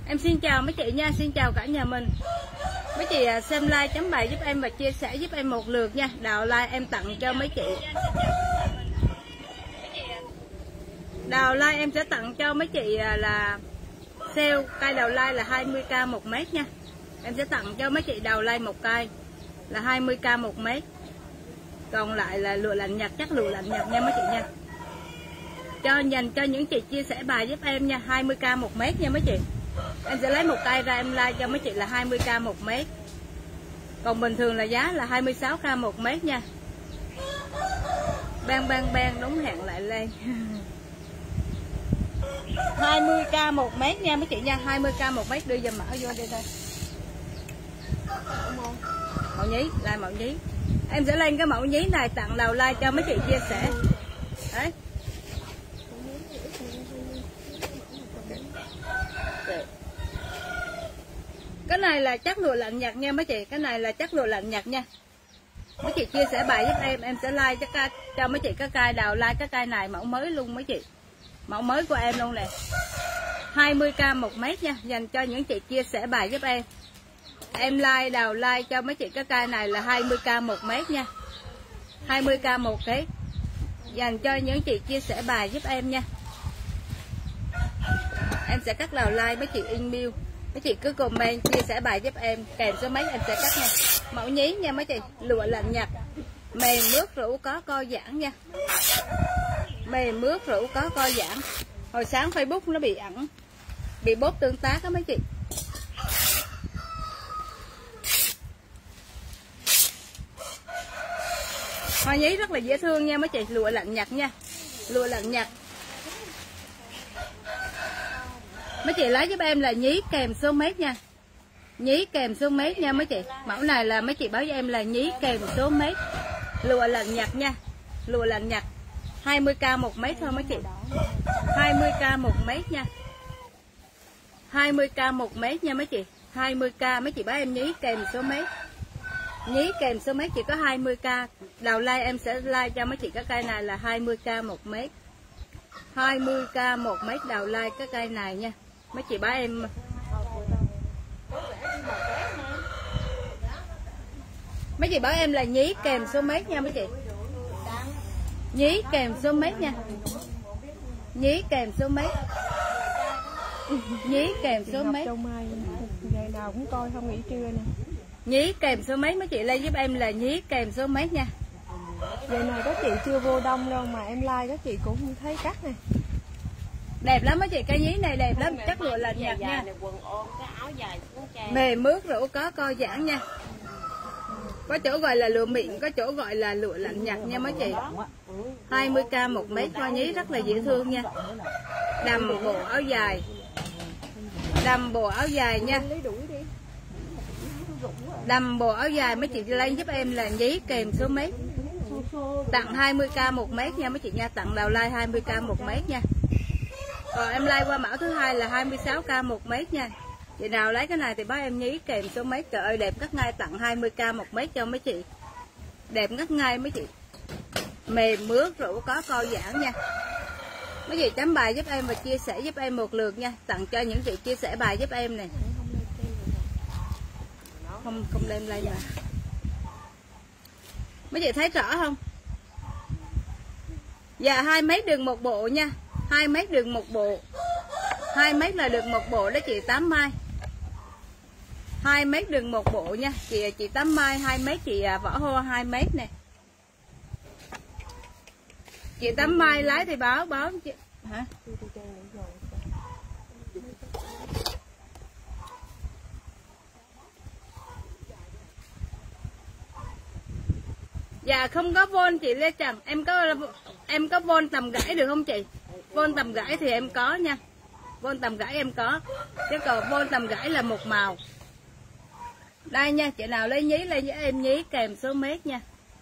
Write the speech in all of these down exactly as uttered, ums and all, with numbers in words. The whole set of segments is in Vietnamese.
Em xin chào mấy chị nha, xin chào cả nhà mình. Mấy chị xem like chấm bài giúp em và chia sẻ giúp em một lượt nha. Đào like em tặng cho mấy chị. Đào like em sẽ tặng cho mấy chị là sale cây đào like là hai mươi k một mét nha. Em sẽ tặng cho mấy chị đào like một cây là hai mươi k một mét. Còn lại là lụa lạnh nhật, chắc lụa lạnh nhật nha mấy chị nha. Cho dành cho những chị chia sẻ bài giúp em nha, hai mươi k một mét nha mấy chị. Em sẽ lấy một cây ra em like cho mấy chị là hai mươi k một mét. Còn bình thường là giá là hai mươi sáu k một mét nha. Bang bang bang đúng hẹn lại lên. hai mươi k một mét nha mấy chị nha, hai mươi k một mét. Đưa dùm mã vô đây đây. Mẫu nhí, like mẫu nhí. Em sẽ lên cái mẫu nhí này tặng đầu like cho mấy chị chia sẻ. Đấy. Cái này là chắc lụa lạnh nhật nha mấy chị, cái này là chắc lụa lạnh nhật nha. Mấy chị chia sẻ bài giúp em, em sẽ like cho ca, cho mấy chị cái cây đào like cái cây này mẫu mới luôn mấy chị. Mẫu mới của em luôn nè. hai mươi k một mét nha, dành cho những chị chia sẻ bài giúp em. Em like đào like cho mấy chị cái cây này là hai mươi k một mét nha. hai mươi k một ký. Dành cho những chị chia sẻ bài giúp em nha. Em sẽ cắt đào like mấy chị email. Mấy chị cứ comment chia sẻ bài giúp em, kèm số mấy em sẽ cắt nha. Mẫu nhí nha mấy chị, lụa lạnh nhật. Mềm mướt rũ có co giãn nha. Mềm mướt rũ có co giãn. Hồi sáng Facebook nó bị ẩn, bị bot tương tác á mấy chị. Hoa nhí rất là dễ thương nha mấy chị, lụa lạnh nhật nha. Lụa lạnh nhật. Mấy chị lấy giúp em là nhí kèm số mét nha. Nhí kèm số mét nha mấy chị. Mẫu này là mấy chị báo cho em là nhí kèm số mét. Lụa lạnh nhật nha. Lụa lạnh nhật hai mươi k một mét thôi mấy chị. hai mươi k một mét nha. hai mươi k một mét nha mấy chị. hai mươi k mấy chị báo em nhí kèm số mét. Nhí kèm số mét chỉ có hai mươi k. Đầu like em sẽ like cho mấy chị cái cây này là hai mươi k một mét. hai mươi k một mét đầu like cái cây này nha. Mấy chị báo em. Mấy chị báo em là nhí kèm số mét nha mấy chị. Nhí kèm số mét nha. Nhí kèm số mét. Nhí kèm số mét. Ngày nào cũng coi không nghỉ trưa nè. Nhí kèm số mét mấy chị lên giúp em là nhí kèm số mét nha. Giờ này các chị chưa vô đông đâu mà em like các chị cũng thấy cắt này. Đẹp lắm mấy chị, cây nhí này đẹp lắm, chắc lụa lạnh nhật nha. Mềm mướt rũ có co giãn nha. Có chỗ gọi là lụa mịn, có chỗ gọi là lụa lạnh nhật nha mấy chị. hai mươi k một mét, hoa nhí rất là dễ thương nha. Đầm bộ áo dài. Đầm bộ áo dài nha. Đầm bộ áo dài mấy chị lên giúp em là nhí kèm số mét. Tặng hai mươi k một mét nha mấy chị nha, tặng đào like hai mươi k một mét nha. Còn em like qua mẫu thứ hai là hai mươi sáu k một mét nha. Chị nào lấy cái này thì báo em nhí kèm số mét. Trời ơi đẹp ngất ngay, tặng hai mươi k một mét cho mấy chị. Đẹp ngất ngay mấy chị. Mềm mướt rũ có co giãn nha. Mấy chị chấm bài giúp em và chia sẻ giúp em một lượt nha. Tặng cho những chị chia sẻ bài giúp em này. Không không đem lên mà. Mấy chị thấy rõ không? Dạ hai mét đường một bộ nha. hai mét đường một bộ. hai mét là được một bộ đó chị Tám Mai. hai mét đường một bộ nha. Chị chị Tám Mai hai mét, chị Võ Hoa hai mét nè. Chị Tám Mai lái thì báo báo chị. Hả? Dạ không có vôn chị Lê Trần. Em có em có vôn tầm gãy được không chị? Vôn tầm gãy thì em có nha. Vôn tầm gãy em có. Chứ còn vôn tầm gãy là một màu. Đây nha, chị nào lấy nhí lấy với em nhí kèm số mét nha.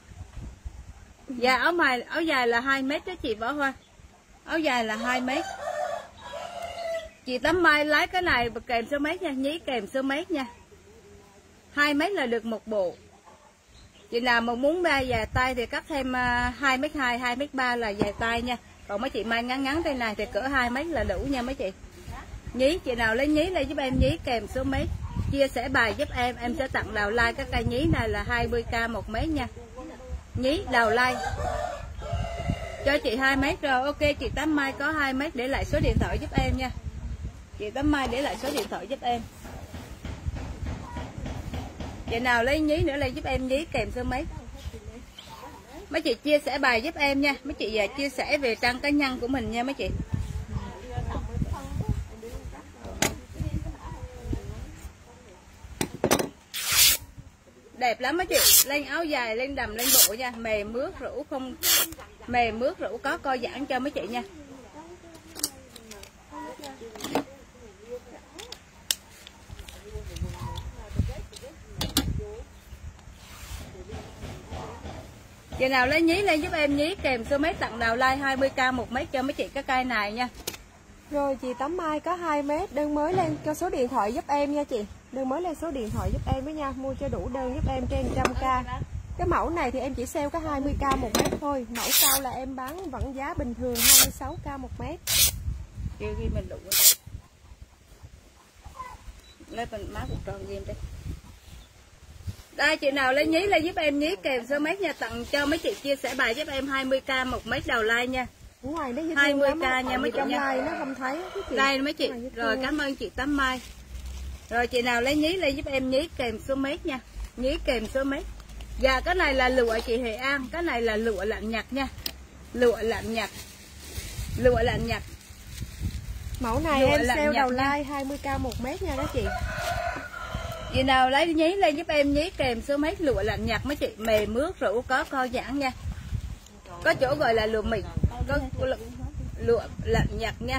Dạ áo mày áo dài là hai mét đó chị Võ Hoa. Áo dài là hai mét. Chị Tám Mai lái cái này kèm số mét nha, nhí kèm số mét nha. hai mét là được một bộ. Chị nào mà muốn ba dài tay thì cắt thêm hai mét hai, hai mét ba là dài tay nha. Còn mấy chị may ngắn ngắn tay này thì cỡ hai mét là đủ nha mấy chị. Nhí, chị nào lấy nhí lên giúp em nhí kèm số mấy. Chia sẻ bài giúp em, em sẽ tặng đào lai các cây nhí này là hai mươi k một mét nha. Nhí đào lai cho chị hai mét rồi. Ok, chị Tám Mai có hai mét, để lại số điện thoại giúp em nha. Chị Tám Mai để lại số điện thoại giúp em. Chị nào lấy nhí nữa lên giúp em nhí kèm số mấy. Mấy chị chia sẻ bài giúp em nha. Mấy chị giờ chia sẻ về trang cá nhân của mình nha mấy chị. Đẹp lắm mấy chị. Lên áo dài, lên đầm, lên bộ nha. Mềm mướt rũ không mềm mướt rũ có co giãn cho mấy chị nha. Chị nào lấy nhí lên giúp em nhí kèm số mét tặng đào lai hai mươi k một mét cho mấy chị cái cây này nha. Rồi chị Tám Mai có hai mét, đơn mới lên cho số điện thoại giúp em nha chị. Đơn mới lên số điện thoại giúp em với nha, mua cho đủ đơn giúp em trên một trăm k. Cái mẫu này thì em chỉ sale có hai mươi k một mét thôi. Mẫu sau là em bán vẫn giá bình thường hai mươi sáu k một mét. Kêu ghi mình đủ. Lấy mình má một tròn ghi đây. Đây, chị nào lấy nhí lên giúp em nhí kèm số mét nha, tặng cho mấy chị chia sẻ bài giúp em hai mươi k một mét đầu like nha. Ngoài nó hai mươi k nha mấy chị nha. Nó không thấy chị. Đây mấy chị. Rồi cảm ơn chị Tám Mai. Rồi chị nào lấy nhí lên giúp em nhí kèm số mét nha. Nhí kèm số mét. Dạ cái này là lụa chị Hệ An, cái này là lụa lạnh nhặt nha. Lụa lạnh nhặt. Lụa lạnh nhặt. Mẫu này lụa em sale đầu like hai mươi k một mét nha các chị. Chị nào lấy nhí lên giúp em nhí kèm số mét lụa lạnh nhặt mấy chị, mềm mướt rũ có co giãn nha. Có chỗ gọi là lụa mịn, có lụa lạnh nhặt nha.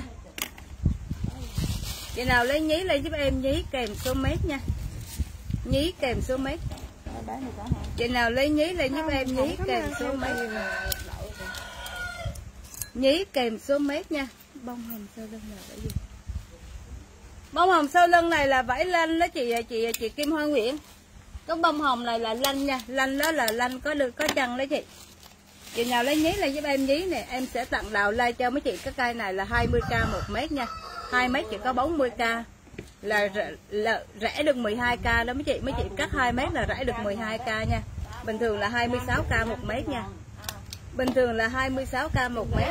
Chị nào lấy nhí lên giúp em nhí kèm số mét nha. Nhí kèm số mét. Chị nào lấy nhí lên giúp em nhí kèm số mét. Nhí kèm số mét nha. Bông hồng sau lưng là cái gì? Bông hồng sau lưng này là vải lanh đó chị chị chị Kim Hoa Nguyễn. Cái bông hồng này là lanh nha, lanh đó là lanh có được có chân đó chị. Chị nào lấy nhí là giúp em nhí nè, em sẽ tặng đào lai cho mấy chị cái cây này là hai mươi k một mét nha. hai mét chỉ có bốn mươi k. Là, là rẻ được mười hai k đó mấy chị, mấy chị cắt hai mét là rẻ được mười hai k nha. Bình thường là hai mươi sáu k một mét nha. Bình thường là hai mươi sáu k một mét.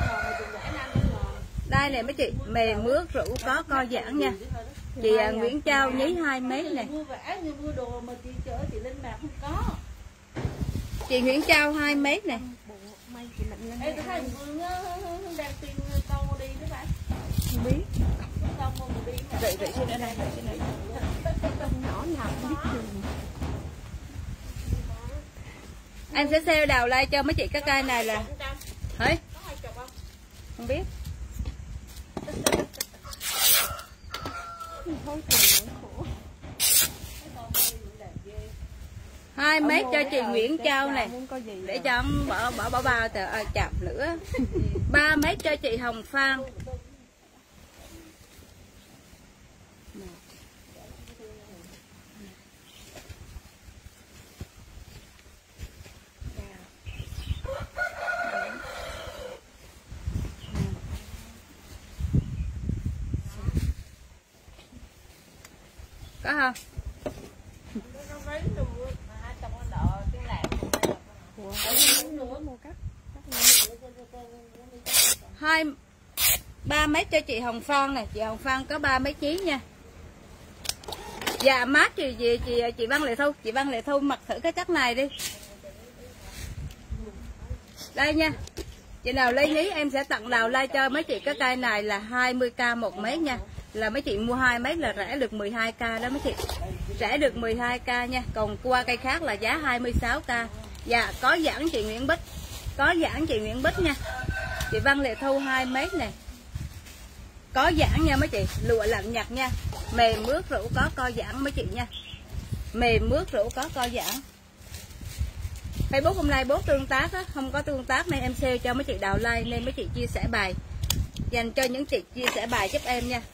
Đây này mấy chị, mềm mướt rũ có co giãn nha. Chị à, Nguyễn Trao nhí hai mét này. Chị Nguyễn Trao hai mét này. Biết. Vậy vậy trên đây này, trên đây. Nhỏ nào biết đường. Anh sẽ sale đào lai cho mấy chị cái cây này là thấy không biết. Hai mét cho chị Nguyễn Trao này, để cho ông bỏ bỏ bỏ bao tờ à, chạp nữa. Ba mét cho chị Hồng Phan. Có không? Hai ba mét cho chị Hồng Phan này, chị Hồng Phan có ba mét chí nha. Dạ mát chị chị chị chị Văn Lệ Thu, chị Văn Lệ Thu mặc thử cái chất này đi. Đây nha. Chị nào lấy nhí em sẽ tặng đào lai cho mấy chị cái cây này là hai mươi k một mét nha. Là mấy chị mua hai mét là rẻ được mười hai k đó mấy chị. Rẻ được mười hai k nha. Còn qua cây khác là giá hai mươi sáu k. Dạ có giãn chị Nguyễn Bích. Có giãn chị Nguyễn Bích nha. Chị Văn Lệ Thu hai mét này. Có giãn nha mấy chị, lụa lạnh nhặt nha. Mềm mướt rũ có co giãn mấy chị nha. Mềm mướt rũ có co giãn. Facebook hôm nay bốt tương tác á, không có tương tác nên em sale cho mấy chị đào like, nên mấy chị chia sẻ bài. Dành cho những chị chia sẻ bài giúp em nha.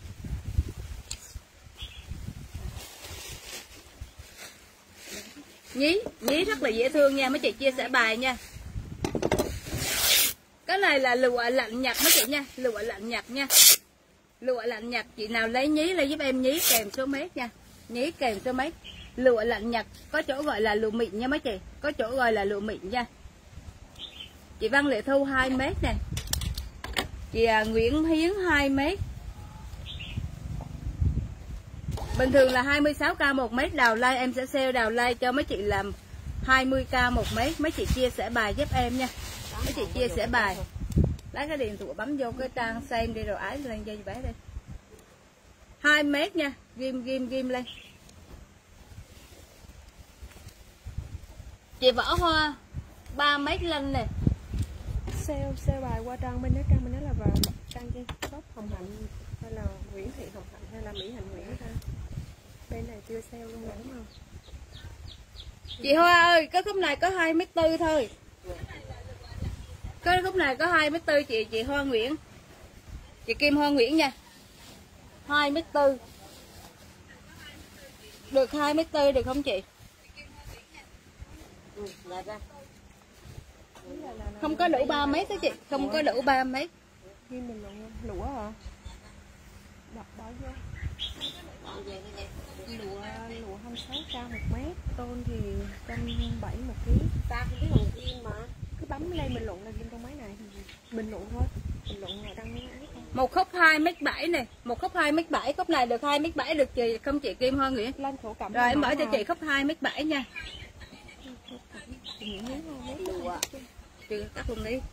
Nhí, nhí rất là dễ thương nha, mấy chị chia sẻ bài nha. Cái này là lụa lạnh nhặt mấy chị nha, lụa lạnh nhặt nha. Lụa lạnh Nhật, chị nào lấy nhí lấy giúp em nhí kèm số mét nha. Nhí kèm số mét. Lụa lạnh Nhật, có chỗ gọi là lụa mịn nha mấy chị, có chỗ gọi là lụa mịn nha. Chị Văn Lệ Thu hai mét nè. Chị à, Nguyễn Hiến hai mét. Bình thường là hai mươi sáu k một mét, đào like em sẽ sale đào like cho mấy chị làm hai mươi k một mét. Mấy chị chia sẻ bài giúp em nha. Mấy chị chia sẻ bài. Lấy cái điện thoại bấm vô cái trang xem đi rồi ái lên cho chị bé đây. hai mét nha, ghim ghim ghim lên. Chị Võ Hoa ba mét lên nè. Sale sale bài qua trang bên đó, trang bên đó là vào trang gì? Shop Hồng Hạnh hay là Nguyễn Thị Hồng Hạnh hay là Mỹ Hạnh Nguyễn ta? Bên này chưa sale luôn đúng không? Chị Hoa ơi, cái khúc này có hai mét tư thôi. Cái khúc này có hai mét tư chị chị Hoa Nguyễn. Chị Kim Hoa Nguyễn nha. hai mét tư. Được hai mét tư được không chị? Không có đủ ba mét đó chị, không có đủ ba mét. Khi mình lụa, lụa hả? Đập bỏ vô. Lụa lụa hai mươi sáu k một mét, tôn thì một trăm bảy mươi một ký. Ta không biết còn im mà. Cứ bấm lên bình luận là ghi trong máy này thì bình luận thôi. Bình luận là đăng ấy thôi. Một khúc hai mét bảy này, một khúc hai mét bảy, khúc này được hai mét bảy được chị không chị Kim Hoa Nguyễn? Lên thổ cẩm. Rồi em mở cho chị khúc hai mét bảy nha. Chưa cắt luôn đi.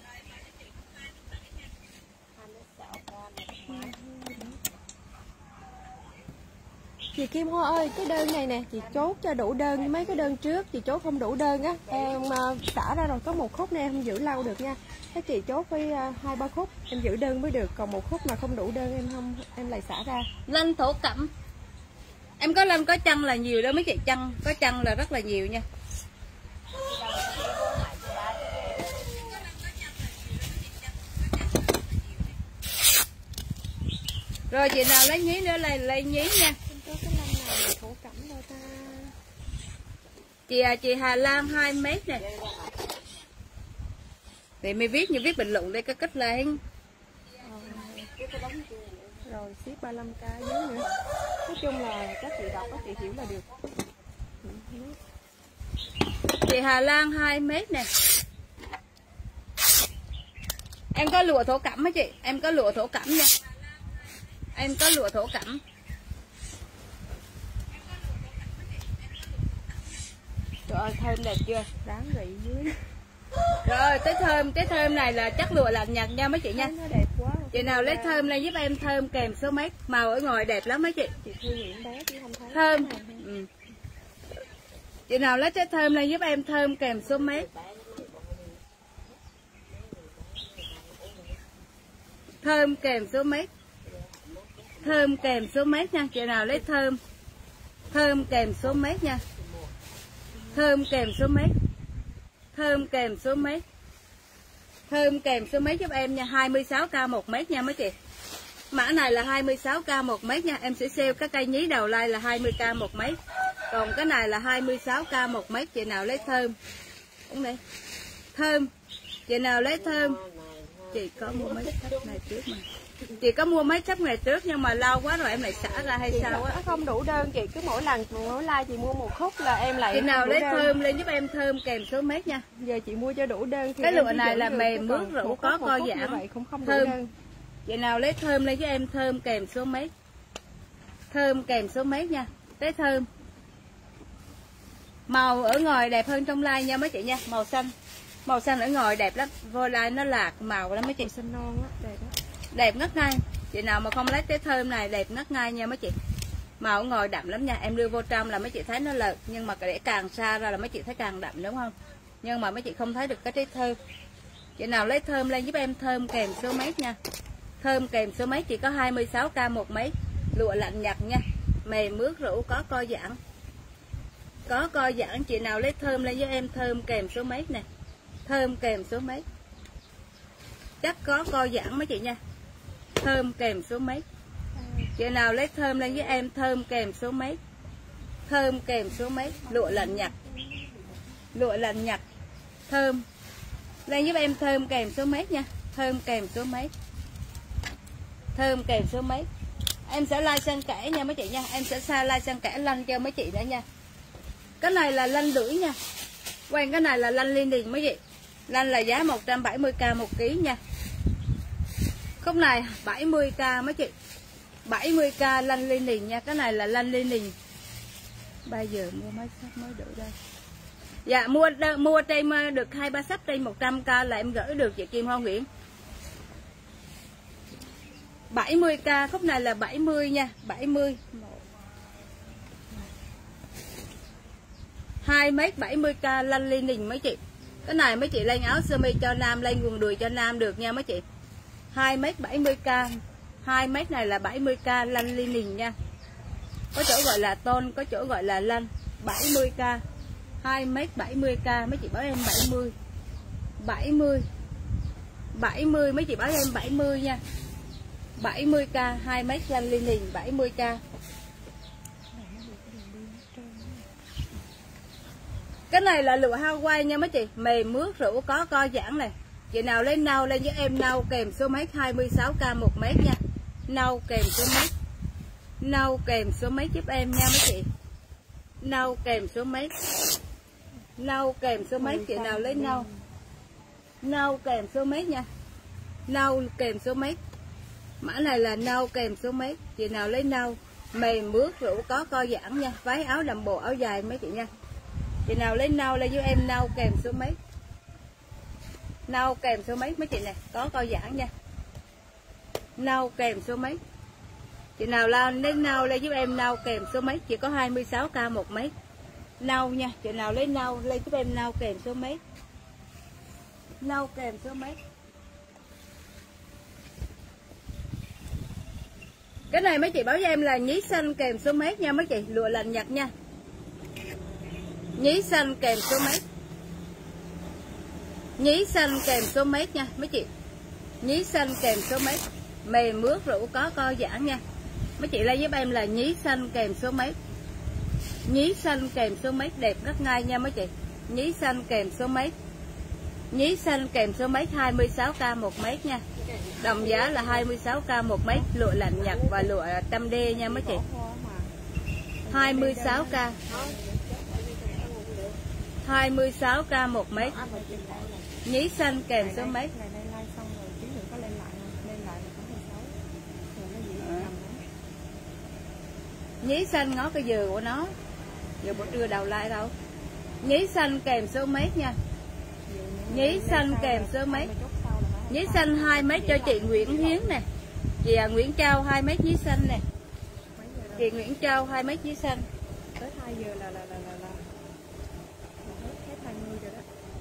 Chị Kim Hoa ơi, cái đơn này nè, chị chốt cho đủ đơn. Mấy cái đơn trước chị chốt không đủ đơn á, em xả ra rồi có một khúc này em không giữ lâu được nha. Các chị chốt với hai ba khúc em giữ đơn mới được, còn một khúc mà không đủ đơn em không em lại xả ra. Lên thổ cẩm. Em có lên có chân là nhiều đó mấy chị, chân có chân là rất là nhiều nha. Rồi chị nào lấy nhí nữa là lấy nhí nha. Chị à, chị Hà Lan hai mét nè. Thì mới viết như viết bình luận đây có cách lên. Rồi ship ba mươi lăm k dưới nữa. Nói chung là các chị đọc các chị hiểu là được. Chị Hà Lan hai mét nè. Em có lụa thổ cẩm á chị, em có lụa thổ cẩm nha. Em có lụa thổ cẩm. Trời ơi thơm đẹp chưa? Đáng rỉ dưới. Rồi tới thơm, cái thơm này là chắc lụa làm Nhật nha mấy chị nha. Nó đẹp quá. Chị nào lấy thơm lên giúp em thơm kèm số mét. Màu ở ngoài đẹp lắm mấy chị. Chị Thư Nguyễn bé chứ không thấy. Thơm. Ừ. Chị nào lấy trái thơm lên giúp em thơm kèm số mét. Thơm kèm số mét. Thơm kèm số mét nha. Chị nào lấy thơm. Thơm kèm số mét nha. Thơm kèm số mét. Thơm kèm số mét. Thơm kèm số mét giúp em nha. hai mươi sáu k một mét nha mấy chị. Mã này là hai mươi sáu k một mét nha. Em sẽ sale các cây nhí đầu like là hai mươi k một mét. Còn cái này là hai mươi sáu k một mét. Chị nào lấy thơm. Đúng đây. Thơm. Chị nào lấy thơm. Chị có mua mấy sách này trước mà. Chị có mua mấy sách ngày trước nhưng mà lâu quá rồi em lại xả ra hay chị sao á? Không đủ đơn chị, cứ mỗi lần mỗi like chị mua một khúc là em lại. Chị nào lấy đơn. thơm lên giúp em thơm kèm số mét nha. Giờ chị mua cho đủ đơn thì cái lụa này là mềm mướt rượu có co giãn. Vậy cũng không đủ thơm. đơn. Chị nào lấy thơm lên giúp em thơm kèm số mét. Thơm kèm số mét nha. Cái thơm. Màu ở ngoài đẹp hơn trong like nha mấy chị nha, màu xanh. Màu xanh ở ngoài đẹp lắm, vô like nó lạc màu lắm mấy chị. Màu xanh non á, đẹp á. Đẹp ngất ngay. Chị nào mà không lấy cái thơm này đẹp ngất ngay nha mấy chị. Màu ở ngoài đậm lắm nha, em đưa vô trong là mấy chị thấy nó lợt, nhưng mà để càng xa ra là mấy chị thấy càng đậm đúng không? Nhưng mà mấy chị không thấy được cái trái thơm. Chị nào lấy thơm lên giúp em thơm kèm số mét nha. Thơm kèm số mét chỉ có hai mươi sáu k một mét. Lụa lạnh Nhật nha. Mềm mướt rũ có co giãn. Có co giãn, chị nào lấy thơm lên với em thơm kèm số mét nè. Thơm kèm số mét. Chắc có co giãn mấy chị nha. Thơm kèm số mét. Chị nào lấy thơm lên với em thơm kèm số mét. Thơm kèm số mét. Lụa lạnh Nhật. Lụa lạnh Nhật. Thơm. Lên giúp em thơm kèm số mét nha. Thơm kèm số mét. Thơm kèm số mấy. Em sẽ like sang kẻ nha mấy chị nha. Em sẽ xa like sang kẻ lanh cho mấy chị nữa nha. Cái này là lanh lưỡi nha. Quen cái này là lanh liên đình mấy chị. Lanh là giá một trăm bảy mươi k một ký nha. Khúc này bảy mươi k mấy chị. bảy mươi k lanh liên đình nha. Cái này là lanh liên đình. Bây giờ mua mấy sắp mới được đây. Dạ mua mua trên được hai ba sắp trên một trăm k là em gửi được chị Kim Hoa Nguyễn. bảy mươi k, khúc này là bảy mươi nha, bảy mươi. hai mét bảy mươi k lanh liên đình mấy chị. Cái này mấy chị lên áo sơ mi cho nam, lên quần đùi cho nam được nha mấy chị. hai mét bảy mươi k. hai mét này là bảy mươi k lanh liên đình nha. Có chỗ gọi là tôn, có chỗ gọi là lanh. bảy mươi k. hai mét bảy mươi k mấy chị báo em bảy mươi. bảy mươi. bảy mươi mấy chị báo em bảy mươi nha. bảy mươi k hai mét lanh liên đình bảy mươi k. Cái này là lụa Hawaii nha mấy chị, mềm mướt rũ có co giãn này. Chị nào lên nâu lên với em nâu kèm số mét hai mươi sáu k một mét nha. Nâu kèm số mét. Nâu kèm số mét giúp em nha mấy chị. Nâu kèm số mét. Nâu kèm số mét chị nào lấy nâu. Nâu kèm số mét nha. Nâu kèm số mét. Mã này là nâu kèm số mét. Chị nào lấy nâu, mềm mướt rũ có co giãn nha. Váy áo đầm bộ áo dài mấy chị nha. Chị nào lấy nâu lên với em nâu kèm số mét. Nâu kèm số mét mấy chị này, có co giãn nha. Nâu kèm số mét. Chị nào lên lên nâu lên giúp em nâu kèm số mét, chỉ có hai mươi sáu k một mét. Nâu nha, chị nào lấy nâu lên giúp em nâu kèm số mét. Nâu kèm số mét. Cái này mấy chị báo cho em là nhí xanh kèm số mét nha mấy chị, lụa lành Nhật nha. Nhí xanh kèm số mét. Nhí xanh kèm số mét nha mấy chị. Nhí xanh kèm số mét. Mềm mướt rũ có co giãn nha. Mấy chị lấy giúp em là nhí xanh kèm số mét. Nhí xanh kèm số mét đẹp rất ngay nha mấy chị. Nhí xanh kèm số mét. Nhí xanh kèm số mét hai mươi sáu k một mét nha. Đồng giá là hai mươi sáu k một mét, lụa lạnh Nhật và lụa trăm D nha mấy chị. hai mươi sáu k. hai mươi sáu k một mét. Nhí xanh kèm số mét. Nhí xanh ngó cái dừa của nó. Giờ buổi trưa đầu like đâu. Nhí xanh kèm số mét nha. Nhí xanh kèm số mét. Nhí xanh hai mét cho chị Nguyễn Hiến nè. Chị à, Nguyễn Châu hai mét nhí xanh nè. Chị Nguyễn Châu hai mét nhí xanh. Tới hai giờ là là là là là hết hết hai mươi rồi đó.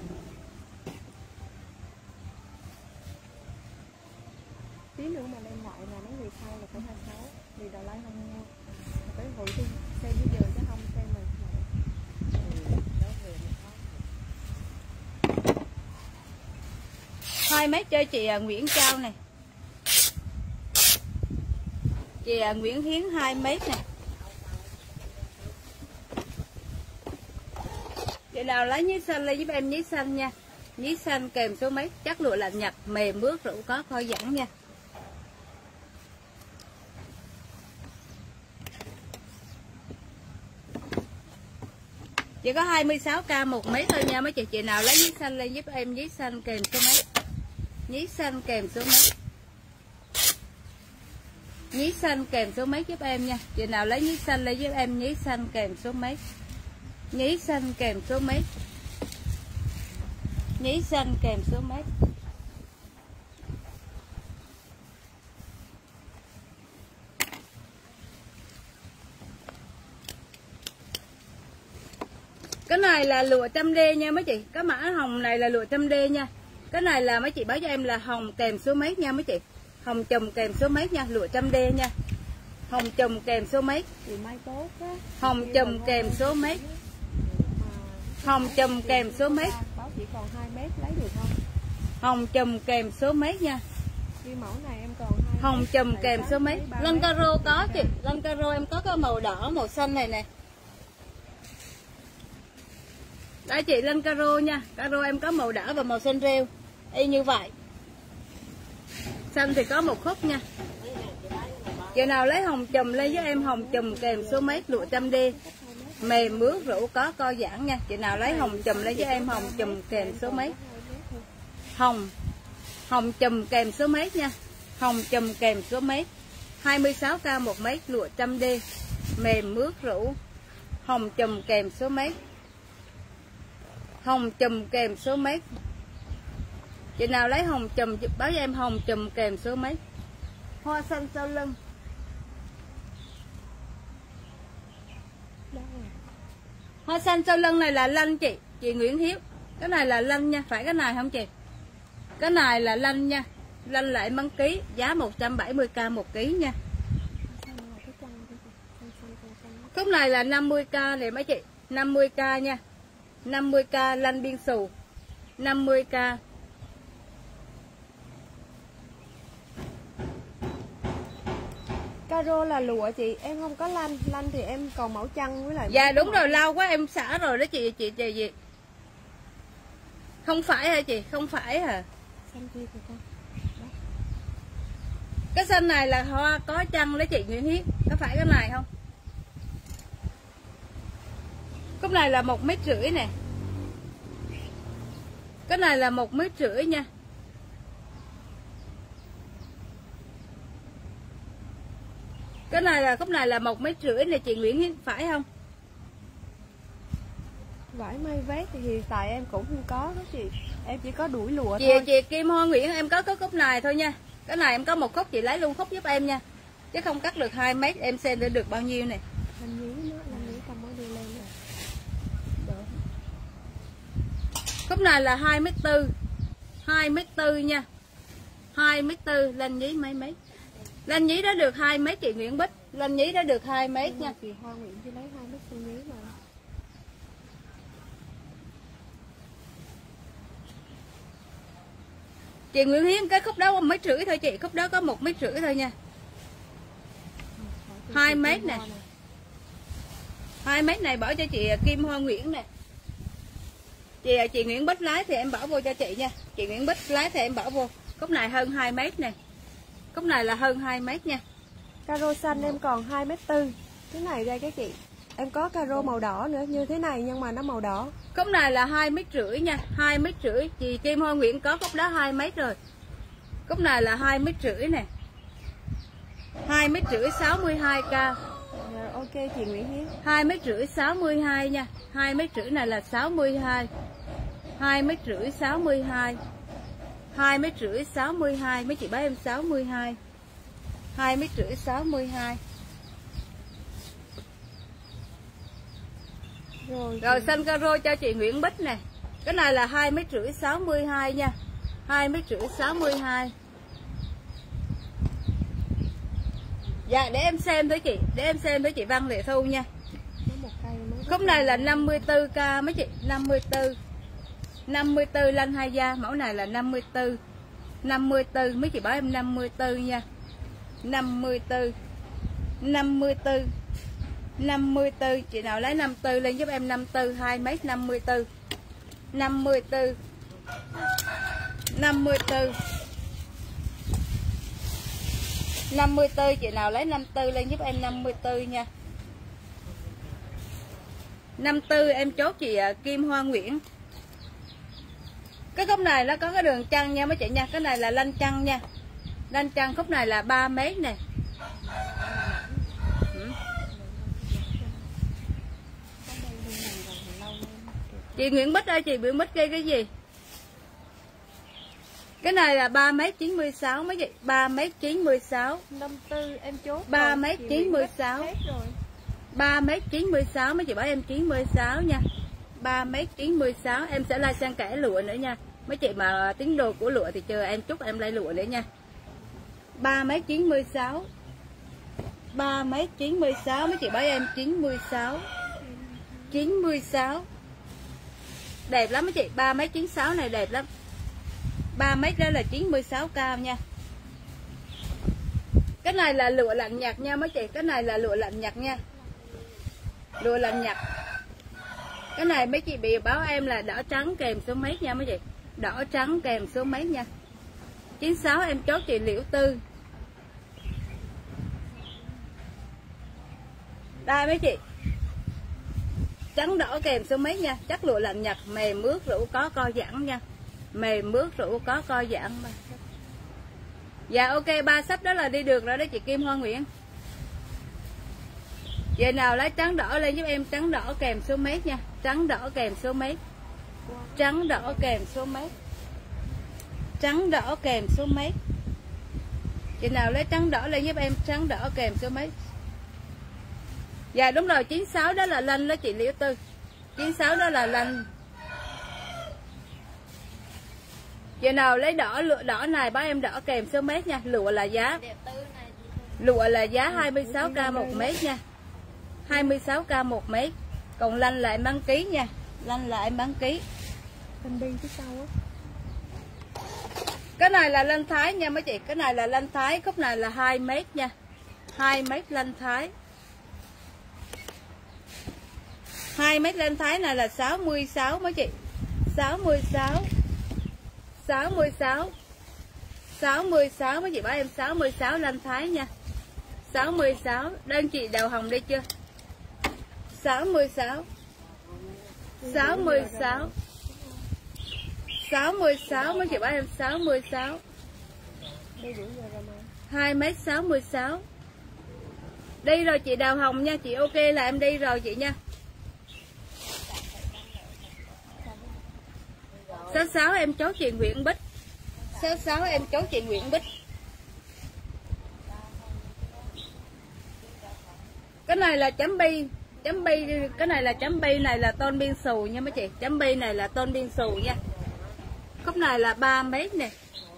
Tí nữa mà lên lại là mấy người sau là phải hai mươi sáu, vì đầu like không mua. Tới hồi đi xem bây giờ chứ không xem mình. hai mét cho chị à, Nguyễn Châu này. Chị à, Nguyễn Hiến hai mét nè. Chị nào lấy nhí xanh lên giúp em nhí xanh nha. Nhí xanh kèm số mét, chắc lụa lạnh Nhật, mềm mướt rũ có co giãn nha. Chỉ có hai mươi sáu k một mét thôi nha mấy chị. Chị nào lấy nhí xanh lên giúp em nhí xanh kèm số mét. Nhí xanh kèm số mét. Nhí xanh kèm số mét giúp em nha. Chị nào lấy nhí xanh lên giúp em nhí xanh kèm số mét. Nhí xanh kèm số mét. Nhí xanh kèm số mét. Cái này là lụa trăm D nha mấy chị. Cái mã hồng này là lụa trăm D nha. Cái này là mấy chị báo cho em là hồng kèm số mét nha mấy chị. Hồng chùm kèm số mét nha, lụa trăm D nha. Hồng chùm kèm số mét. Hồng chùm kèm số mét. Hồng chùm kèm số mét. Chỉ còn hai mét lấy được không? Hồng chùm kèm số mét nha. Cái mẫu này em còn hai hồng chùm kèm số mét. Lân caro có chị, lân caro em có cái màu đỏ màu xanh này nè. Đây chị, lân caro nha. Caro em có màu đỏ và màu xanh rêu y như vậy. Xanh thì có một khúc nha. Chị nào lấy hồng chùm lên với em, hồng chùm kèm số mấy lụa trăm đi. Mềm mướt rũ có co giãn nha. Chị nào lấy hồng chùm lên với em, hồng chùm kèm số mấy. Hồng Hồng chùm kèm số mấy nha. Hồng chùm kèm số mấy. hai mươi sáu k một mét, lụa trăm đi. Mềm mướt rũ. Hồng chùm kèm số mấy. Hồng chùm kèm số mấy. Chị nào lấy hồng chùm báo cho em hồng chùm kèm số mấy. Hoa xanh sau lưng. Hoa xanh sau lưng này là lanh chị. Chị Nguyễn Hiếu. Cái này là lanh nha. Phải cái này không chị? Cái này là lanh nha. Lanh lại măng ký. Giá một trăm bảy mươi k một ký nha. Khúc này là năm mươi k này mấy chị. năm mươi k nha. năm mươi k lanh biên xù. năm mươi k. Caro là lụa chị, em không có lanh, lanh thì em còn mẫu chăn với lại. Dạ đúng rồi, lâu quá em xả rồi đó chị, chị chị gì. Không phải hả chị? Không phải hả? Xanh kia kìa con. Cái xanh này là hoa có chăn đấy chị Nguyễn Hiến. Có phải cái này không? Cái này là một mét rưỡi nè. Cái này là một mét rưỡi nha. Cái này là khúc này là một mét rưỡi này chị Nguyễn Hiến, phải không? Vải may vét thì hiện tại em cũng không có đó chị. Em chỉ có đuổi lụa chị, thôi. Chị Kim Hoa Nguyễn em có cái khúc này thôi nha. Cái này em có một khúc, chị lấy luôn khúc giúp em nha. Chứ không cắt được hai mét, em xem để được bao nhiêu này. Anh nhí nó, anh nhí cầm mới đi lên nè. Khúc này là hai mét tư. hai mét tư nha. hai mét tư lên nhí mấy mét. Lên nhí đó được hai mét chị Nguyễn Bích. Lên nhí đó được hai mét nha. Chị Hoa Nguyễn chỉ lấy hai mét xương nhí mà. Chị Nguyễn Hiến cái khúc đó một mét rưỡi thôi chị, khúc đó có một mét rưỡi thôi nha. Hai mét nè. Hai mét này bỏ cho chị Kim Hoa Nguyễn nè. Chị chị Nguyễn Bích lái thì em bỏ vô cho chị nha. Chị Nguyễn Bích lái thì em bỏ vô. Khúc này hơn hai mét nè. Khúc này là hơn hai mét nha. Caro xanh em còn hai mét tư. Cái này đây các chị. Em có caro màu đỏ nữa, như thế này nhưng mà nó màu đỏ. Khúc này là hai mét rưỡi nha, hai mét rưỡi. Chị Kim Hoa Nguyễn có khúc đó hai mét rồi. Khúc này là hai mét rưỡi nè. hai mét rưỡi sáu mươi hai k. Dạ, ok chị Nguyễn Hiến. hai mét rưỡi sáu mươi hai nha. hai mét rưỡi này là sáu mươi hai. hai mét rưỡi sáu mươi hai. hai mét rưỡi sáu mươi hai, mấy chị bác em sáu mươi hai. hai mét rưỡi sáu mươi hai. Rồi, Rồi xanh caro cho chị Nguyễn Bích nè. Cái này là hai mét rưỡi sáu mươi hai nha. hai mét rưỡi sáu mươi hai. Dạ để em xem với chị, để em xem với chị Văn Lệ Thu nha. Khúc này là năm mươi tư k mấy chị, năm mươi tư. năm mươi tư lanh hai da, mẫu này là năm mươi tư. năm mươi tư mấy chị bảo em năm mươi tư nha. năm mươi tư. năm mươi tư. năm mươi tư, chị nào lấy năm mươi tư lên giúp em năm mươi tư, hai mét năm mươi tư. năm mươi tư. năm mươi tư. năm mươi tư, chị nào lấy năm mươi tư lên giúp em năm mươi tư nha. năm mươi tư em chốt chị Kim Hoa Nguyễn. Cái khúc này nó có cái đường chăn nha mấy chị nha. Cái này là lanh chăn nha. Lanh chăn khúc này là ba mét nè. Chị Nguyễn Bích ơi, chị Nguyễn Bích gây cái gì? Cái này là ba mét chín mươi sáu mấy chị, ba mét chín mươi sáu. năm mươi tư em chốt. ba mét chín mươi sáu. ba mét chín mươi sáu mấy chị bảo em chín mươi sáu nha. ba mét chín mươi sáu em sẽ lai sang kẻ lụa nữa nha. Mấy chị mà tiếng đồ của lụa thì chờ em chút em lai lụa nữa nha. ba mét chín mươi sáu. ba mét chín mươi sáu mấy chị bảo em chín mươi sáu. chín mươi sáu. Đẹp lắm mấy chị, ba mét chín mươi sáu này đẹp lắm. ba mét đó là chín mươi sáu cao nha. Cái này là lụa lạnh nhạt nha mấy chị, cái này là lụa lạnh nhạt nha. Lụa lạnh nhạt. Cái này mấy chị bị báo em là đỏ trắng kèm số mấy nha mấy chị. Đỏ trắng kèm số mấy nha. chín mươi sáu em chốt chị Liễu Tư. Đây mấy chị, trắng đỏ kèm số mấy nha, chất lụa lạnh Nhật, mềm mướt rũ có co giãn nha, mềm mướt rũ có co giãn. Dạ ok, ba sắp đó là đi được rồi đó chị Kim Hoa Nguyễn. Giờ nào lấy trắng đỏ lên giúp em, trắng đỏ kèm số mấy nha, trắng đỏ kèm số mấy, trắng đỏ kèm số mấy, trắng đỏ kèm số mấy. Giờ nào lấy trắng đỏ lên giúp em, trắng đỏ kèm số mấy. Dạ đúng rồi, chín sáu đó là lanh đó chị Liễu Tư, chín sáu đó là lanh. Giờ nào lấy đỏ, lụa đỏ này báo em đỏ kèm số mét nha. Lụa là giá, lụa là giá hai mươi sáu k một mét nha, hai mươi sáu k một mét. Còn lanh lại bán ký nha, lanh lại bán ký. Bên bên phía sau á. Cái này là lanh Thái nha mấy chị, cái này là lanh Thái, khúc này là hai mét nha, hai mét lanh Thái. hai mét lanh Thái này là sáu mươi sáu mấy chị, sáu mươi sáu, sáu mươi sáu, sáu mươi sáu mấy chị báo em, sáu mươi sáu lanh Thái nha, sáu mươi sáu. Đơn chị đầu hồng đi chưa? sáu mươi sáu, sáu mươi sáu, sáu mươi sáu mấy chị báo em, sáu mươi sáu, hai mét sáu mươi sáu. Đi rồi chị Đào Hồng nha, chị ok là em đi rồi chị nha. Sáu sáu em chốt chị Nguyễn Bích, sáu sáu em chốt chị Nguyễn Bích. Cái này là chấm bi, chấm bi, cái này là chấm bi, này là tôn biên xù nha mấy chị, chấm bi này là tôn biên xù nha. Khúc này là ba mét nè,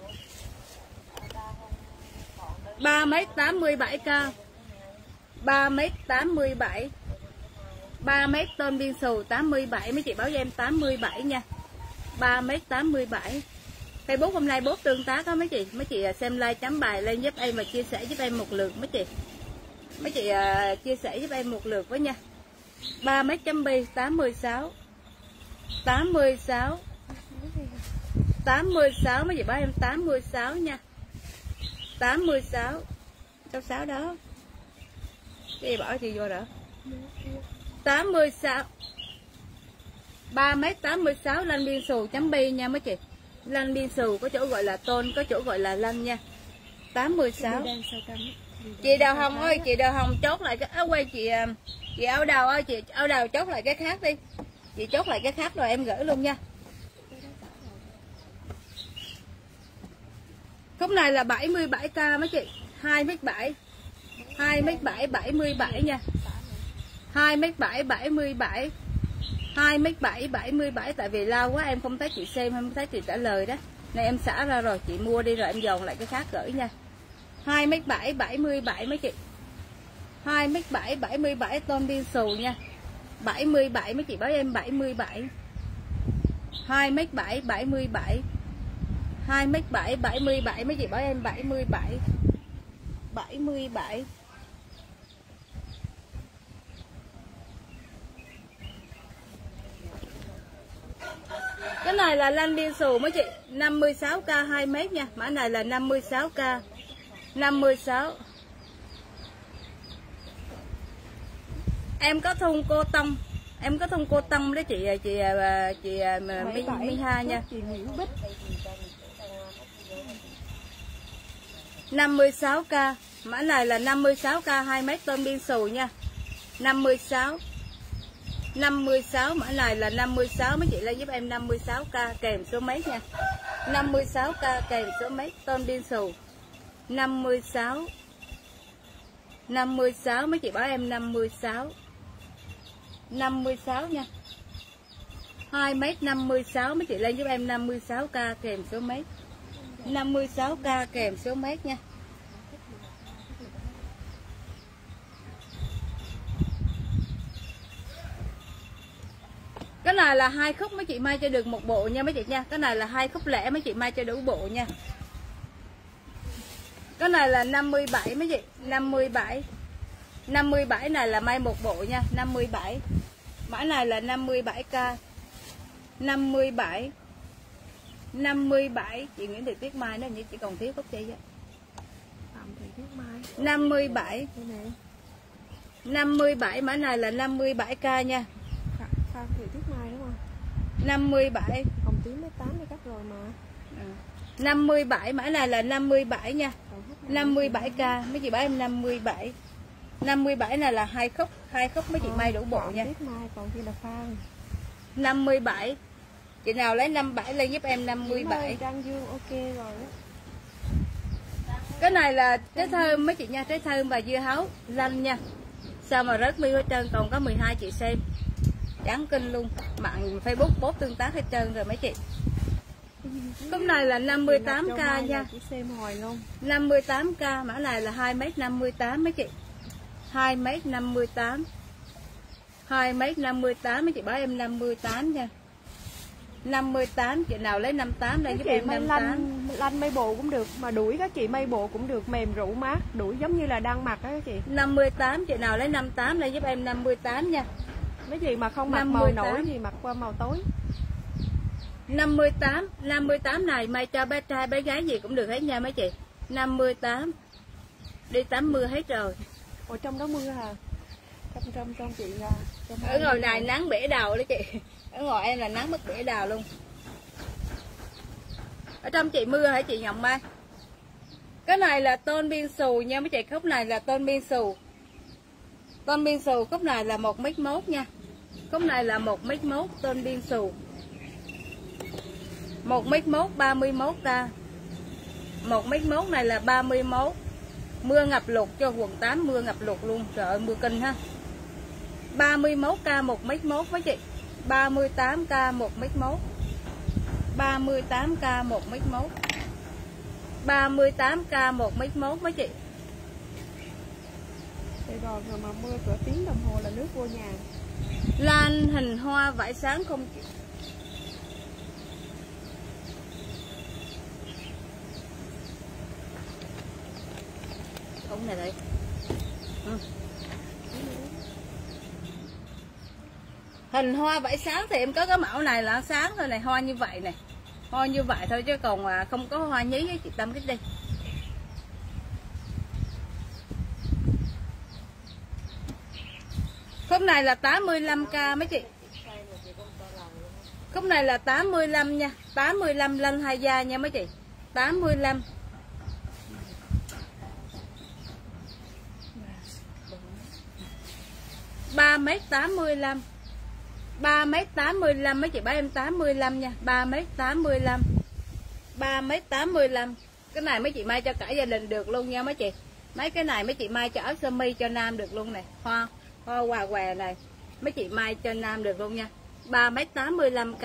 ba mét tám mươi bảy k, ba mét tám mươi bảy, ba mét tôn biên xù tám mươi bảy mấy chị báo cho em, tám mươi bảy nha, ba mét tám mươi bảy. Facebook hôm nay bốt tương tác đó mấy chị, mấy chị xem like chấm bài lên giúp em và chia sẻ giúp em một lượt mấy chị, mấy chị uh, chia sẻ giúp em một lượt với nha. ba mét chấm bi tám mươi sáu, tám mươi sáu, tám mươi sáu mấy chị báo em, tám mươi sáu nha, tám mươi sáu. Sáu sáu đó cái gì bỏ chị vô đó, tám mươi sáu, ba mét tám mươi sáu lanh biên xù chấm bi nha mấy chị, lanh biên xù có chỗ gọi là tôn, có chỗ gọi là lanh nha, tám mươi sáu. Chị Đào Hồng ơi, chị Đào Hồng chốt lại cái áo quay chị, chị áo đầu ơi, chị áo đầu chốt lại cái khác đi, chị chốt lại cái khác rồi em gửi luôn nha. Khúc này là bảy mươi bảy k mấy chị, hai mét bảy, hai mét bảy, bảy mươi bảy nha, hai mét bảy, bảy mươi bảy, hai mét bảy, bảy mươi bảy. Tại vì lâu quá em không thấy chị xem, em không thấy chị trả lời đó, nên em xả ra rồi, chị mua đi rồi em dồn lại cái khác gửi nha. Hai mét bảy, bảy mươi bảy mấy chị, hai mét bảy, bảy mươi bảy tôn biên xù nha, bảy mươi bảy mấy chị báo em, bảy mươi bảy, hai mét bảy, bảy mươi bảy, hai mét bảy, bảy mươi bảy mấy chị báo em, bảy mươi bảy, bảy mươi bảy. Cái này là lanh biên xù mấy chị, năm mươi sáu k hai mét nha, mã này là năm mươi sáu k, năm mươi sáu. Em có thun cô tông, em có thun cô tông đó chị, chị chị Mi Ha nha. Chị Nguyễn Bích. năm mươi sáu k, mã này là năm mươi sáu k hai mét tôn biên xù nha. năm mươi sáu, năm mươi sáu, mã này là năm mươi sáu, mấy chị lên giúp em năm mươi sáu k kèm số mấy nha. năm mươi sáu k kèm số mấy tôn biên xù. năm mươi sáu, năm mươi sáu mấy chị báo em, năm mươi sáu, năm mươi sáu nha, hai mét năm mươi sáu mấy chị lên giúp em năm mươi sáu k kèm số mấy, năm mươi sáu k kèm số mét nha. Cái này là hai khúc mấy chị may cho được một bộ nha mấy chị nha. Cái này là hai khúc lẻ mấy chị may cho đủ bộ nha. Cái này là năm mươi bảy mấy chị, năm mươi bảy, năm mươi bảy này là may một bộ nha, năm mươi bảy. Mã này là năm mươi bảy k, năm mươi bảy, năm mươi bảy. Chị Nguyễn Thị Tuyết Mai nó như chỉ còn thiếu khúc chi á, Phạm Thị Tuyết Mai. năm mươi bảy, năm mươi bảy, mã này là năm mươi bảy k nha. Phan Thị Tuyết Mai đúng không? năm mươi bảy. Hồng Tím mét tám đã cắt rồi mà. À. năm mươi bảy, mã này là năm mươi bảy nha. năm mươi bảy k, mấy chị bảo em năm mươi bảy. năm mươi bảy này là hai khúc, hai khúc mấy chị may đủ bộ nha. Tuyết Mai, còn kia là Phan. năm mươi bảy. Chị nào lấy năm mươi bảy lên giúp em năm mươi bảy. Trang Dương ok rồi đó. Cái này là trái thơm mấy chị nha, trái thơm và dưa hấu lanh nha. Sao mà rớt mi hết trơn, còn có mười hai chị xem. Đáng kinh luôn. Mạng Facebook post tương tác hết trơn rồi mấy chị. Cái này là năm mươi tám k nha. Chị xem hồi luôn. năm mươi tám k, mã này là hai mét năm mươi tám mấy chị. hai mét năm mươi tám. hai mét năm mươi tám mấy chị báo em năm mươi tám nha. năm mươi tám, chị nào lấy năm mươi tám đây giúp em năm mươi tám. Lanh, lanh may bộ cũng được, mà đuổi các chị may bộ cũng được, mềm rũ mát, đuổi giống như là đang mặc đó các chị. năm mươi tám, chị nào lấy năm mươi tám đây giúp em năm mươi tám nha. Mấy gì mà không mặc màu nổi thì mặc qua màu tối. năm mươi tám, năm mươi tám này may cho bé trai bé gái gì cũng được hết nha mấy chị. năm mươi tám. Đi tắm mưa hết rồi. Ở trong đó mưa hả? Trong trong trong chị là trong ở ngoài này nắng bể đầu đó chị. Ở ngoài em là nắng mất bể đầu luôn. Ở trong chị mưa hả chị Ngọc Mai? Cái này là tôn biên xù nha mấy chị, khúc này là tôn biên xù. Tôn biên xù khúc này là một mét mốt nha. Khúc này là một mét mốt tôn biên xù. một mét mốt ba mươi mốt k. một mét mốt này là ba mươi mốt. Mưa ngập lụt cho quần tám, mưa ngập lụt luôn. Trời ơi mưa kinh ha. ba mươi mốt k một mét mốt mấy chị. ba mươi tám k một mét mốt. ba mươi tám k một mét mốt. ba mươi tám k một mét mốt mấy chị. Sài Gòn rồi mà mưa cỡ tiếng đồng hồ là nước vô nhà. Lan hình hoa vải sáng không chị. Ống này đây. Ừ. Hình hoa vải sáng thì em có cái mẫu này là sáng thôi này, hoa như vậy này. Hoa như vậy thôi chứ còn không có hoa nhí với chị Tâm cái đi. Khúc này là tám mươi lăm k mấy chị. Khúc này là tám mươi lăm nha, tám mươi lăm lanh hai da nha mấy chị. tám mươi lăm. ba mét tám mươi lăm. ba mét tám mươi lăm mấy chị báo em tám mươi lăm nha, ba mét tám mươi lăm. ba mét tám mươi lăm. Cái này mấy chị may cho cả gia đình được luôn nha mấy chị. Mấy cái này mấy chị may cho áo sơ mi cho nam được luôn này. Hoa hoa quà què này mấy chị may cho nam được luôn nha. ba mét tám mươi lăm k.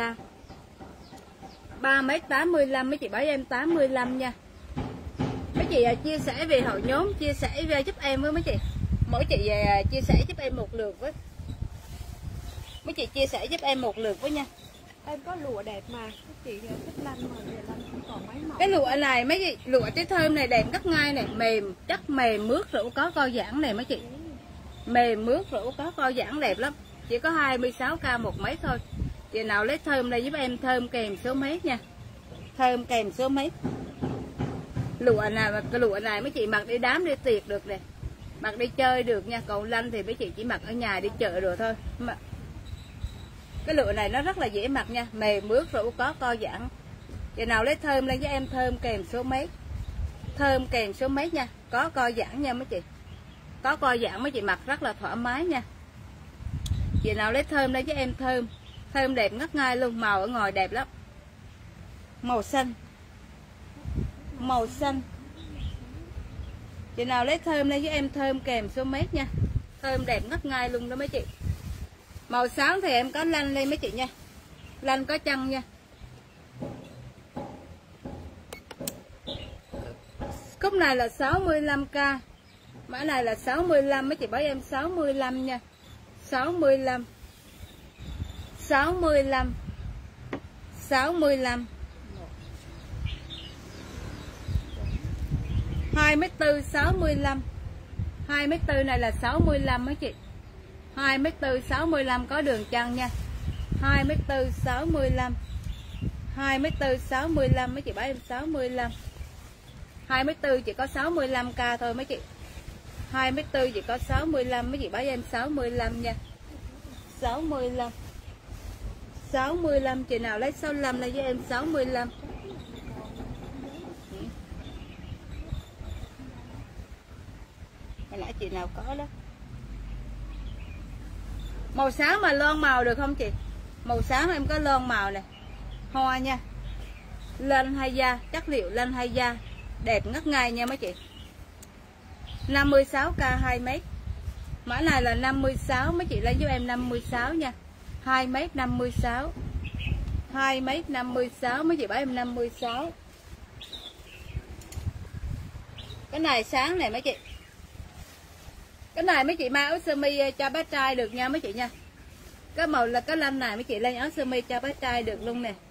ba mét tám mươi lăm mấy chị báo em tám mươi lăm nha. Mấy chị chia sẻ về hội nhóm, chia sẻ về giúp em với mấy chị. Mỗi chị về chia sẻ giúp em một lượt với. Mấy chị chia sẻ giúp em một lượt với nha. Em có lụa đẹp mà, các chị thích lanh mà về lanh chỉ còn mấy mẫu. Cái lụa này mấy chị, lụa trái thơm này đẹp cắt ngay này, mềm, chắc mềm mướt rũ có co giãn này mấy chị. Mềm mướt rũ có co giãn đẹp lắm. Chỉ có hai mươi sáu k một mét thôi. Chị nào lấy thơm đây giúp em thơm kèm số mét nha. Thơm kèm số mét. Lụa này, cái lụa này mấy chị mặc đi đám đi tiệc được nè. Mặc đi chơi được nha, còn lanh thì mấy chị chỉ mặc ở nhà đi chợ rồi thôi. Mà cái lụa này nó rất là dễ mặc nha, mềm mướt rũ có co giãn. Chị nào lấy thơm lên với em thơm kèm số mét. Thơm kèm số mét nha, có co giãn nha mấy chị. Có co giãn mấy chị mặc rất là thoải mái nha. Chị nào lấy thơm lên với em thơm. Thơm đẹp ngất ngay luôn, màu ở ngoài đẹp lắm. Màu xanh. Màu xanh. Chị nào lấy thơm lên với em thơm kèm số mét nha. Thơm đẹp ngất ngay luôn đó mấy chị. Màu sáng thì em có lanh lên mấy chị nha. Lanh có chân nha. Cúc này là sáu mươi lăm k. Mã này là sáu mươi lăm mấy chị báo em sáu mươi lăm nha. sáu mươi lăm. sáu mươi lăm. sáu mươi lăm. hai mét tư sáu mươi lăm. hai mét tư này là sáu mươi lăm mấy chị. hai mét tư sáu mươi lăm có đường chân nha. hai mét tư sáu mươi lăm. hai mét tư sáu mươi lăm mấy chị báo em sáu mươi lăm. hai mét tư chỉ có sáu mươi lăm k thôi mấy chị. hai mét tư chỉ có sáu mươi lăm, mấy chị báo em sáu mươi lăm nha. sáu mươi lăm. sáu mươi lăm, chị nào lấy sáu mươi lăm lấy với em sáu mươi lăm. Hồi nãy chị nào có đó. Màu xám mà lon màu được không chị? Màu xám em có lon màu nè. Hoa nha. Lên hay da, chất liệu lên hay da, đẹp ngất ngây nha mấy chị. năm mươi sáu k hai mét. Mã này là năm mươi sáu, mấy chị lấy giúp em năm mươi sáu nha. hai mét năm mươi sáu. hai mét năm mươi sáu, mấy chị bảo em năm mươi sáu. Cái này sáng này mấy chị. Cái này mấy chị mang áo sơ mi cho bé trai được nha mấy chị nha. Cái màu là cái lanh này mấy chị lên áo sơ mi cho bé trai được luôn nè.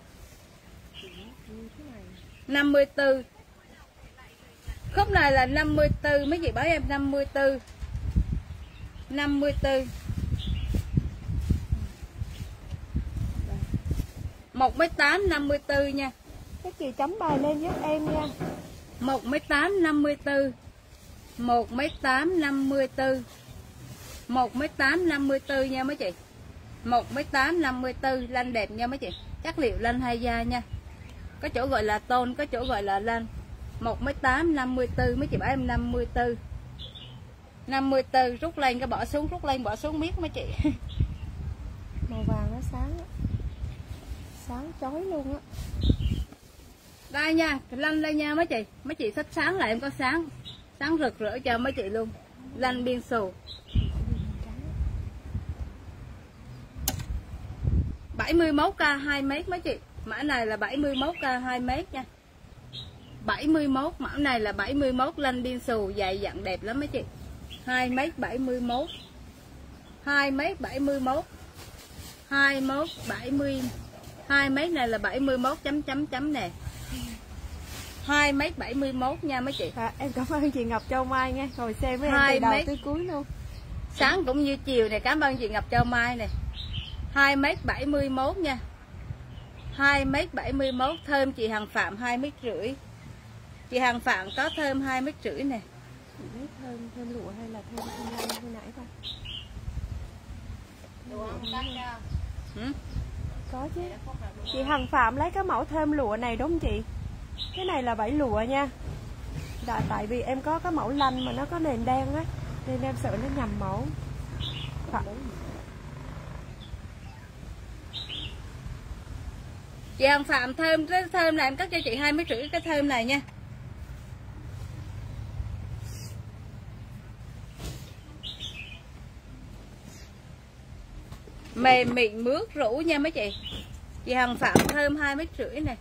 năm mươi tư. Khúc này là năm mươi tư, mấy chị báo em năm mươi tư. năm mươi tư. một mét tám năm mươi tư nha. Các chị chấm bài lên giúp em nha. một mét tám năm mươi tư. một mét tám năm mươi tư. một mét tám năm mươi tư nha mấy chị. một mét tám năm mươi tư, lanh đẹp nha mấy chị. Chất liệu lanh hay da nha. Có chỗ gọi là tôn, có chỗ gọi là lanh. một mét tám năm mươi tư, mấy chị bảo em năm mươi tư. năm mươi tư, rút lên cái bỏ xuống, rút lên bỏ xuống biết mấy chị. Màu vàng nó sáng á. Sáng chói luôn á. Đây nha, lanh đây nha mấy chị. Mấy chị thích sáng là em có sáng. Sáng rực rỡ cho mấy chị luôn. Lanh biên xù. bảy mươi mốt k hai mét mấy chị. Mã này là bảy mươi mốt k hai mét nha. bảy mươi mốt, mã này là bảy mươi mốt, lanh biên xù, dày dặn đẹp lắm mấy chị. hai mét bảy mươi mốt. hai mét bảy mươi mốt. hai mét bảy mươi. hai mét này là bảy mươi mốt chấm chấm chấm nè. hai mét bảy mươi mốt nha mấy chị. À, em cảm ơn chị Ngọc Châu Mai nha. Ngồi xem với em từ đầu tới cuối luôn. Sáng cũng như chiều này, cảm ơn chị Ngọc Châu Mai nè. hai mét bảy mươi mốt nha. hai mét bảy mươi mốt, thơm chị Hằng Phạm hai mét rưỡi. Chị Hằng Phạm có thơm hai mét rưỡi nè. Chị biết thơm thơm lụa hay là thơm thanh long hồi nãy thôi. Ừ? Có chứ. Chị Hằng Phạm lấy cái mẫu thơm lụa này đúng không chị? Cái này là vải lụa nha. Đã, tại vì em có cái mẫu lanh mà nó có nền đen á, nên em sợ nó nhầm mẫu. Phải. Chị Hằng Phạm thơm, cái thơm này em cắt cho chị hai mét rưỡi cái thơm này nha. Mềm mịn mướt rũ nha mấy chị. Chị Hằng Phạm thơm hai mét rưỡi nè.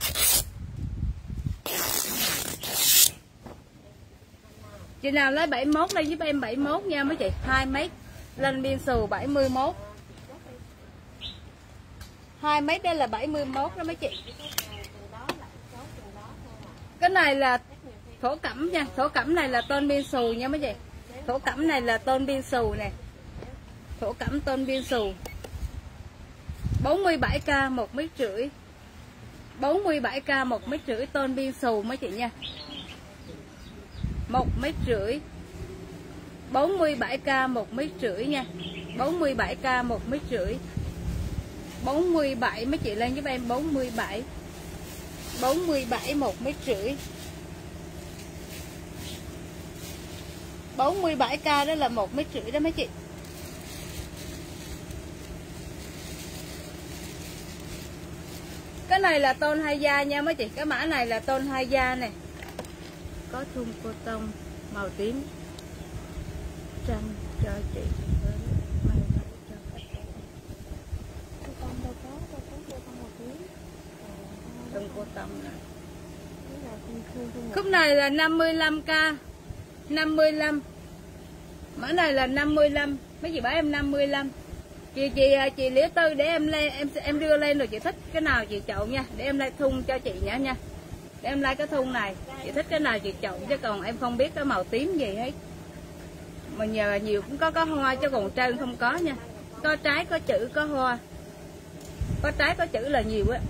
Chị nào lấy bảy mươi mốt lên giúp em bảy mươi mốt nha mấy chị. hai mét lên biên xù bảy mươi mốt. hai mét đây là bảy mươi mốt đó mấy chị. Cái này là thổ cẩm nha. Thổ cẩm này là tôn biên xù nha mấy chị. Thổ cẩm này là tôn biên xù nè. Thổ cẩm tôn biên xù. bốn mươi bảy k một mét rưỡi. bốn mươi bảy k một mét rưỡi tôn biên xù mấy chị nha. một mét rưỡi. bốn mươi bảy k một mét rưỡi nha. bốn mươi bảy k một mét rưỡi. bốn mươi bảy mấy chị lên giúp em bốn mươi bảy. bốn mươi bảy một mét rưỡi. bốn mươi bảy k đó là một mét rưỡi đó mấy chị. Cái này là tôn hai da nha mấy chị. Cái mã này là tôn hai da nè. Có thun cô tông màu tím trăng cho chị. Thun cô tông này. Khúc này là năm mươi lăm k. năm mươi lăm. Mã này là năm mươi lăm. Mấy chị bảo em năm mươi lăm. Chị chị chị Liễu Tư để em lên em em đưa lên rồi chị thích cái nào chị chọn nha, để em lấy thun cho chị nhá nha. Để em lấy cái thun này, chị thích cái nào chị chọn chứ còn em không biết cái màu tím gì hết. Mà nhờ nhiều cũng có có hoa chứ còn trơn không có nha. Có trái có chữ có hoa. Có trái có chữ là nhiều á.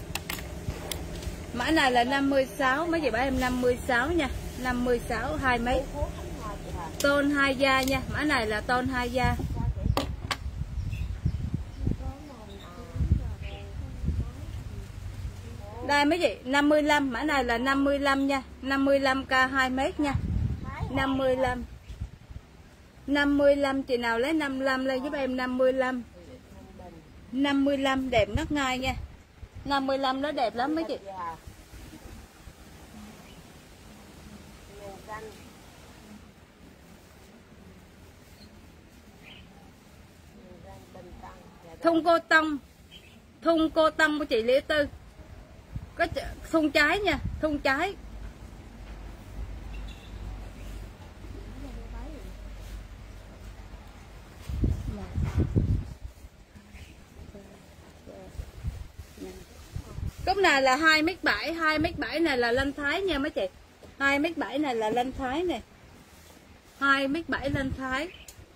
Mã này là năm mươi sáu, mấy chị bảo em năm mươi sáu nha. năm mươi sáu hai mét. Tôn hai da nha, mã này là tôn hai da. Đây mấy chị, năm mươi lăm, mã này là năm mươi lăm nha, năm mươi lăm k hai mét nha. năm mươi lăm. năm mươi lăm, chị nào lấy năm mươi lăm lên giúp em năm mươi lăm. năm mươi lăm đẹp ngất ngây nha. năm mươi lăm nó đẹp lắm mấy chị. Thun cô tông. Thun cô tông của chị Liễu Tư. Có thun trái nha, thun trái. Cúc này là hai mét bảy, hai mét bảy này là lanh thái nha mấy chị. hai mét bảy này là lanh thái nè. hai mét bảy lanh thái.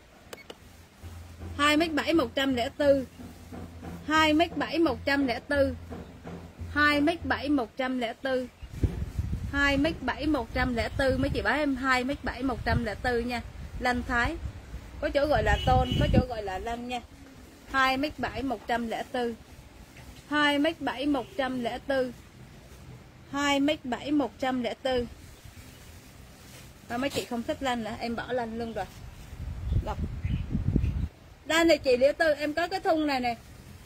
hai mét bảy một trăm lẻ bốn. hai mét bảy một trăm lẻ bốn. hai mét bảy một trăm lẻ bốn. hai mét bảy một trăm lẻ bốn mấy chị báo em hai mét bảy một trăm lẻ bốn nha. Lanh thái. Có chỗ gọi là tôn, có chỗ gọi là lanh nha. hai mét bảy một trăm lẻ bốn. hai mét bảy một trăm lẻ bốn. hai mét bảy một trăm lẻ bốn. Và mấy chị không thích lanh nữa, em bỏ lanh luôn rồi. Lọc. Đây này chị Liễu Tư, em có cái thun này nè.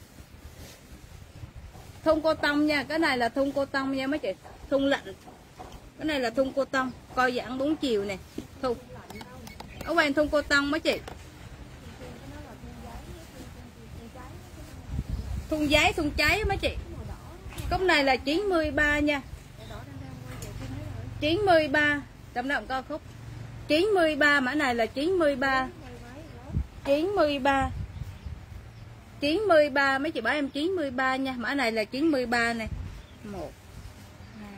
Thun cô tông nha, cái này là thun cô tông nha mấy chị. Thun lạnh. Cái này là thun cô tông, coi giãn bốn chiều nè. Thun. Ở quanh thun cô tông mấy chị. Thun giấy, thun cháy mấy chị. Cốc này là chín mươi ba nha. chín mươi ba. Trong đó có khúc chín mươi ba, mã này là chín mươi ba. chín mươi ba. chín mươi ba mấy chị bảo em chín mươi ba nha, mã này là chín mươi ba này. một hai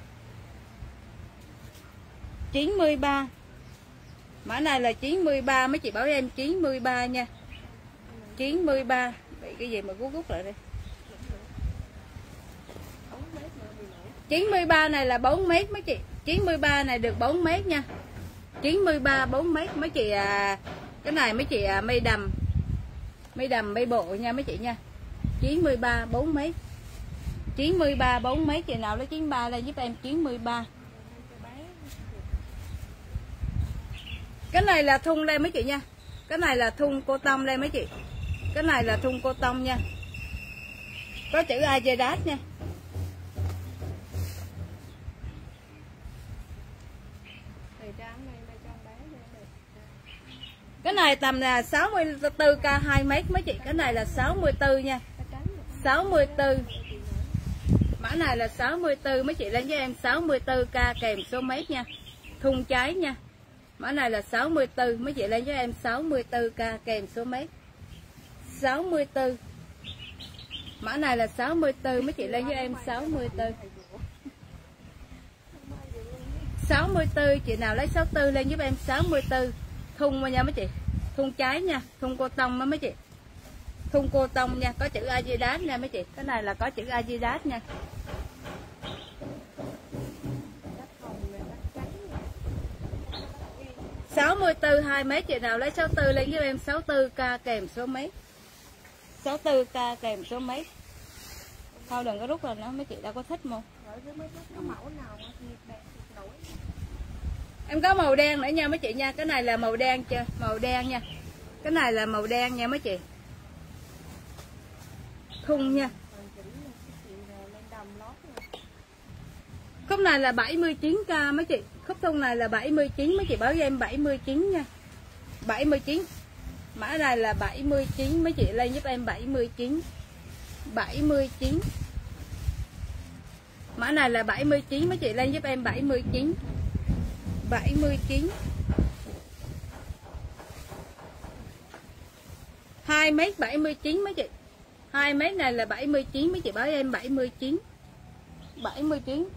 chín mươi ba. Mã này là chín mươi ba, mấy chị bảo em chín mươi ba nha. chín mươi ba. Bị cái gì mà rút rút lại đây. chín mươi ba này là bốn mét mấy chị. chín mươi ba này được bốn mét nha. chín mươi ba bốn mét mấy chị à. Cái này mấy chị à, mây đầm. Mây đầm mây bộ nha mấy chị nha. chín mươi ba bốn mét. chín mươi ba bốn mét, chị nào lấy chín mươi ba lên giúp em chín mươi ba. Cái này là thun đây mấy chị nha. Cái này là thun cô tông đây mấy chị. Cái này là thun cô tông nha. Có chữ Adidas nha. Cái này tầm là sáu mươi tư k hai mét mấy chị. Cái này là sáu mươi tư nha. sáu mươi tư. Mã này là sáu mươi tư, mấy chị lên với em sáu mươi tư k kèm số mét nha. Thun trái nha. Mã này là sáu mươi tư, mấy chị lên với em sáu mươi tư k kèm số mét. sáu mươi tư. Mã này là sáu mươi tư, mấy chị lên với em sáu mươi tư. sáu mươi tư, chị nào lấy sáu mươi tư lên giúp em sáu mươi tư. Thun nha mấy chị. Thun trái nha, thun cô tông đó mấy chị. Thun cô tông nha, có chữ Adidas nha mấy chị. Cái này là có chữ Adidas nha. sáu mươi tư hai mét, chị nào lấy sáu mươi tư lên giúp em sáu mươi tư k kèm số mét. sáu mươi tư k kèm số mét. Thôi đừng có rút rồi nữa, mấy chị đâu có thích không? Em có màu đen nữa nha mấy chị nha. Cái này là màu đen chưa? Màu đen nha. Cái này là màu đen nha mấy chị. Thun nha. Khúc này là bảy mươi chín k mấy chị. Khúc thun này là bảy mươi chín, mấy chị báo cho em bảy mươi chín nha. bảy mươi chín. Mã này là bảy mươi chín, mấy chị lên giúp em bảy mươi chín. bảy mươi chín. Mã này là bảy mươi chín, mấy chị lên giúp em bảy mươi chín. bảy mươi chín. hai mét bảy mươi chín mấy chị. hai mét này là bảy mươi chín, mấy chị báo em bảy mươi chín. bảy mươi chín.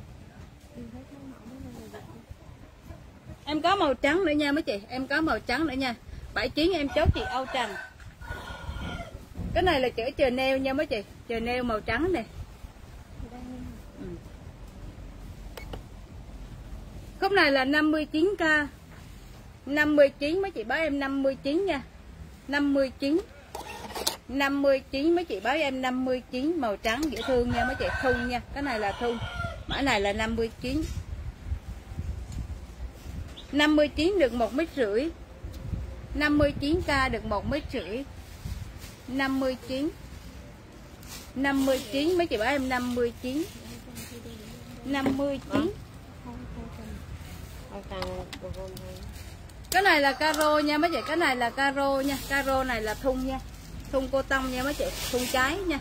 Em có màu trắng nữa nha mấy chị, em có màu trắng nữa nha. bảy mươi chín em chốt chị Âu Trần. Cái này là chữ Chanel nha mấy chị, Chanel màu trắng nè. Ừ. Khúc này là năm mươi chín k. năm mươi chín mấy chị báo em năm mươi chín nha. năm mươi chín. năm mươi chín mấy chị báo em năm mươi chín, màu trắng dễ thương nha mấy chị, thun nha. Cái này là thun. Mã này là năm mươi chín. năm mươi chín được một mét rưỡi. năm mươi chín k được một mét rưỡi. năm mươi chín. năm mươi chín mấy chị bảo em năm mươi chín. năm mươi chín. Cái này là caro nha mấy chị, cái này là caro nha, caro này là thun nha. Thun cô tông nha mấy chị, thun trái nha.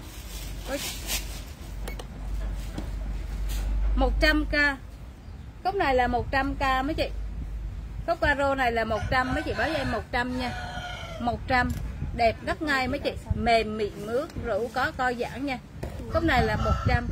một trăm k. Cốc này là một trăm k mấy chị. Cốc caro này là một trăm, mấy chị báo cho em một trăm nha. một trăm. Đẹp rất ngay mấy chị, mềm mịn mướt, rũ có co giãn nha. Cốc này là một trăm.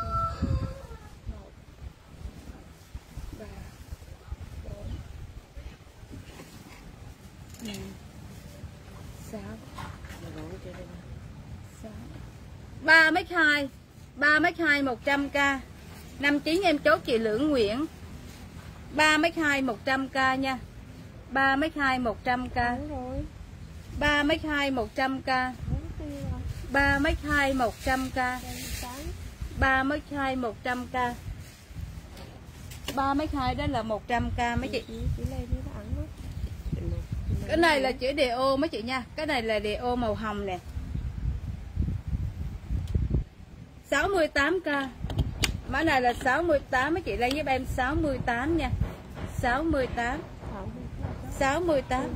ba mét hai. ba mét hai một trăm k. năm mươi chín em chốt chị Lưỡng Nguyễn. ba mét hai một trăm k nha. ba mét hai một trăm k. ba mét hai một trăm k. ba mét hai một trăm k. ba mét hai một trăm k. ba mét hai đó là một trăm k mấy chị. Cái này là chữ đề ô mấy chị nha. Cái này là đề ô màu hồng nè. sáu mươi tám k. Mã này là sáu mươi tám mấy chị, lên giúp em sáu mươi tám nha. sáu mươi tám. sáu mươi tám.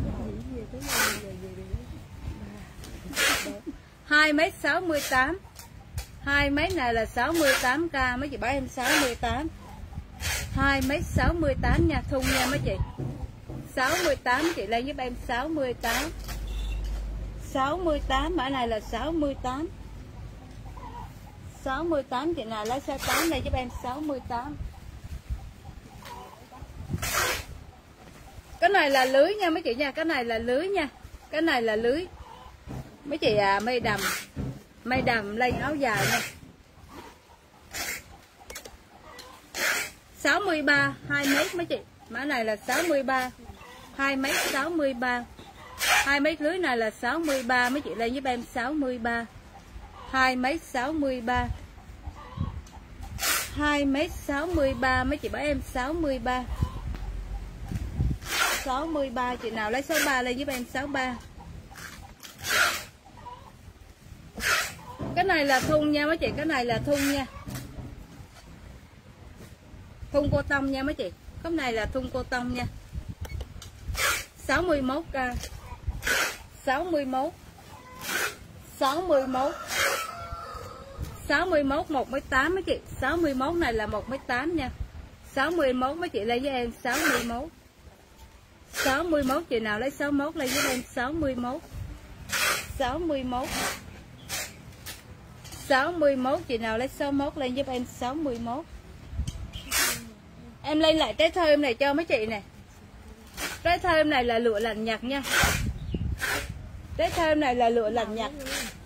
hai mét sáu mươi tám. hai mét này là sáu mươi tám k mấy chị bảo em sáu mươi tám. hai mét sáu mươi tám nha, thun nha mấy chị. sáu mươi tám chị lên giúp em sáu mươi tám. sáu mươi tám, mã này là sáu mươi tám. sáu mươi tám chị nào lấy số tám này giúp em sáu mươi tám. Cái này là lưới nha mấy chị nha, cái này là lưới nha. Cái này là lưới. Mấy chị à, mây đầm. Mây đầm lên áo dài nha. sáu mươi ba, hai mét mấy chị. Mã này là sáu mươi ba. hai mét sáu mươi ba. hai mét lưới này là sáu mươi ba mấy chị lên giúp em sáu mươi ba. hai mét sáu mươi ba. hai mét sáu mươi ba mấy chị bảo em sáu mươi ba. sáu mươi ba chị nào lấy số ba lên giúp em sáu mươi ba. Cái này là thun nha mấy chị, cái này là thun nha. Thun cô tông nha mấy chị. Cái này là thun cô tông nha. sáu mươi mốt k. sáu mươi mốt. sáu mươi mốt. sáu mươi mốt một mét tám mấy chị. sáu mươi mốt này là một mét tám nha. sáu mươi mốt mấy chị lên với em sáu mươi mốt. sáu mươi mốt chị nào lấy sáu mươi mốt lên với em sáu mươi mốt. sáu mươi mốt. sáu mươi mốt chị nào lấy sáu mươi mốt lên giúp em sáu mươi mốt. Em lên lại trái thơm này cho mấy chị nè. Trái thơm này là lụa lành nhặt nha. Trái thơm này là lụa lành nhặt.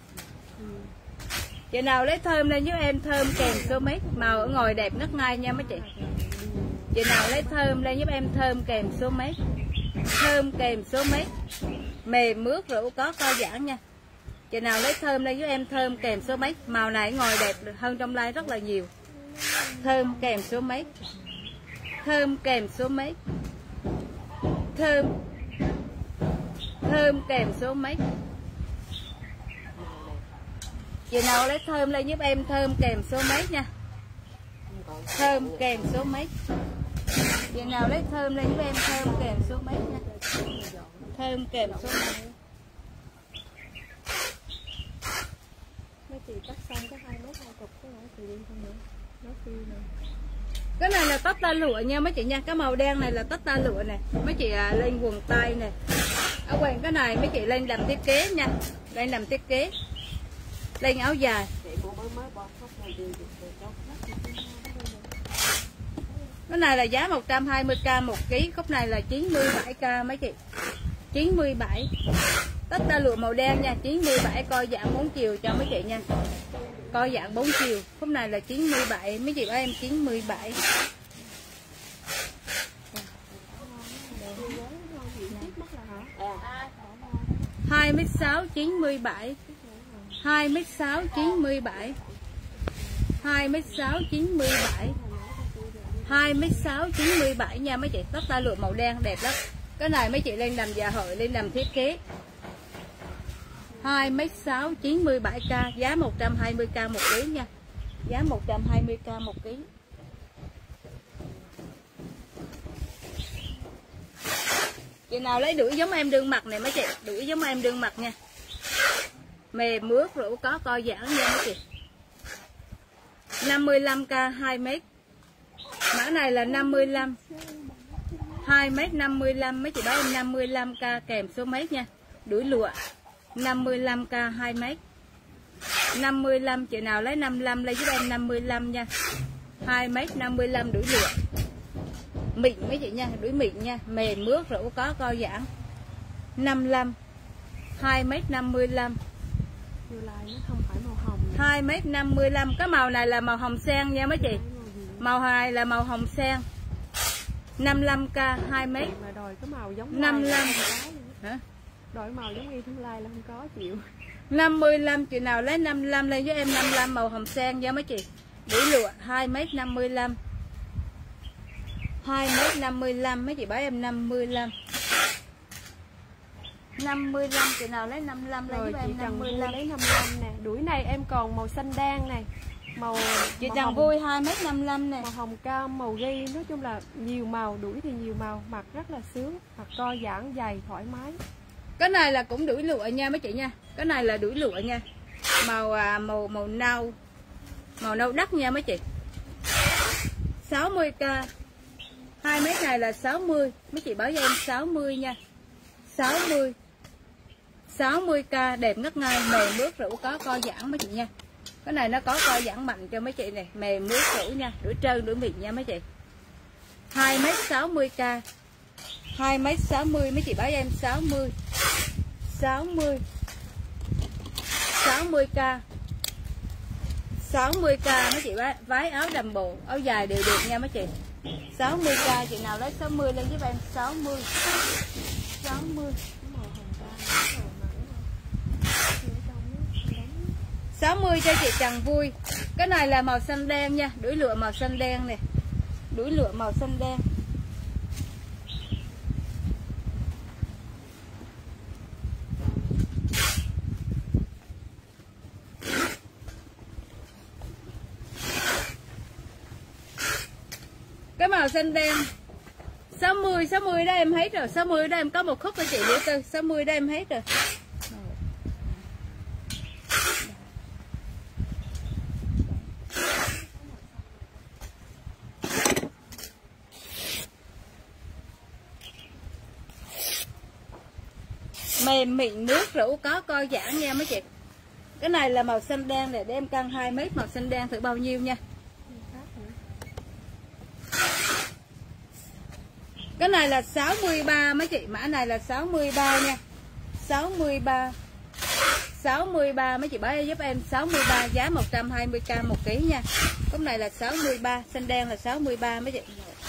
Chị nào lấy thơm lên giúp em thơm kèm số mét, màu ở ngoài đẹp ngất ngay nha mấy chị. Chị nào lấy thơm lên giúp em thơm kèm số mét. Thơm kèm số mét. Mềm mướt rượu có co giãn nha. Chị nào lấy thơm lên giúp em thơm kèm số mét, màu này ở ngoài đẹp hơn trong like rất là nhiều. Thơm kèm số mét. Thơm kèm số mét. Thơm. Thơm kèm số mét. Chị nào lấy thơm lên giúp em thơm kèm số mét nha. Thơm kèm số mét. Chị nào lấy thơm lên giúp em thơm kèm số mét nha. Thơm kèm số mét. Mấy chị cắt xong cái hai mét hai cục cái này thì đi không nữa. Nó phiêu nè. Cái này là tất ta lụa nha mấy chị nha. Cái màu đen này là tất ta lụa nè. Mấy chị à, lên quần tay nè. Ở quần cái này mấy chị lên làm thiết kế nha. Lên làm thiết kế. Lên áo dài. Cái này là giá một trăm hai mươi k một ký. Khúc này là chín mươi bảy k mấy chị. chín mươi bảy. Tất ta lụa màu đen nha. chín mươi bảy coi dạng bốn chiều cho mấy chị nha. Coi dạng bốn chiều. Khúc này là chín mươi bảy. Mấy chị bảo em chín mươi bảy. hai mét sáu chín mươi bảy, hai mét sáu chín mươi bảy, hai mét sáu chín mươi bảy, hai mét sáu chín mươi bảy nha mấy chị. Tất tay lụa màu đen đẹp lắm. Cái này mấy chị lên làm dạ hội, lên làm thiết kế. hai mét sáu chín mươi bảy k, giá một trăm hai mươi k một ký nha. Giá một trăm hai mươi k một ký. Chị nào lấy đuổi giống em đương mặt này mấy chị, đuổi giống em đương mặt nha. Mềm mướt rũ có co giãn nha mấy chị. năm mươi lăm k hai mét. Mã này là năm mươi lăm. hai mét năm mươi lăm mấy chị báo em năm mươi lăm k kèm số mét nha. Đuổi lụa. năm mươi lăm k hai mét. năm mươi lăm chị nào lấy năm mươi lăm lấy giúp em năm mươi lăm nha. hai mét năm mươi lăm đuổi lụa. Mịn mấy chị nha, đuổi mịn nha, mềm mướt rũ có co giãn. năm mươi lăm. hai mét năm mươi lăm. hai mét năm mươi lăm. Cái màu này là màu hồng sen nha mấy chị. Màu này là màu hồng sen. năm mươi lăm k hai mét. Mà đòi cái màu giống năm mươi lăm. Hả? Đòi màu giống y Thâm Lai là không có chịu. năm mươi lăm chị nào lấy năm mươi lăm lên với em năm mươi lăm màu hồng sen nha mấy chị. Đuổi lụa hai mét năm mươi lăm. hai mét năm mươi lăm mấy chị báo em năm mươi lăm. năm mươi lăm chị nào lấy năm mươi lăm lên Rồi giúp chị em Trần năm mươi Vui lăm. lấy năm mươi lăm nè. Đuổi này em còn màu xanh đan này. Màu Chị màu Trần hồng, Vui hai mét năm mươi lăm nè. màu hồng cam, màu ghi, nói chung là nhiều màu, đuổi thì nhiều màu, mặc rất là sướng, mặc co giãn dày thoải mái. Cái này là cũng đuổi lụa nha mấy chị nha. Cái này là đuổi lụa nha. Màu à, màu màu nâu. Màu nâu đất nha mấy chị. sáu mươi k. hai mét này là sáu mươi. Mấy chị báo cho em sáu mươi nha. sáu mươi. sáu mươi k đẹp ngất ngây, mềm mướt rũ có co giãn mấy chị nha. Cái này nó có co giãn mạnh cho mấy chị này, mềm mướt rũ nha, đuổi trơn đuổi mịn nha mấy chị. hai mét sáu mươi k. hai mét sáu mươi mấy chị báo cho em sáu mươi. sáu mươi. sáu mươi k. sáu mươi k mấy chị váy, váy áo đầm bộ, áo dài đều được nha mấy chị. sáu mươi k chị nào lấy sáu mươi lên giúp em sáu mươi. sáu mươi. sáu mươi cho chị Trần Vui. Cái này là màu xanh đen nha, đuổi lụa màu xanh đen nè. Đuổi lụa màu xanh đen. Cái màu xanh đen sáu mươi, sáu mươi đó em hết rồi, sáu mươi đó em có một khúc cho chị Liễu Tư, sáu mươi đó em hết rồi. Mềm mịn nước rũ có co giãn nha mấy chị. Cái này là màu xanh đen để em cân hai mét màu xanh đen thử bao nhiêu nha. Cái này là sáu mươi ba mấy chị, mã này là sáu mươi ba nha. sáu mươi ba. sáu mươi ba mấy chị báo giúp em sáu mươi ba, giá một trăm hai mươi k một ký nha. Cái này là sáu mươi ba, xanh đen là sáu mươi ba mấy chị.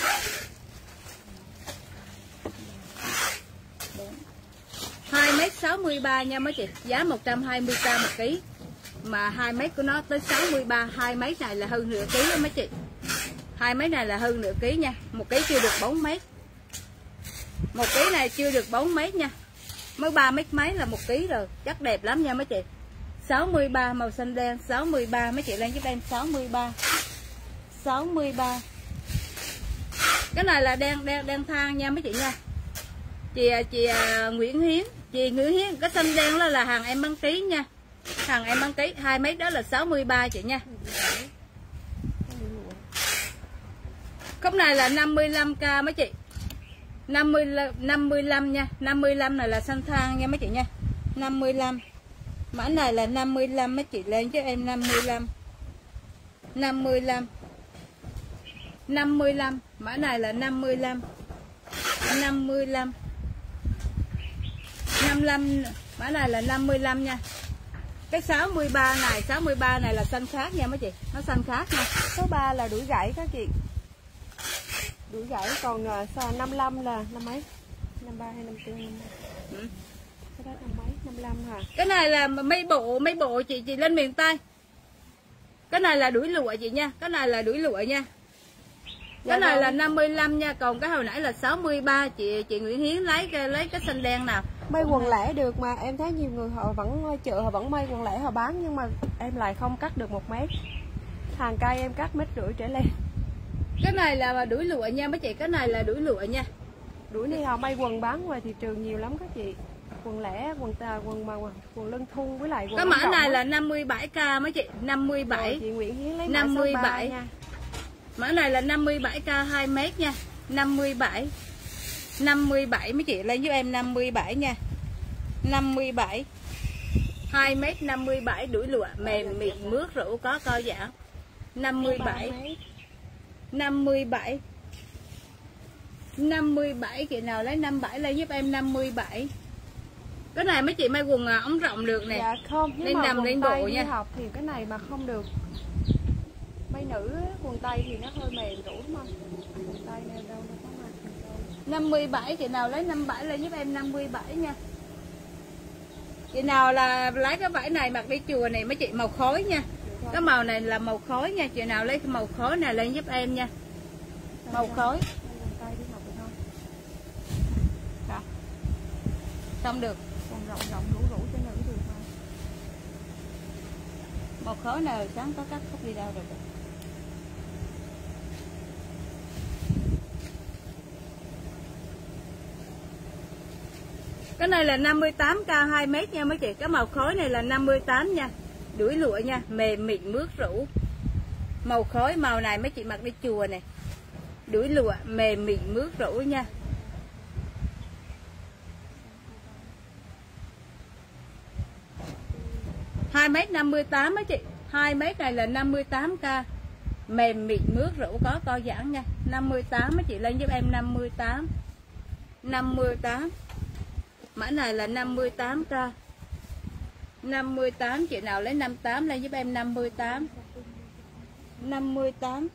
hai mét sáu mươi ba nha mấy chị, giá một trăm hai mươi k một ký. Mà hai mét của nó tới sáu mươi ba, hai mét này là hơn nửa ký đó mấy chị. Hai mét này là hơn nửa ký nha, một ký chưa được bốn mét. Một ký này chưa được bốn mét nha. Mới ba mét mấy là một ký rồi, chắc đẹp lắm nha mấy chị. sáu mươi ba màu xanh đen, sáu mươi ba mấy chị lên giúp em sáu mươi ba. sáu mươi ba. Cái này là đen đen đen than nha mấy chị nha. Chị chị Nguyễn Hiến, chị Nguyễn Hiến, cái xanh đen đó là hàng em đăng ký nha. Hàng em đăng ký hai mét đó là sáu mươi ba chị nha. Cốc này là năm mươi lăm k mấy chị. năm mươi, năm mươi lăm nha. năm mươi lăm này là xanh than nha mấy chị nha. năm mươi lăm. Mã này là năm mươi lăm mấy chị lên cho em năm mươi lăm. năm mươi lăm. năm mươi lăm. Mã này là năm mươi lăm. năm mươi lăm. năm mươi lăm. Mã này là năm mươi lăm nha. Cái sáu mươi ba này, sáu mươi ba này là xanh khác nha mấy chị. Nó xanh khác nha. Số ba là đuổi gãy các chị. Đuổi gãy, còn uh, năm mươi lăm là năm mấy? năm mươi ba hay năm mươi tư? Ừ. Cái đó năm mấy? năm mươi lăm hả? Cái này là mây bộ, mây bộ chị chị lên miền Tây. Cái này là đuổi lụa chị nha, cái này là đuổi lụa nha. Cái này là năm mươi lăm nha, còn cái hồi nãy là sáu mươi ba. Chị chị Nguyễn Hiến lấy cái lấy cái xanh đen nào. May quần lẻ được mà, em thấy nhiều người họ vẫn chợ họ vẫn may quần lẻ họ bán, nhưng mà em lại không cắt được một mét. Hàng cây em cắt mét rưỡi trở lên. Cái này là đuổi lụa nha mấy chị, cái này là đuổi lụa nha. Đuổi này họ may quần bán ngoài thị trường nhiều lắm các chị. Quần lẻ, quần tà, quần mà quần, quần lưng thun với lại quần. Cái mã này là năm mươi bảy k mấy chị, năm mươi bảy. Rồi, chị Nguyễn Hiến lấy năm mươi bảy nha. Mã này là năm mươi bảy k hai mét nha, năm mươi bảy. năm mươi bảy mấy chị lên giúp em năm mươi bảy nha. năm mươi bảy. hai mét năm mươi bảy đuổi lụa mềm mịn mướt rũ có co giãn. năm mươi bảy. năm mươi bảy. năm mươi bảy chị nào lấy năm mươi bảy lên giúp em năm mươi bảy. Cái này mấy chị may quần ống rộng được nè. Dạ không, nhưng lên mà đầm quần lên tây bộ đi nha. học thì cái này mà không được. May nữ quần tây thì nó hơi mềm rũ mà. Quần tây này đâu nó có mặt. năm mươi bảy chị nào lấy năm mươi bảy lên giúp em năm mươi bảy nha. Chị nào là lấy cái vải này mặc đi chùa này mấy chị màu khói nha. Cái màu này là màu khói nha, chị nào lấy cái màu khói này lên giúp em nha. Màu khói. Đó. Xong được. Còn rộng rộng rũ rũ cho nữ được mà. Màu khói này sáng có cắt không đi đâu được. Cái này là năm mươi tám k hai mét nha mấy chị. Cái màu khói này là năm mươi tám nha. Đuổi lụa nha, mềm mịn mướt rũ. Màu khói màu này mấy chị mặc đi chùa này. Đuổi lụa mềm mịn mướt rũ nha. hai mét năm mươi tám mấy chị. hai mét này là năm mươi tám k. Mềm mịn mướt rũ có co giãn nha. năm mươi tám mấy chị lên giúp em năm mươi tám. năm mươi tám. Mã này là năm mươi tám k. năm mươi tám chị nào lấy năm mươi tám lên giúp em năm mươi tám. năm mươi tám.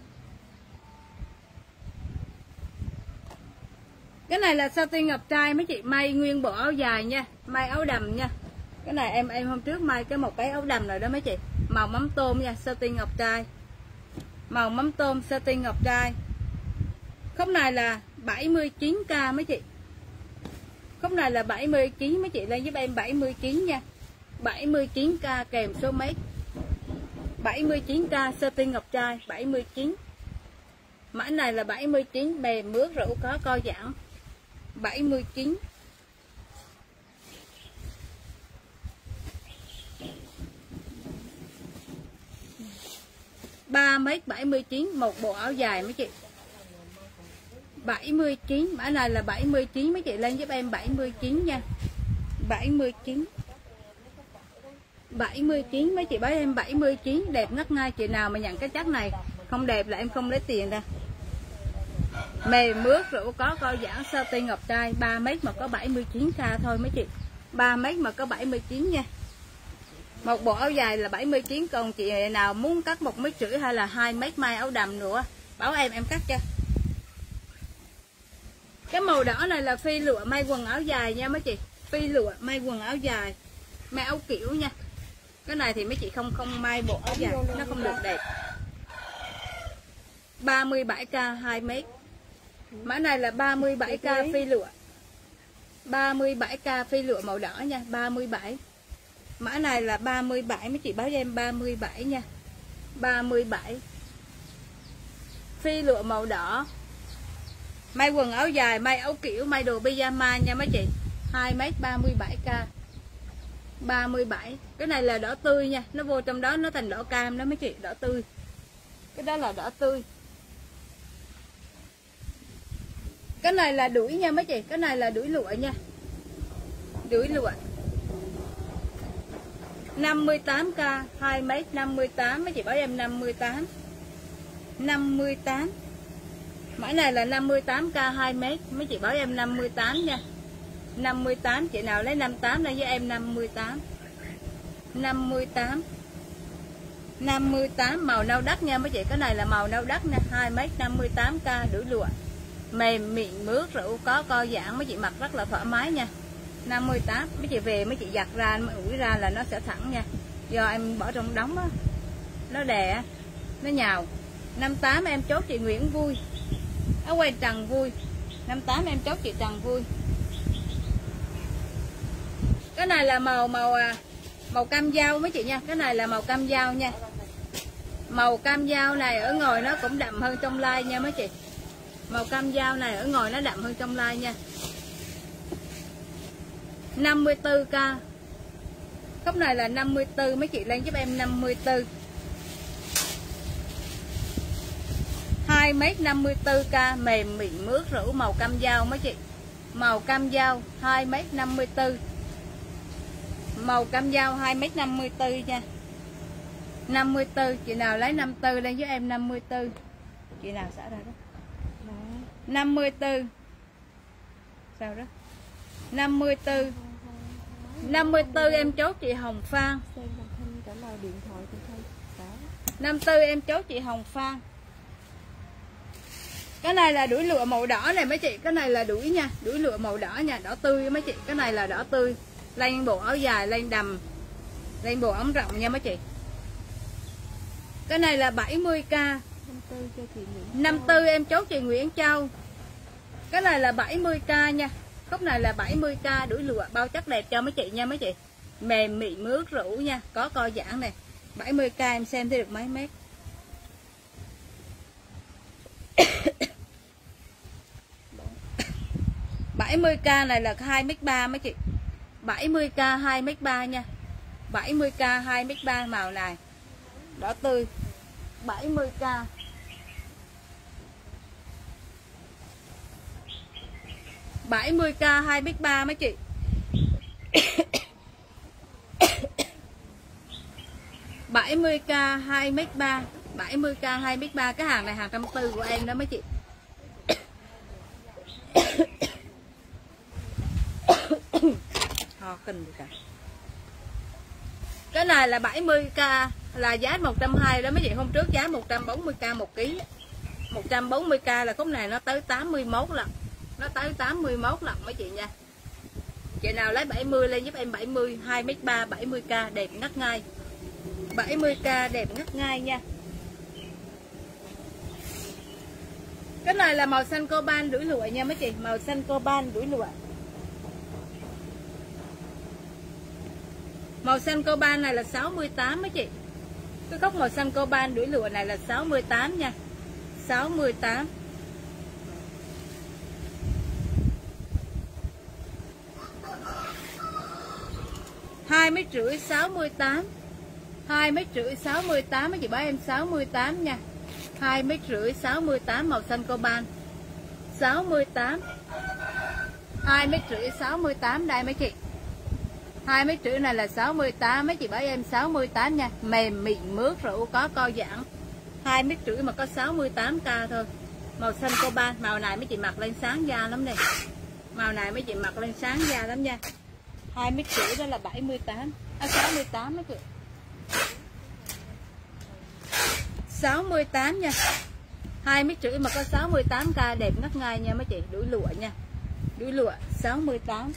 Cái này là satin ngọc trai mấy chị, may nguyên bộ áo dài nha, may áo đầm nha. Cái này em em hôm trước may cái một cái áo đầm rồi đó mấy chị. Màu mắm tôm nha, satin ngọc trai. Màu mắm tôm satin ngọc trai. Khúc này là bảy mươi chín k mấy chị. Khúc này là bảy mươi chín mấy chị lên giúp em bảy mươi chín nha. bảy mươi chín k kèm số mấy. bảy mươi chín k satin ngọc trai bảy mươi chín. Mã này là bảy mươi chín, mềm mướt rũ có co giãn. bảy mươi chín. ba mét bảy mươi chín một bộ áo dài mấy chị. bảy mươi chín, mã này là bảy mươi chín mấy chị lên giúp em bảy mươi chín nha. bảy mươi chín. bảy mươi chín mấy chị báo em bảy mươi chín, đẹp ngất ngay. Chị nào mà nhận cái chất này không đẹp là em không lấy tiền ra. Mềm mướt rũ có co giãn satin ngọc trai ba mét mà có bảy mươi chín k thôi mấy chị. ba mét mà có bảy mươi chín nha. Một bộ áo dài là bảy mươi chín, còn chị nào muốn cắt một mét rưỡi hay là hai mét may áo đầm nữa báo em em cắt cho. Cái màu đỏ này là phi lụa may quần áo dài nha mấy chị. Phi lụa may quần áo dài, may áo kiểu nha. Cái này thì mấy chị không không may bộ áo dài nó không được đẹp. ba mươi bảy k hai mét. Mã này là ba mươi bảy k phi lụa. ba mươi bảy k phi lụa màu đỏ nha, ba mươi bảy. Mã này là ba mươi bảy mấy chị báo cho em ba mươi bảy nha. ba mươi bảy. Phi lụa màu đỏ. May quần áo dài, may áo kiểu, may đồ pyjama nha mấy chị. hai mét ba mươi bảy k. ba mươi bảy. Cái này là đỏ tươi nha, nó vô trong đó nó thành đỏ cam đó mấy chị, đỏ tươi. Cái đó là đỏ tươi. Cái này là đuổi nha mấy chị, cái này là đuổi lụa nha. Đuổi lụa. năm mươi tám k hai mét năm mươi tám mấy chị báo em năm mươi tám. năm mươi tám. Mã này là năm mươi tám k hai mét, mấy chị báo em năm mươi tám nha. năm mươi tám chị nào lấy năm mươi tám đây với em năm mươi tám. năm mươi tám. năm mươi tám màu nâu đất nha mấy chị, cái này là màu nâu đất nè, hai mét năm mươi tám k đuổi lụa. Mềm mịn mướt rũ có co giãn mấy chị mặc rất là thoải mái nha. năm mươi tám. Mấy chị về mấy chị giặt ra, mới ủi ra là nó sẽ thẳng nha. Do em bỏ trong đóng á, nó đè, nó nhào. năm tám em chốt chị Nguyễn Vui. Áo quay Trần Vui. năm tám em chốt chị Trần Vui. Cái này là màu màu màu cam dao mấy chị nha. Cái này là màu cam dao nha. Màu cam dao này ở ngoài nó cũng đậm hơn trong like nha mấy chị. Màu cam dao này ở ngoài nó đậm hơn trong like nha. năm mươi tư k. Cốc này là năm mươi tư, mấy chị lên giúp em năm mươi tư. hai mét năm mươi tư k, mềm mịn mướt rũ, màu cam dao mấy chị. Màu cam dao hai mét năm mươi tư. Màu cam dao hai mét năm mươi tư nha. năm mươi tư, chị nào lấy năm mươi tư lên với em năm mươi tư. Chị nào xả ra đó. năm mươi tư. Sao đó? năm mươi tư. năm mươi tư em chốt chị Hồng Phan. năm mươi tư em chốt chị Hồng Phan. Cái này là đuổi lụa màu đỏ này mấy chị. Cái này là đuổi nha. Đuổi lụa màu đỏ nha. Đỏ tươi mấy chị. Cái này là đỏ tươi. Lên bộ áo dài, lên đầm, lên bộ ống rộng nha mấy chị. Cái này là bảy mươi k. năm mươi tư em chốt chị Nguyễn Châu. Cái này là bảy mươi k nha. Cốc này là bảy mươi k, đuổi lụa bao chất đẹp cho mấy chị nha mấy chị. Mềm mịn mướt rũ nha, có co giãn này. bảy mươi k em xem thấy được mấy mét. bảy mươi k này là hai mét ba mấy chị. bảy mươi k hai mét ba nha. bảy mươi k hai mét ba, màu này đỏ tươi. bảy mươi k. bảy mươi k hai mét ba mấy chị. bảy mươi k hai mét ba. bảy mươi k hai mét ba. Cái hàng này hàng trăm tư của em đó mấy chị. Ho kinh đi cả. Cái này là bảy mươi k, là giá một trăm hai mươi đó mấy chị. Hôm trước giá một trăm bốn mươi k một ký. một trăm bốn mươi k là khúc này nó tới tám mươi mốt lần. Nó tới tám mươi mốt lần mấy chị nha. Chị nào lấy bảy mươi lên giúp em bảy mươi, hai mét ba, bảy mươi k đẹp ngắt ngay. bảy mươi k đẹp ngắt ngay nha. Cái này là màu xanh coban đuổi lụa nha mấy chị. Màu xanh coban đuổi lụa. Màu xanh coban này là sáu mươi tám mấy chị. Cái góc màu xanh coban đuổi lụa này là sáu mươi tám nha. sáu mươi tám. hai mét rưỡi sáu mươi tám. hai mét rưỡi sáu mươi tám mấy chị báo em sáu mươi tám nha. hai mét rưỡi sáu mươi tám, màu xanh coban. sáu mươi tám. hai mét rưỡi sáu mươi tám đây mấy chị. hai mét rưỡi này là sáu mươi tám, mấy chị báo em sáu mươi tám nha. Mềm mịn mướt rũ, có co giãn. hai mét rưỡi mà có sáu mươi tám k thôi. Màu xanh coban, màu này mấy chị mặc lên sáng da lắm đây. Màu này mấy chị mặc lên sáng da lắm nha. hai mét rưỡi đó là bảy mươi tám, à, sáu mươi tám mấy chị. sáu mươi tám nha. hai mét rưỡi mà có sáu mươi tám k đẹp ngắt ngay nha mấy chị, đuổi lụa nha. Đuổi lụa sáu mươi tám.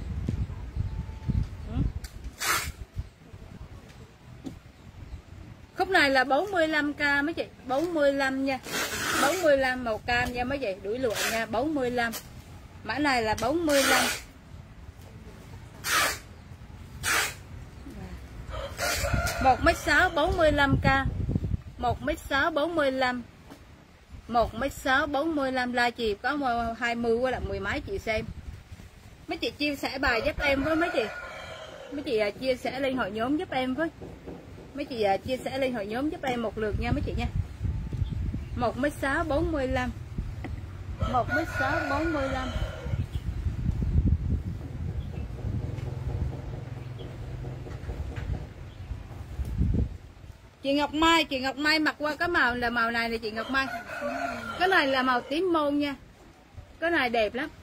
Khúc này là bốn mươi lăm k mấy chị, bốn mươi lăm nha. bốn mươi lăm màu cam nha mấy chị, đuổi lụa nha, bốn mươi lăm. Mã này là bốn mươi lăm. một mét sáu bốn mươi lăm k. một mét sáu bốn mươi lăm. một mét sáu bốn mươi lăm, like chị có hai mươi qua là mười mấy chị xem. Mấy chị chia sẻ bài giúp em với mấy chị. Mấy chị chia sẻ lên hội nhóm giúp em với. Mấy chị chia sẻ lên hội nhóm giúp em một lượt nha mấy chị nha. một mét sáu bốn mươi lăm. một mét sáu bốn mươi lăm. Chị Ngọc Mai, chị Ngọc Mai mặc qua cái màu là màu này là chị Ngọc Mai. Cái này là màu tím môn nha. Cái này đẹp lắm.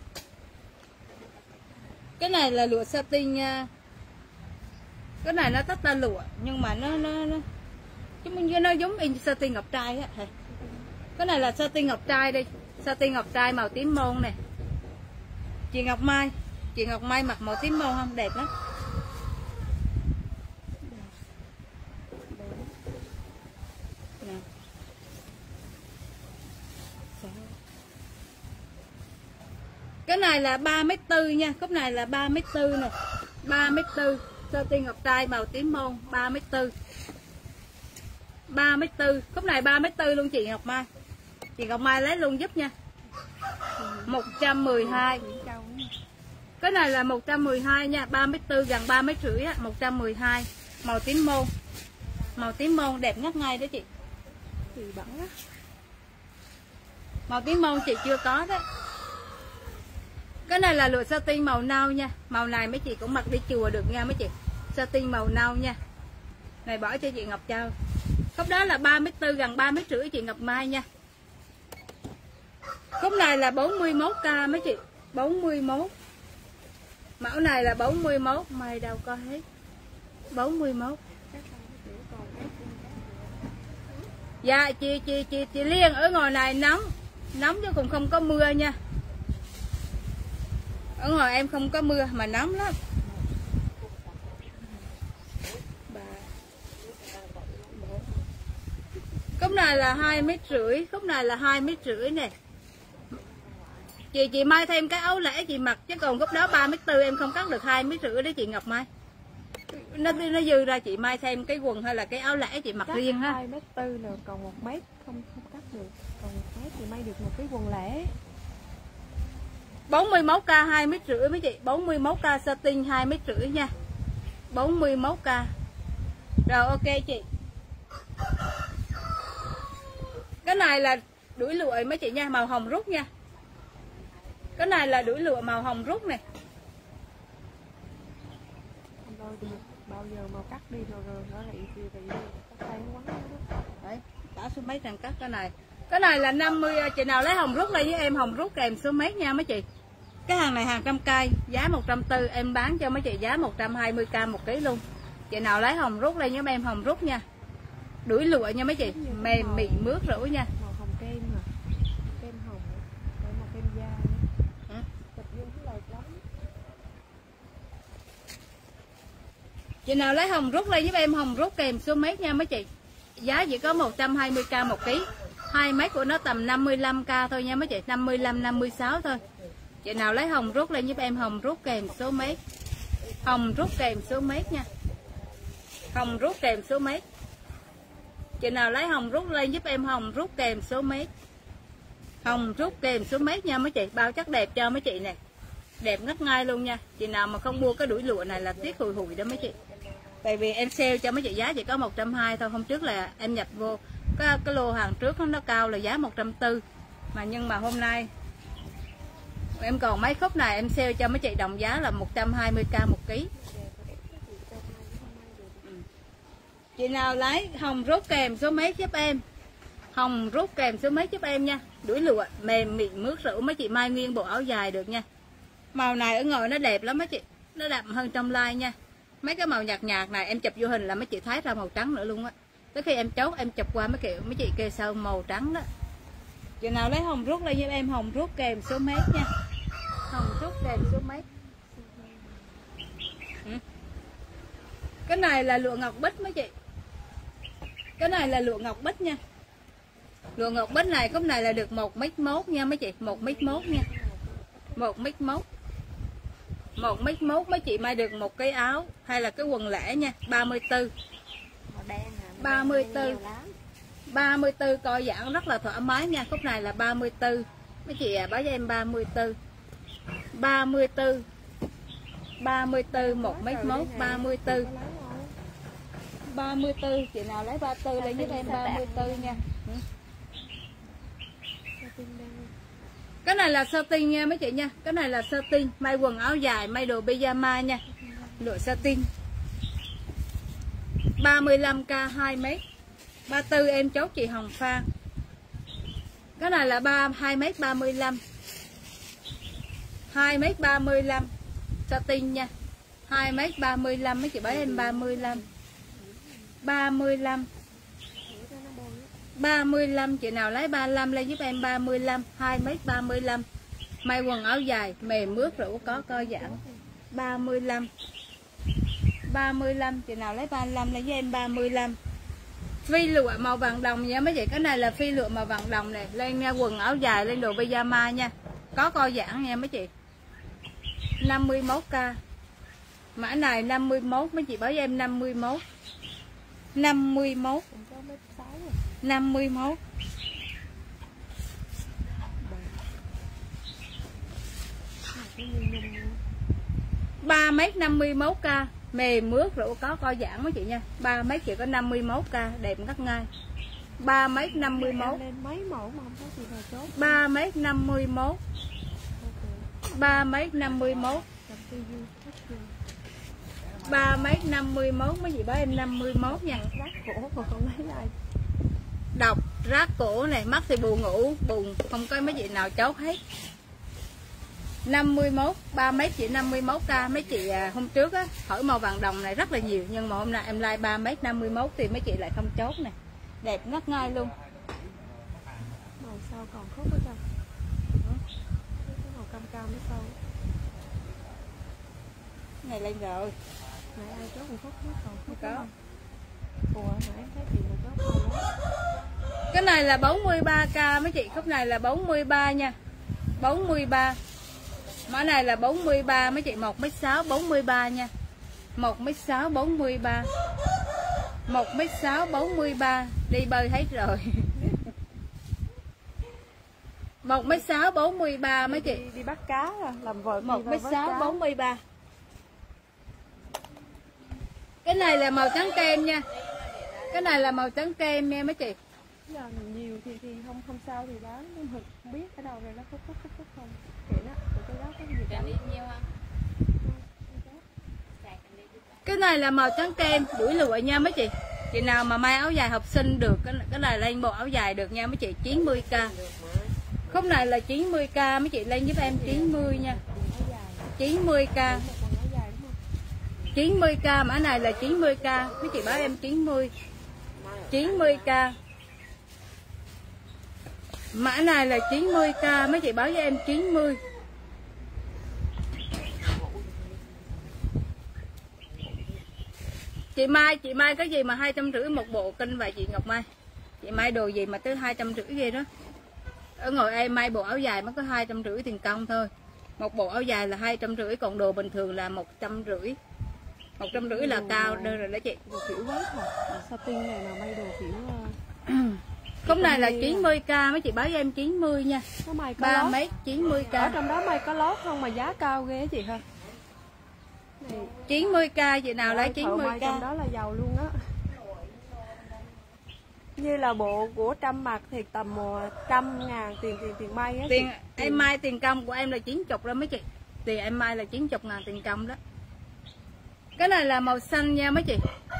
Cái này là lụa satin nha. Cái này nó tách ra lụa nhưng mà nó nó nó giống như nó giống in satin ngọc trai á. Cái này là satin ngọc trai đi. Satin ngọc trai màu tím môn này. Chị Ngọc Mai. Chị Ngọc Mai mặc màu tím môn không? Đẹp lắm. Nè. Cái này là ba mét tư nha, cúc này là ba mét tư nè. ba mét tư, sơ ti ngọc trai màu tím môn ba mét tư. ba mét tư, cúc này ba mét tư luôn chị Ngọc Mai. Chị Ngọc Mai lấy luôn giúp nha. một trăm mười hai. Cái này là một trăm mười hai nha, ba mét tư gần ba mét rưỡi á, một trăm mười hai, màu tím môn. Màu tím môn đẹp ngất ngay đó chị. Chị bẩn á. Màu tím môn chị chưa có đó. Cái này là lụa satin màu nâu nha. Màu này mấy chị cũng mặc đi chùa được nha mấy chị. Satin màu nâu nha. Này bỏ cho chị Ngọc Châu. Cúc đó là ba mét tư gần ba mét rưỡi chị Ngọc Mai nha. Cúc này là bốn mươi mốt k mấy chị. bốn mươi mốt. Mẫu này là bốn mươi mốt. Mày đâu có hết. bốn mươi mốt. Dạ chị chị chị chị Liên ở ngoài này nóng. Nóng chứ cũng không có mưa nha. Ở ngoài em không có mưa mà nóng lắm. Cúc này là hai mét rưỡi, cúc này là hai mét rưỡi nè. Chị chị Mai thêm cái áo lẻ chị mặc chứ còn cúc đó ba mét tư em không cắt được hai mét rưỡi đó chị Ngọc Mai. Nó nó dư ra chị Mai thêm cái quần hay là cái áo lẻ chị mặc cắt riêng ha. hai mét tư là còn một mét không không cắt được. Còn một mét thì may được một cái quần lẻ. bốn mươi mốt k hai mét rưỡi mấy chị, bốn mươi mốt k satin hai mét rưỡi nha. bốn mươi mốt k. Rồi ok chị. Cái này là đuổi lụa mấy chị nha, màu hồng rút nha. Cái này là đuổi lụa màu hồng rút này. Đôi thì bao giờ mà cắt đi rồi rồi nó lại thì thì tay nó quấn. Đấy, đã số mấy thằng cắt cái này. Cái này là năm mươi, chị nào lấy hồng rút đây với em hồng rút kèm số mấy nha mấy chị. Cái hàng này hàng trăm cây, giá một trăm tư mươi, em bán cho mấy chị giá một trăm hai mươi k một ký luôn. Chị nào lấy hồng rút đây với em hồng rút nha. Đuổi lụa nha mấy chị, mềm mịn mướt rũ nha. Màu hồng kem à. Kem hồng. Rồi màu kem da nữa. Thịt dương nó đẹp lắm. Chị nào lấy hồng rút đây giúp em hồng rút kèm số mấy nha mấy chị. Giá chỉ có một trăm hai mươi k một ký. Hai mét của nó tầm năm mươi lăm k thôi nha mấy chị, năm mươi lăm năm mươi sáu thôi. Chị nào lấy hồng rút lên giúp em hồng rút kèm số mét. Hồng rút kèm số mét nha. Hồng rút kèm số mét. Chị nào lấy hồng rút lên giúp em hồng rút kèm số mét. Hồng rút kèm số mét nha mấy chị, bao chất đẹp cho mấy chị nè. Đẹp ngất ngay luôn nha. Chị nào mà không mua cái đuổi lụa này là tiếc hùi hùi đó mấy chị. Tại vì em sale cho mấy chị giá chỉ có một trăm hai mươi thôi. Hôm trước là em nhập vô cái, cái lô hàng trước nó cao là giá một trăm tư mươi. Mà nhưng mà hôm nay em còn mấy khúc này em sale cho mấy chị đồng giá là một trăm hai mươi k một ký. Chị nào lấy hồng rút kèm số mấy giúp em. Hồng rút kèm số mấy giúp em nha. Đuổi lụa mềm mịn mướt rũ mấy chị may nguyên bộ áo dài được nha. Màu này ở ngoài nó đẹp lắm mấy chị. Nó đậm hơn trong like nha. Mấy cái màu nhạt nhạt này em chụp vô hình là mấy chị thấy ra màu trắng nữa luôn á. Tới khi em chốt em chụp qua mấy kiểu mấy chị kêu sao màu trắng đó. Chị nào lấy hồng rút lên giúp em hồng rút kèm số mét nha. Hồng rút kèm số mét. Ừ. Cái này là lụa ngọc bích mấy chị. Cái này là lụa ngọc bích nha. Lụa ngọc bích này cúc này là được một mét mốt nha mấy chị, một mét mốt nha. một mét mốt. một mét mốt mấy chị may được một cái áo hay là cái quần lẻ nha, ba mươi tư. ba mươi tư. ba mươi tư coi giãn rất là thoải mái nha, cúc này là ba mươi tư. Mấy chị à, báo cho em ba mươi tư. ba mươi tư. ba mươi tư một mét mốt ba mươi tư. ba mươi tư, chị nào lấy ba mươi tư lấy giúp em ba mươi tư nha. Ừ. Cái này là satin nha mấy chị nha. Cái này là satin, may quần áo dài, may đồ pyjama nha. Lụa satin. ba mươi lăm k hai mét. ba mươi tư em chốt chị Hồng Phan. Cái này là ba hai mét ba mươi lăm. hai mét ba mươi lăm satin nha. hai mét ba mươi lăm mấy chị bảo em ba mươi lăm. ba mươi lăm. ba mươi lăm chị nào lấy ba mươi lăm lên giúp em ba mươi lăm, hai mét ba mươi lăm. May quần áo dài mềm mướt rũ có co giãn. ba mươi lăm. ba mươi lăm, chị nào lấy ba mươi lăm lấy với em ba mươi lăm. Phi lụa màu vàng đồng nha mấy chị, cái này là phi lụa màu vàng đồng này, lên nha, quần áo dài lên đồ pyjama nha. Có co giãn nha mấy chị. năm mươi mốt k. Mã này năm mươi mốt mấy chị báo cho em năm mươi mốt. năm mươi mốt. năm mươi mốt. ba mét năm mươi mốt k, mềm mướt rượu có co giãn mấy chị nha. ba mét chỉ có năm mươi mốt k, đẹp ngắt ngay. ba mét năm mươi mốt. ba mét năm mươi mốt. ba mét năm mươi mốt. ba mét năm mươi mốt mấy chị báo em năm mươi mốt nha. Đọc rát cổ này, mắt thì buồn ngủ, buồn không có mấy chị nào chốt hết. năm mươi mốt, ba mét chỉ năm mươi mốt k. Mấy chị à, hôm trước á hỏi màu vàng đồng này rất là nhiều, nhưng mà hôm nay em like ba mét năm mươi mốt thì mấy chị lại không chốt nè. Đẹp ngất ngay luôn. Màu sau còn khúc ở trong. Màu cam cam nó sâu. Này lên rồi. Nãy ai chốt một khúc hết còn không có. Ủa nãy em thấy chị mà chốt rồi đó. Cái này là bốn mươi ba k mấy chị, khúc này là bốn mươi ba nha. bốn mươi ba. Mã này là bốn mươi ba mấy chị, một mét sáu bốn mươi ba nha. một mét sáu bốn mươi ba. một mét sáu bốn mươi ba, đi bơi hết rồi. một mét sáu bốn mươi ba mấy chị. Đi, đi bắt cá à, làm vợ một mét sáu bốn mươi ba. Cái này là màu trắng kem nha. Cái này là màu trắng kem nha mấy chị. Giờ nhiều thì thì không không sao thì bán, nhưng mà không biết ở đâu rồi nó khúc khúc khúc khúc không. Kệ đó, cái đó có gì cả. Cái này là màu trắng kem đuổi lụa nha mấy chị. Chị nào mà may áo dài học sinh được, cái, cái này lên bộ áo dài được nha mấy chị, chín mươi k. Khúc này là chín mươi k mấy chị, lên giúp em chín mươi nha. chín mươi k. chín mươi k, mã này là chín mươi k, mấy chị báo em chín mươi. chín mươi k. Mã này là chín mươi k, mấy chị báo cho em chín mươi. Chị Mai, chị Mai cái gì mà hai trăm rưỡi một bộ kinh vậy chị Ngọc Mai? Chị Mai đồ gì mà tới hai trăm rưỡi ghê đó. Ở ngồi em may bộ áo dài mới có hai trăm rưỡi tiền công thôi. Một bộ áo dài là hai trăm rưỡi, còn đồ bình thường là một trăm rưỡi. một trăm rưỡi là cao đơn rồi đó chị. Đồ kiểu quá hả? Satin này mà may đồ kiểu khúc này là chín mươi k, mấy chị báo cho em chín mươi nha. ba mét chín mươi k. Ở trong đó may có lót không mà giá cao ghê chị ha. Này. chín mươi k, chị nào lấy chín mươi k. Trong đó là giàu luôn á. Như là bộ của Trâm mặc thì tầm trăm ngàn tiền tiền tiền may á. Tiền chị. Em may tiền công của em là chín mươi đó mấy chị. Tiền em may là chín mươi ngàn tiền công đó. Cái này là màu xanh nha mấy chị.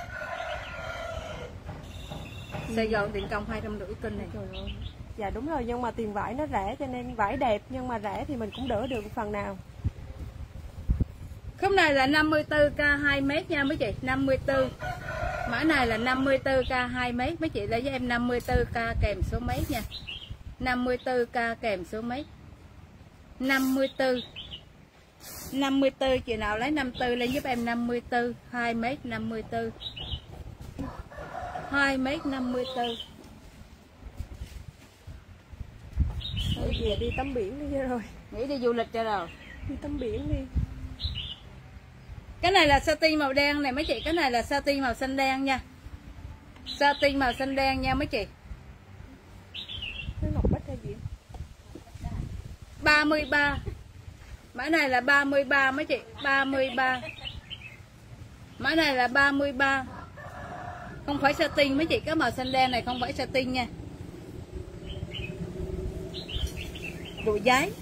Sài Gòn tiền công hai trăm rưỡi kênh này. Trời ơi. Dạ đúng rồi, nhưng mà tiền vải nó rẻ cho nên vải đẹp, nhưng mà rẻ thì mình cũng đỡ được phần nào. Khúc này là năm mươi tư k hai mét nha mấy chị, năm mươi tư. Mã này là năm mươi tư k hai mét, mấy chị lấy với em năm mươi tư k kèm số mét nha. năm mươi tư k kèm số mét. năm mươi tư. năm mươi tư, chị nào lấy năm mươi tư lên giúp em năm mươi tư, hai mét năm mươi tư. hai mét năm mươi tư. Thôi về đi tắm biển đi rồi. Nghĩ đi du lịch cho rồi. Đi tắm biển đi. Cái này là satin màu đen này mấy chị, cái này là satin màu xanh đen nha. Satin màu xanh đen nha mấy chị. Cái ngọc bích hay gì? ba mươi ba. Mã này là ba mươi ba mấy chị, ba mươi ba. Mã này là ba mươi ba. Không phải satin mấy chị, cái màu xanh đen này không phải satin nha. Đồ giấy.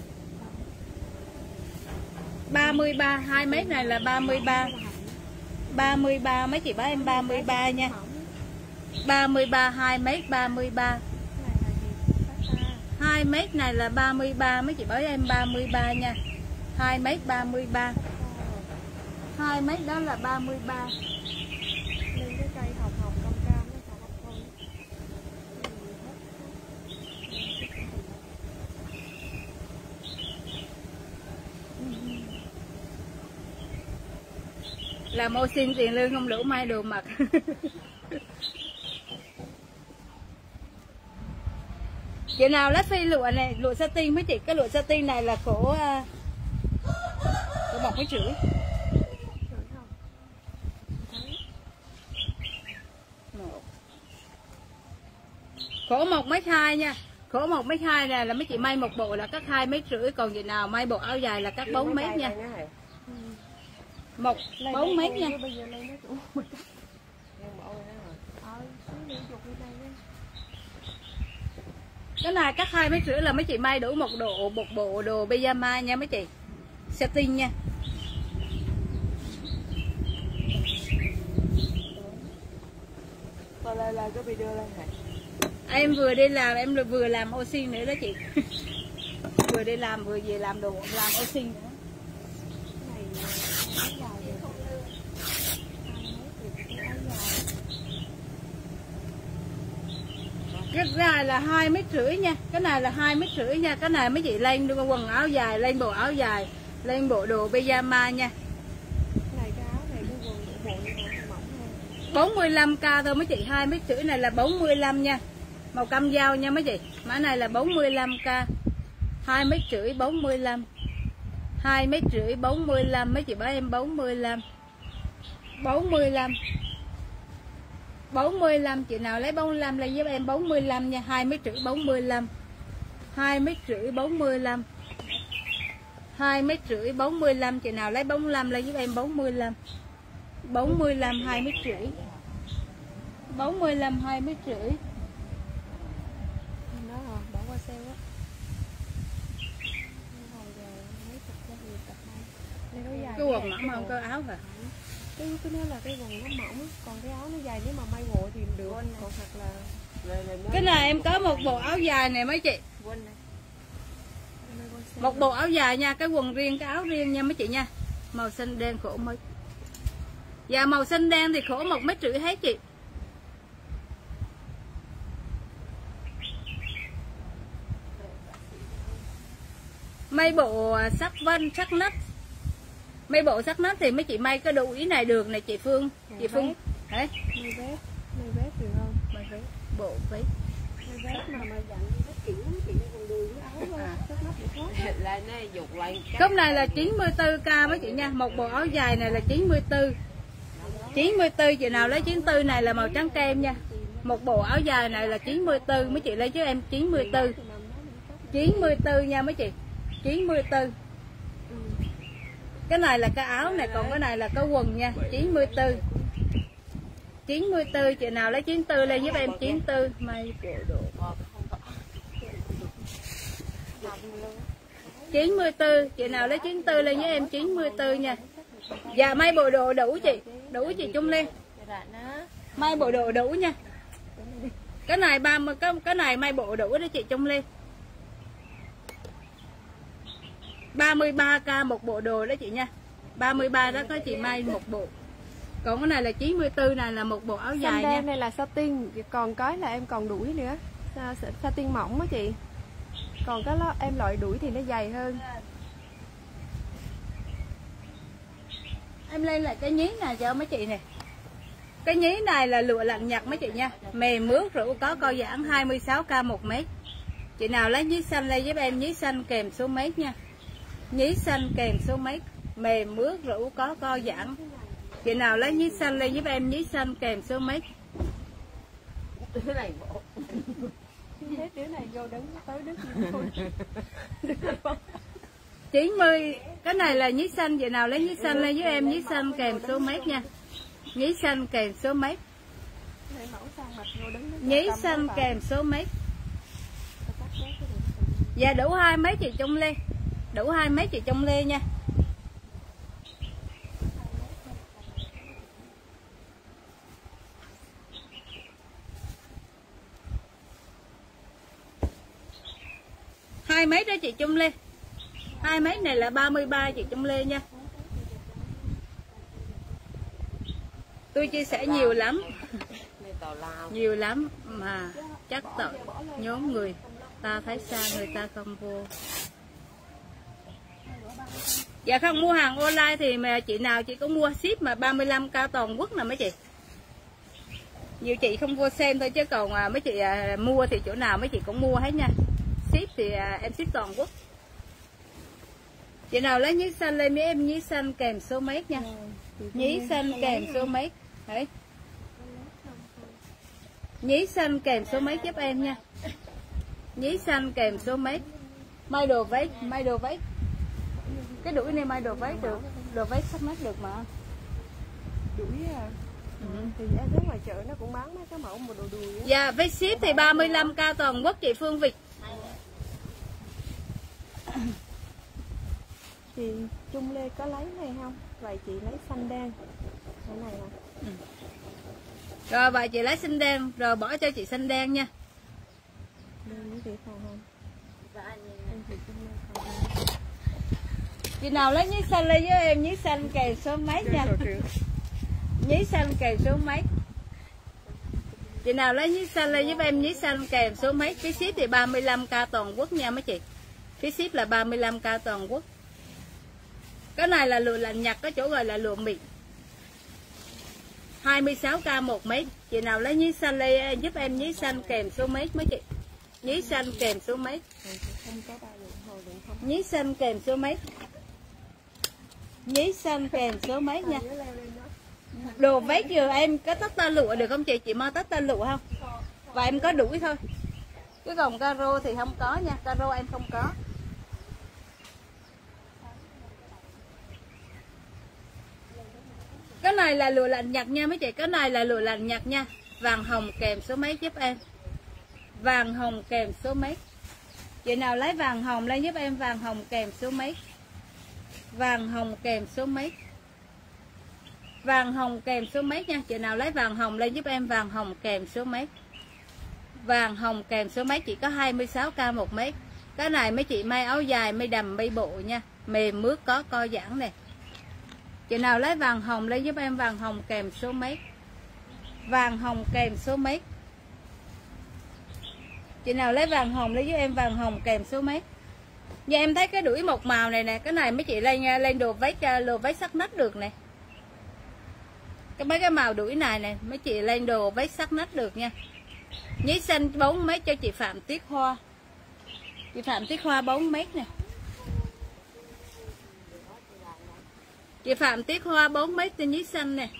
ba mươi ba, hai mét này là ba mươi ba. ba mươi ba mấy chị báo em ba mươi ba nha. ba mươi ba, hai mét ba mươi ba. hai mét này là ba mươi ba, mấy chị báo em ba mươi ba nha. hai mét ba mươi ba. hai mét đó là ba mươi ba. Lên cái cây hồng hồng cam cam nó còn không thôi. Làm ô xin tiền lương không đủ may đồ mặc. Chị nào lát phi lụa này, lụa satin mấy chị, cái lụa satin này là khổ khổ một mấy rưỡi. Khổ một mấy hai nha. Khổ một mấy hai này là mấy chị may một bộ là cắt hai mấy rưỡi, còn chị nào may bộ áo dài là cắt bốn mét nha. Một bốn mét nha. Cái này cắt hai mấy rưỡi là mấy chị may đủ một độ một bộ đồ pyjama nha mấy chị. Satin nha. Còn lại là cái video lên hả? Em vừa đi làm em vừa làm ô xin nữa đó chị. Vừa đi làm vừa về làm đồ làm ô xin nữa. Cái này là hai mét rưỡi nha, cái này là hai mét rưỡi nha, cái này mấy chị lên quần áo dài, lên bộ áo dài, lên bộ đồ pyjama nha. Này cái áo này cái quần bộ này mỏng hơn. bốn mươi lăm k thôi mấy chị, hai mét rưỡi này là bốn mươi lăm nha. Màu cam dao nha mấy chị. Mã này là bốn mươi lăm k. hai mét rưỡi bốn mươi lăm. hai mét rưỡi bốn mươi lăm mấy chị báo em bốn mươi lăm. bốn mươi lăm. bốn mươi lăm chị nào lấy bốn mươi lăm lên giúp em bốn mươi lăm nha, hai mét rưỡi bốn mươi lăm. hai mét rưỡi bốn mươi lăm. hai mét rưỡi bốn mươi lăm chị nào lấy bốn mươi lăm lên giúp em bốn mươi lăm. bốn mươi lăm hai mét rưỡi. bốn mươi lăm hai mét rưỡi. Đó rồi, bỏ qua sale á. Cái quần mỏng không có áo hả? Cái cái nó là cái quần nó mỏng, còn cái áo nó dài nếu mà may bộ thì được, còn hoặc là cái này em có một bộ áo dài này mấy chị. Một bộ áo dài nha, cái quần riêng, cái áo riêng nha mấy chị nha. Màu xanh đen khổ mấy. Dạ màu xanh đen thì khổ một mét rưỡi hết chị. May bộ sắc vân sắc nách. Mấy bộ sắc nách thì mấy chị may cái đuôi này được này chị Phương. Chị Phương hả? May vest, may vest được không? May vest, bộ vest. May vest mà mà dặn vest kiểu chị này còn đùi với áo thôi. Sắc nách được hết. Lại nó dục lại. Cốc này là chín mươi tư k mấy chị nha, một bộ áo dài này là chín mươi tư. chín mươi tư chị nào lấy chín mươi tư này là màu trắng kem nha. Một bộ áo dài này là chín mươi tư, mấy chị lấy cho em chín mươi tư. chín mươi tư nha mấy chị. chín mươi tư. Cái này là cái áo này, còn cái này là cái quần nha, chín mươi tư. chín mươi tư chị nào lấy chín mươi tư lên giúp em chín mươi tư. May bộ đồ. chín mươi tư chị nào lấy chín mươi tư lên với em chín mươi tư nha. Dạ may bộ đồ đủ chị, đủ chị Trung Liên. May bộ đồ đủ nha. Cái này ba mươi cái cái này may bộ đủ đó chị Trung Liên. ba mươi ba k một bộ đồ đó chị nha. ba mươi ba đó có chị may một bộ. Còn cái này là chín mươi tư này là một bộ áo dài nha. Này là satin, còn cái là em còn đuổi nữa. Satin mỏng á chị. Còn cái đó em loại đuổi thì nó dày hơn. Em lên lại cái nhí này cho mấy chị nè. Cái nhí này là lụa lạnh nhật mấy chị nha. Mềm mướt rũ có co giãn hai mươi sáu k một mét. Chị nào lấy nhí xanh lên giúp em nhí xanh kèm số mét nha. Nhí xanh kèm số mét. Mềm mướt rũ có co giãn. Chị nào lấy nhí xanh lên giúp em nhí xanh kèm số mét. Đứa này bộ. Đứa này vô đứng tới đứng chín mươi. Cái này là nhí xanh, chị nào lấy nhí xanh lên với em nhí xanh kèm số mét nha. Nhí xanh kèm số mét. Nhí xanh kèm số mét. Dạ đủ hai mét chị Trung Lê. Đủ hai mét chị Trung Lê nha. hai mét đó chị Trung Lê. hai mét này là ba mươi ba chị Trung Lê nha. Tôi chia sẻ nhiều lắm. Nhiều lắm mà chắc tội nhóm người ta thấy xa người ta không vô. Dạ không, mua hàng online thì mà chị nào chị có mua ship mà ba mươi lăm k toàn quốc nè mấy chị. Nhiều chị không vô xem thôi chứ còn à, mấy chị à, mua thì chỗ nào mấy chị cũng mua hết nha. Ship thì à, em ship toàn quốc. Chị nào lấy nhí xanh lên với em nhí xanh kèm số mấy nha. Nhí xanh kèm số mấy. Đấy. Nhí xanh kèm số mấy giúp em nha. Nhí xanh kèm số mấy. May đồ váy, may đồ váy. Cái đuổi này may đồ váy được, đồ váy sắp mắt được mà. Đuổi à. Ừ. Thì em thấy ngoài chợ nó cũng bán mấy cái mẫu một đồ đùi. Dạ, với ship thì ba mươi lăm k toàn quốc chị Phương Việt. Chị Trung Lê có lấy này không? Vậy chị lấy xanh đen. Cái này nè. Ừ. Rồi vậy chị lấy xanh đen, rồi bỏ cho chị xanh đen nha. Đen với chị còn không? Chị nào lấy nhí xanh lên với em nhí xanh kèm số mấy nha. Nhí xanh kèm số mấy. Chị nào lấy nhí xanh lên giúp em nhí xanh kèm số mấy. Phí ship thì ba mươi lăm k toàn quốc nha mấy chị. Phí ship là ba mươi lăm k toàn quốc. Cái này là lụa lạnh Nhật, có chỗ gọi là lụa mịn. hai mươi sáu k một mét. Chị nào lấy nhí xanh lên giúp em nhí xanh kèm số mấy mấy chị. Nhí xanh kèm số mấy. Nhí xanh kèm số mấy. Nhí xanh kèm số mấy nha. Đồ váy vừa em có tất ta lụa được không chị? Chị mang tất ta lụa không? Và em có đuổi thôi. Chứ còn caro thì không có nha. Caro em không có. Cái này là lụa lạnh Nhật nha mấy chị. Cái này là lụa lạnh Nhật nha. Vàng hồng kèm số mấy giúp em. Vàng hồng kèm số mấy. Chị nào lấy vàng hồng lên giúp em vàng hồng kèm số mấy. Vàng hồng kèm số mấy. Vàng hồng kèm số mấy nha. Chị nào lấy vàng hồng lên giúp em vàng hồng kèm số mấy. Vàng hồng kèm số mấy chỉ có hai mươi sáu k một mét. Cái này mấy chị may áo dài, may đầm, may bộ nha. Mềm mướt có co giãn nè. Chị nào lấy vàng hồng lên giúp em vàng hồng kèm số mấy. Vàng hồng kèm số mấy. Chị nào lấy vàng hồng lấy giúp em vàng hồng kèm số mấy. Và em thấy cái đuổi một màu này nè. Cái này mấy chị lên lên đồ váy đồ váy sắc nách được nè. Cái mấy cái màu đuổi này nè mấy chị lên đồ váy sắc nách được nha. Nhí xanh bốn mét cho chị Phạm Tiết Hoa. Chị Phạm Tiết Hoa bốn mét nè. Chị Phạm Tiết Hoa bốn mét trên nhí xanh nè.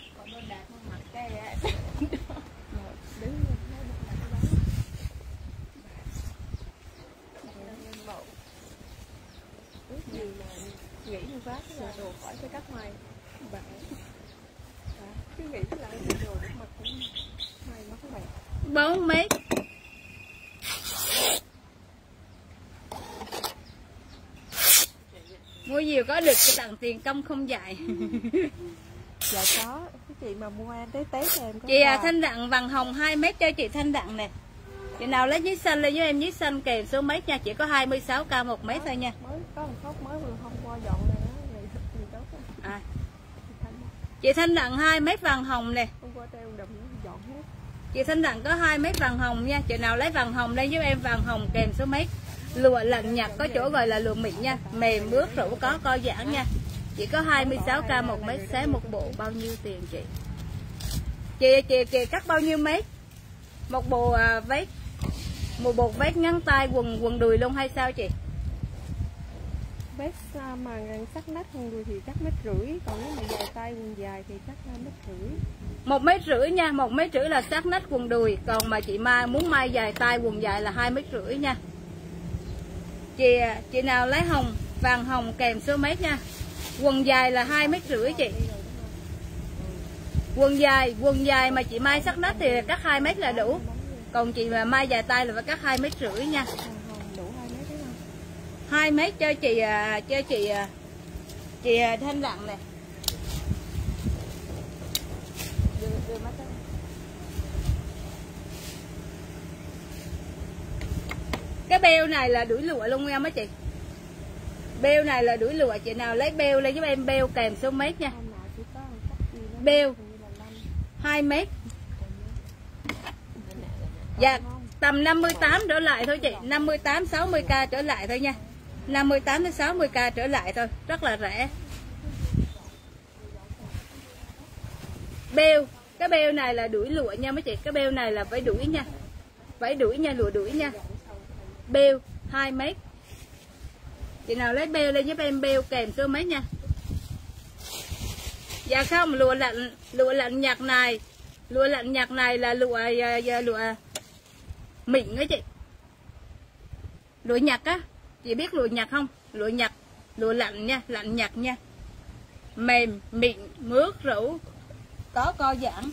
Nghĩ như quá cái là đồ khỏi phải cắt may. Bạn cứ nghĩ là đồ để mặc cũng may mất các bạn. bốn mét. Mua nhiều có được cái tặng tiền công không dạy. Dạ có, cái chị mà mua em tới Tết cho em có. Chị à, Thanh Đặng vàng hồng hai mét cho chị Thanh Đặng nè. Chị nào lấy nhí xanh lên với em nhí xanh kèm số mấy nha, chỉ có hai mươi sáu k một mét thôi nha. Mới có một khóc mới vừa hôm qua dọn này á, này gì tốt á. À. Chị Thanh Đặng hai mét vàng hồng nè. Hôm qua treo đầm dọn hết. Chị Thanh Đặng có hai mét vàng hồng nha. Chị nào lấy vàng hồng lên giúp em vàng hồng kèm số mấy. Lụa lạnh Nhật có chỗ gọi là lụa mịn nha, mềm mướt rũ có co giãn nha. Chỉ có hai mươi sáu k một mét, xé một bộ bao nhiêu tiền chị? Chị chị chị cắt bao nhiêu mét? Một bộ à, váy. Một bộ vest ngắn tay quần quần đùi luôn hay sao chị? Vest mà sắc nách quần đùi thì cắt mét rưỡi, còn nếu mà dài tay quần dài thì cắt mét rưỡi. Một mét rưỡi nha, một mét rưỡi là sát nách quần đùi, còn mà chị mai muốn may dài tay quần dài là hai mét rưỡi nha. Chị chị nào lấy hồng vàng hồng kèm số mấy nha. Quần dài là hai mét rưỡi chị. Quần dài quần dài mà chị mai sắc nách thì cắt hai mét là đủ. Còn chị mà mai dài tay là phải cắt hai mét rưỡi nha. Hai mét cho chị cho chị chị Thanh Đặng nè. Cái beo này là đuổi lụa luôn em á chị. Beo này là đuổi lụa, chị nào lấy beo lên giúp em beo kèm số mét nha. Beo hai mét. Dạ tầm năm mươi tám trở lại thôi chị, năm mươi tám sáu mươi k trở lại thôi nha. năm mươi tám đến sáu mươi k trở lại thôi, rất là rẻ. Beo, cái beo này là đuổi lụa nha mấy chị, cái beo này là váy đuổi nha. Váy đuổi nha, lụa đuổi nha. Beo hai mét. Chị nào lấy beo lên giúp em, beo kèm số mấy nha. Dạ không, lụa lạnh, lụa lạnh nhặt này, lụa lạnh nhặt này là lụa lụa mịn đó chị. Lụa nhặt á, chị biết lụa nhặt không? Lụa nhặt, lụa lạnh nha, lạnh nhặt nha. Mềm, mịn, mướt, rũ, có co giãn.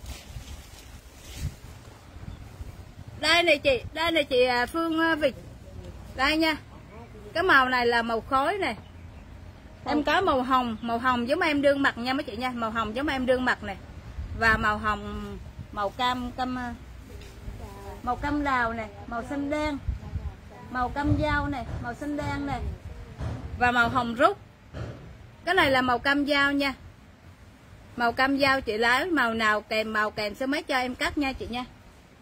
Đây này chị, đây này chị Phương Việt. Đây nha. Cái màu này là màu khói này. Em có màu hồng, màu hồng giống em đương mặt nha mấy chị nha, màu hồng giống em đương mặt này. Và màu hồng, màu cam cam màu cam đào này, màu xanh đen. Màu cam dao này, màu xanh đen này. Và màu hồng rút. Cái này là màu cam dao nha. Màu cam dao chị lấy màu nào kèm màu kèm số mấy cho em cắt nha chị nha.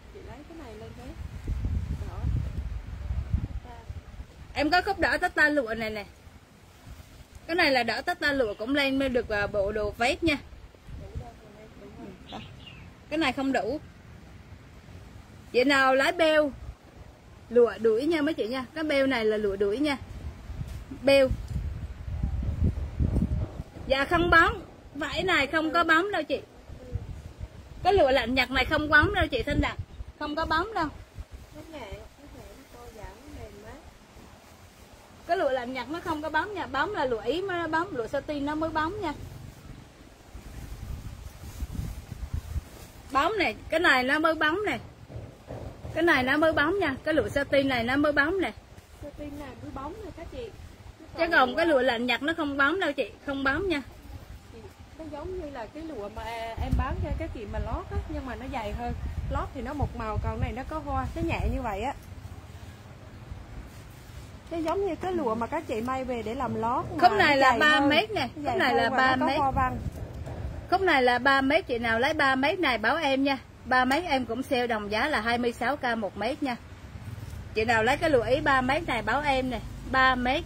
Em có khúc đỏ tất ta lụa này nè. Cái này là đỏ tất ta lụa cũng lên mới được bộ đồ vest nha. Cái này không đủ. Chị nào lấy beo lụa đuổi nha mấy chị nha. Cái beo này là lụa đuổi nha. Beo. Dạ không bóng. Vải này không có bóng đâu chị. Cái lụa lạnh nhặt này không bóng đâu chị Thanh Đặng. Không có bóng đâu. Cái lụa lạnh nhặt nó không có bóng nha. Bóng là lụa Ý mới bóng. Lụa satin nó mới bóng nha. Bóng này. Cái này nó mới bóng này. Cái này nó mới bóng nha. Cái lụa satin này nó mới bóng này. Satin này mới bóng này các chị. Chứ còn cái lụa lạnh nhặt nó không bóng đâu chị. Không bóng nha. Nó giống như là cái lụa mà em bán cho các chị mà lót á. Nhưng mà nó dày hơn. Lót thì nó một màu. Còn này nó có hoa. Nó nhẹ như vậy á. Nó giống như cái lụa mà các chị may về để làm lót. Khúc này là ba mét nè. Khúc này là ba mét. Khúc này là ba mét. Chị nào lấy ba mét này báo em nha. ba mét em cũng sale đồng giá là hai mươi sáu k một mét nha. Chị nào lấy cái lụa Ý ba mét này báo em nè. ba mét.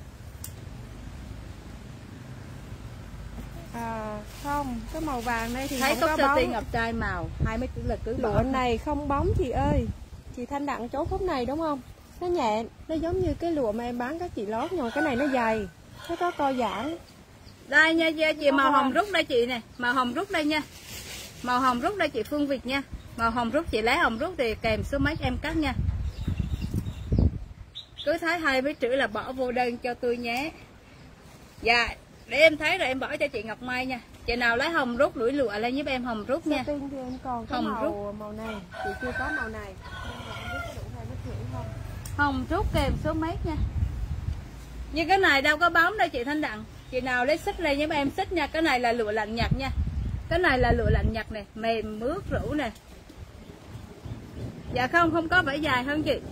À không, cái màu vàng đây thì thấy không có bóng. ngọc trai màu hai mươi là cứ lụa bỏ. Này không bóng chị ơi. Chị Thanh Đặng chốt khúc này đúng không? Nó nhẹ, nó giống như cái lụa mà em bán các chị lót, nhưng mà cái này nó dày, nó có co giãn. Đây nha chị, màu hồng rút đây chị nè, màu hồng rút đây nha. Màu hồng rút đây chị Phương Việt nha. Màu hồng rút chị lấy hồng rút thì kèm số mấy em cắt nha. Cứ thấy hai mấy chữ là bỏ vô đơn cho tôi nhé. Dạ, để em thấy rồi em bỏ cho chị Ngọc Mai nha. Chị nào lấy hồng rút đuổi lụa lên giúp em hồng rút nha. Satin thì em còn cái hồng màu rút. Màu này, chị chưa có màu này. Hồng rút kèm số mấy nha. Nhưng cái này đâu có bóng đâu chị Thanh Đặng. Chị nào lấy xích lên giúp em xích nha. Cái này là lụa lạnh nhặt nha. Cái này là lụa lạnh nhặt nè, mềm mướt rũ nè. Dạ không, không có vải dài hơn chị.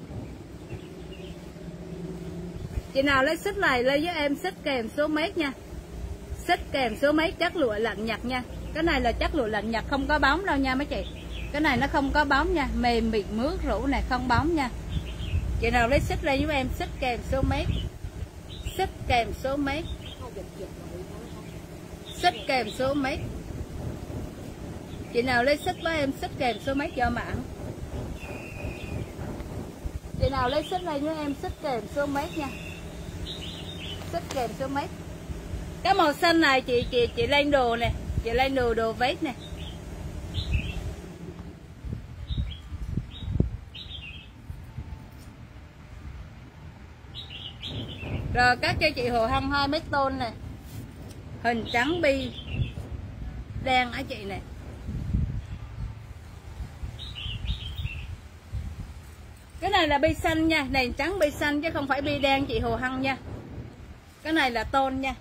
Chị nào lấy xích này lên với em xích kèm số mét nha. Xích kèm số mét chắc lụa lạnh nhặt nha. Cái này là chắc lụa lạnh nhặt không có bóng đâu nha mấy chị. Cái này nó không có bóng nha, mềm mịn mướt rũ này không bóng nha. Chị nào lấy xích lên với em xích kèm số mét. Xích kèm số mét. Xích kèm số mét. Chị nào lấy xích với em xích kèm số mét cho mạng. Chị nào lấy xích lên với em xích kèm số mét nha. Xích kèm số mét. Cái màu xanh này chị chị chị lên đồ nè, chị lên đồ đồ vest nè. Rồi cắt cho chị Hồ Hân hai mét tôn nè. Hình trắng bi đen á chị nè. Cái này là bi xanh nha, nền trắng bi xanh chứ không phải bi đen chị Hồ Hân nha. Cái này là tôn nha.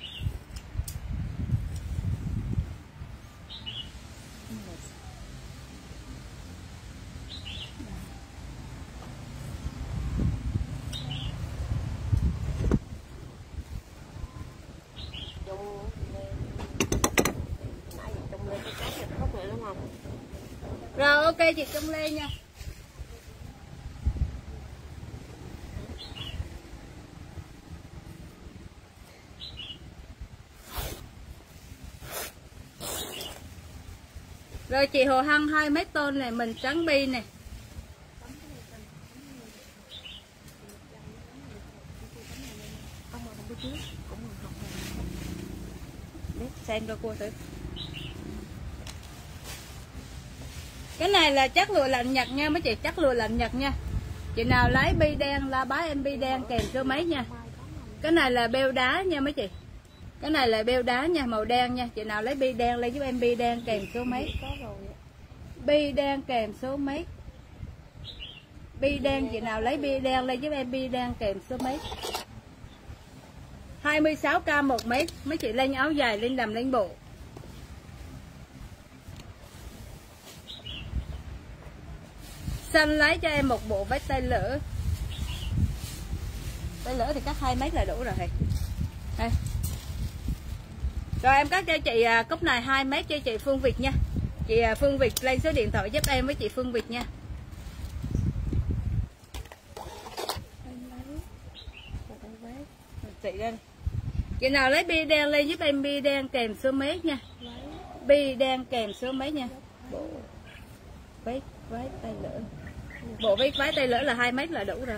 Rồi ok chị Trung Lê nha. Rồi chị Hồ Hân hai mét tôn này, mình trắng bi này. Xem cho cô thử. Cái này là chất lụa lạnh Nhật nha mấy chị, chất lụa lạnh Nhật nha. Chị nào lấy bi đen la bái em bi đen kèm số mấy nha. Cái này là beo đá nha mấy chị. Cái này là beo đá nha, màu đen nha. Chị nào lấy bi đen lấy giúp em bi đen kèm số mấy. Bi đen kèm số mấy. Bi đen, chị nào lấy bi đen lấy giúp em bi đen kèm số mấy. hai mươi sáu k một mét. Mấy chị lên áo dài, lên đầm, lên bộ. Xanh lấy cho em một bộ vest tay lỡ. Tay lỡ thì cắt hai mét là đủ rồi. Đây. Rồi em cắt cho chị cốc này hai mét cho chị Phương Việt nha. Chị Phương Việt lên số điện thoại giúp em với chị Phương Việt nha. Chị lên. Chị nào lấy bi đen lên giúp em bi đen kèm số mét nha. Bi đen kèm số mét nha. Bộ vest váy tay lỡ. Bộ vest váy tay lỡ là hai mét là đủ rồi.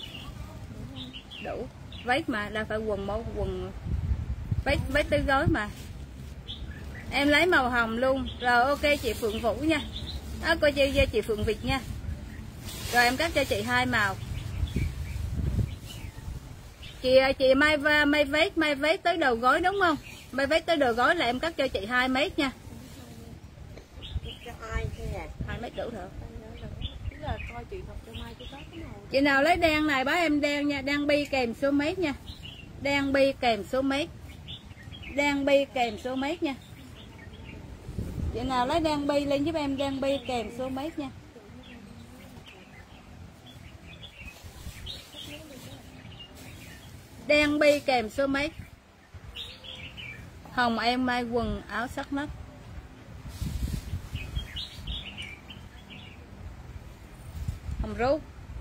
Đủ. Vest mà là phải quần mẫu quần vest vest tứ gối mà. Em lấy màu hồng luôn. Rồi ok chị Phượng Vũ nha. Đó coi chị chị Phượng Việt nha. Rồi em cắt cho chị hai màu. Chị chị may may vest may vest tới đầu gối đúng không? May vest tới đầu gối là em cắt cho chị hai mét nha. hai mét đủ rồi. Chị nào lấy đen này bác em đen nha, đen bi kèm số mét nha. Đen bi kèm số mét. Đen bi kèm số mét nha. Chị nào lấy đen bi lên giúp em đen bi kèm số mét nha. Đen bi kèm số mét. Hồng em may quần áo sắc nách. Hồng rú.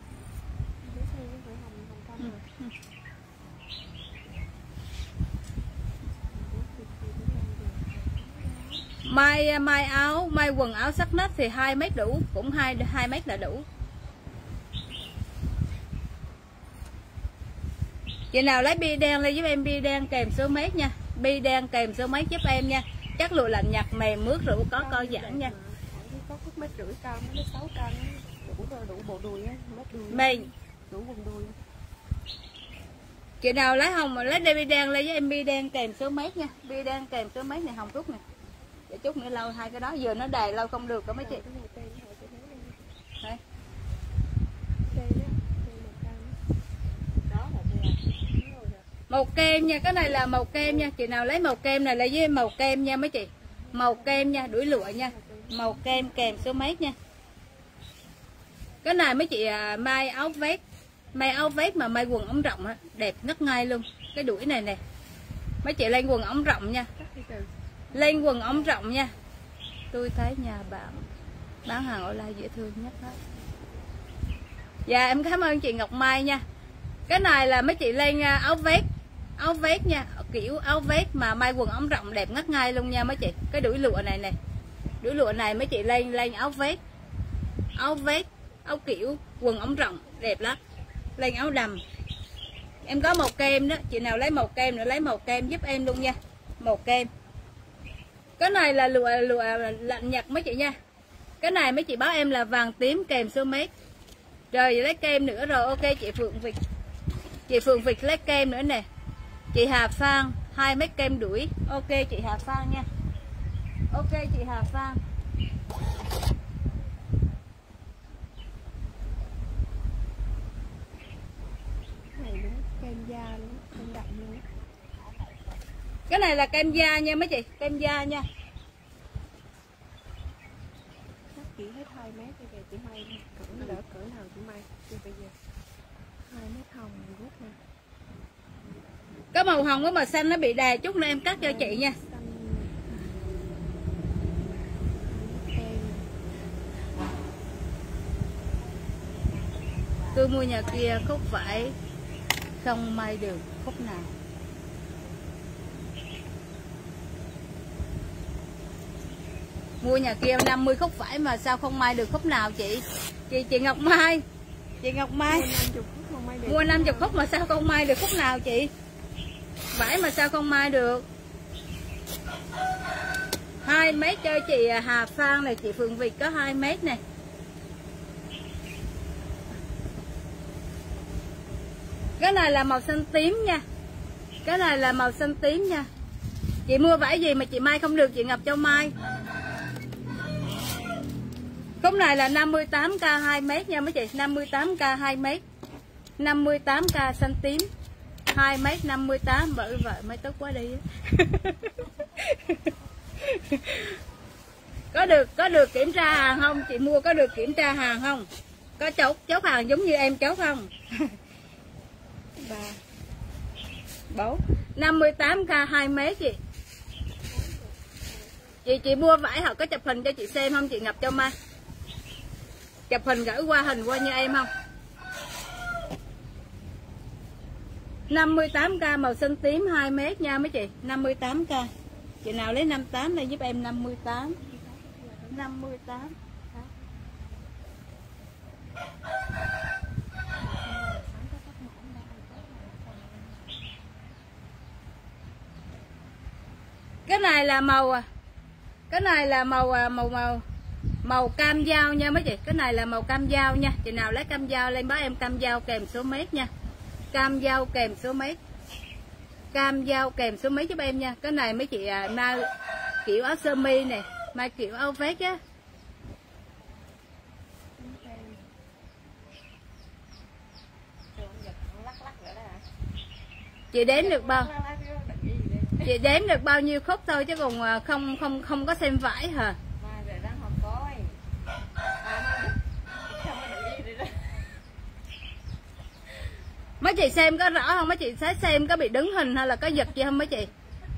May may áo, may quần áo sắc nách thì hai mét đủ, cũng hai hai mét là đủ. Chị nào lấy bi đen lên giúp em bi đen kèm số mét nha. Bi đen kèm số mét giúp em nha. Chắc lụa lạnh Nhật mềm mướt rượu có co giãn nha. Có mét rưỡi cao, mét sáu cao đủ đủ bộ đùi á, mét đùi. Mềm. Đủ quần đùi. Chị nào lấy hồng mà lấy bi đen lên với em bi đen kèm số mét nha. Bi đen kèm số mét này hồng rút nè. Để chút nữa lâu hai cái đó giờ nó đầy lâu không được đó mấy chị. Đấy. Màu kem nha, cái này là màu kem nha. Chị nào lấy màu kem này lấy với màu kem nha mấy chị. Màu kem nha, đuổi lụa nha. Màu kem kèm số mét nha. Cái này mấy chị à, may áo vest. May áo vest mà may quần ống rộng á, đẹp ngất ngay luôn. Cái đuổi này nè. Mấy chị lên quần ống rộng nha. Lên quần ống rộng nha. Tôi thấy nhà bạn bán hàng online dễ thương nhất hết. Dạ em cảm ơn chị Ngọc Mai nha. Cái này là mấy chị lên áo vest. Áo vest nha, kiểu áo vest mà may quần ống rộng đẹp ngất ngay luôn nha mấy chị. Cái đuổi lụa này nè. Đuổi lụa này mấy chị lên lên áo vest. Áo vest, áo kiểu quần ống rộng đẹp lắm. Lên áo đầm. Em có màu kem đó, chị nào lấy màu kem nữa lấy màu kem giúp em luôn nha. Màu kem. Cái này là lụa lụa lạnh Nhật mấy chị nha. Cái này mấy chị báo em là vàng tím kèm số mét. Rồi lấy kem nữa rồi ok chị Phượng Việt. Chị Phượng Việt lấy kem nữa nè. Chị Hà Phan hai mét kem đuổi. Ok chị Hà Phan nha. Ok chị Hà Phan. Kem da luôn, kem đậm luôn. Cái này là kem da nha mấy chị, kem da nha. Chắc chỉ hết hai mét bây giờ chị may cỡ đỡ cỡ nào chị may chứ bây giờ hai mét hồng rút nè. Cái màu hồng với màu xanh nó bị đè chút nữa em cắt cho chị nha. Tôi mua nhà kia khúc vải không may được khúc nào. Mua nhà kia năm mươi khúc vải mà sao không may được khúc nào chị? Chị chị Ngọc Mai. Chị Ngọc Mai. Mua năm mươi khúc mà sao không may được khúc nào chị? Vải mà sao không may được? hai mét cho chị Hà Phan này, chị Phượng Việt có hai mét này. Cái này là màu xanh tím nha. Cái này là màu xanh tím nha. Chị mua vải gì mà chị may không được, chị Ngọc Châu Mai. Khúc này là năm mươi tám k hai mét nha mấy chị, năm mươi tám k hai mét. năm mươi tám k xanh tím. hai mét năm mươi tám, bởi vậy mới tốt quá đi. Có được có được kiểm tra hàng không? Chị mua có được kiểm tra hàng không? Có chốt chốt hàng giống như em chốt không? ba bốn năm mươi tám k hai mét chị. Chị chị mua vải họ có chụp hình cho chị xem không chị Ngọc Châu Mai? Chụp hình gửi qua hình qua như em không? năm mươi tám k màu xanh tím hai mét nha mấy chị, năm mươi tám k. Chị nào lấy năm mươi tám này giúp em năm mươi tám. năm mươi tám. Cái này là màu à. Cái này là màu màu màu màu cam dao nha mấy chị. Cái này là màu cam dao nha. Chị nào lấy cam dao lên báo em cam dao kèm số mét nha. Cam dao kèm số mét. Cam dao kèm số mét giúp em nha. Cái này mấy chị à, mai kiểu áo sơ mi này, mai kiểu áo vest á. Chị đếm được bao? Chị đếm được bao nhiêu khúc thôi chứ còn không không không có xem vải hả? Mấy chị xem có rõ không? Mấy chị thấy xem có bị đứng hình hay là có giật gì không mấy chị?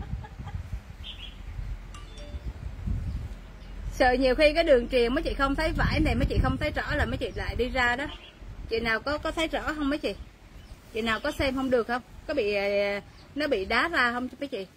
Sợ nhiều khi cái đường truyền mấy chị không thấy vải này, mấy chị không thấy rõ là mấy chị lại đi ra đó. Chị nào có có thấy rõ không mấy chị? Chị nào có xem không được không? Có bị nó bị đá ra không mấy chị?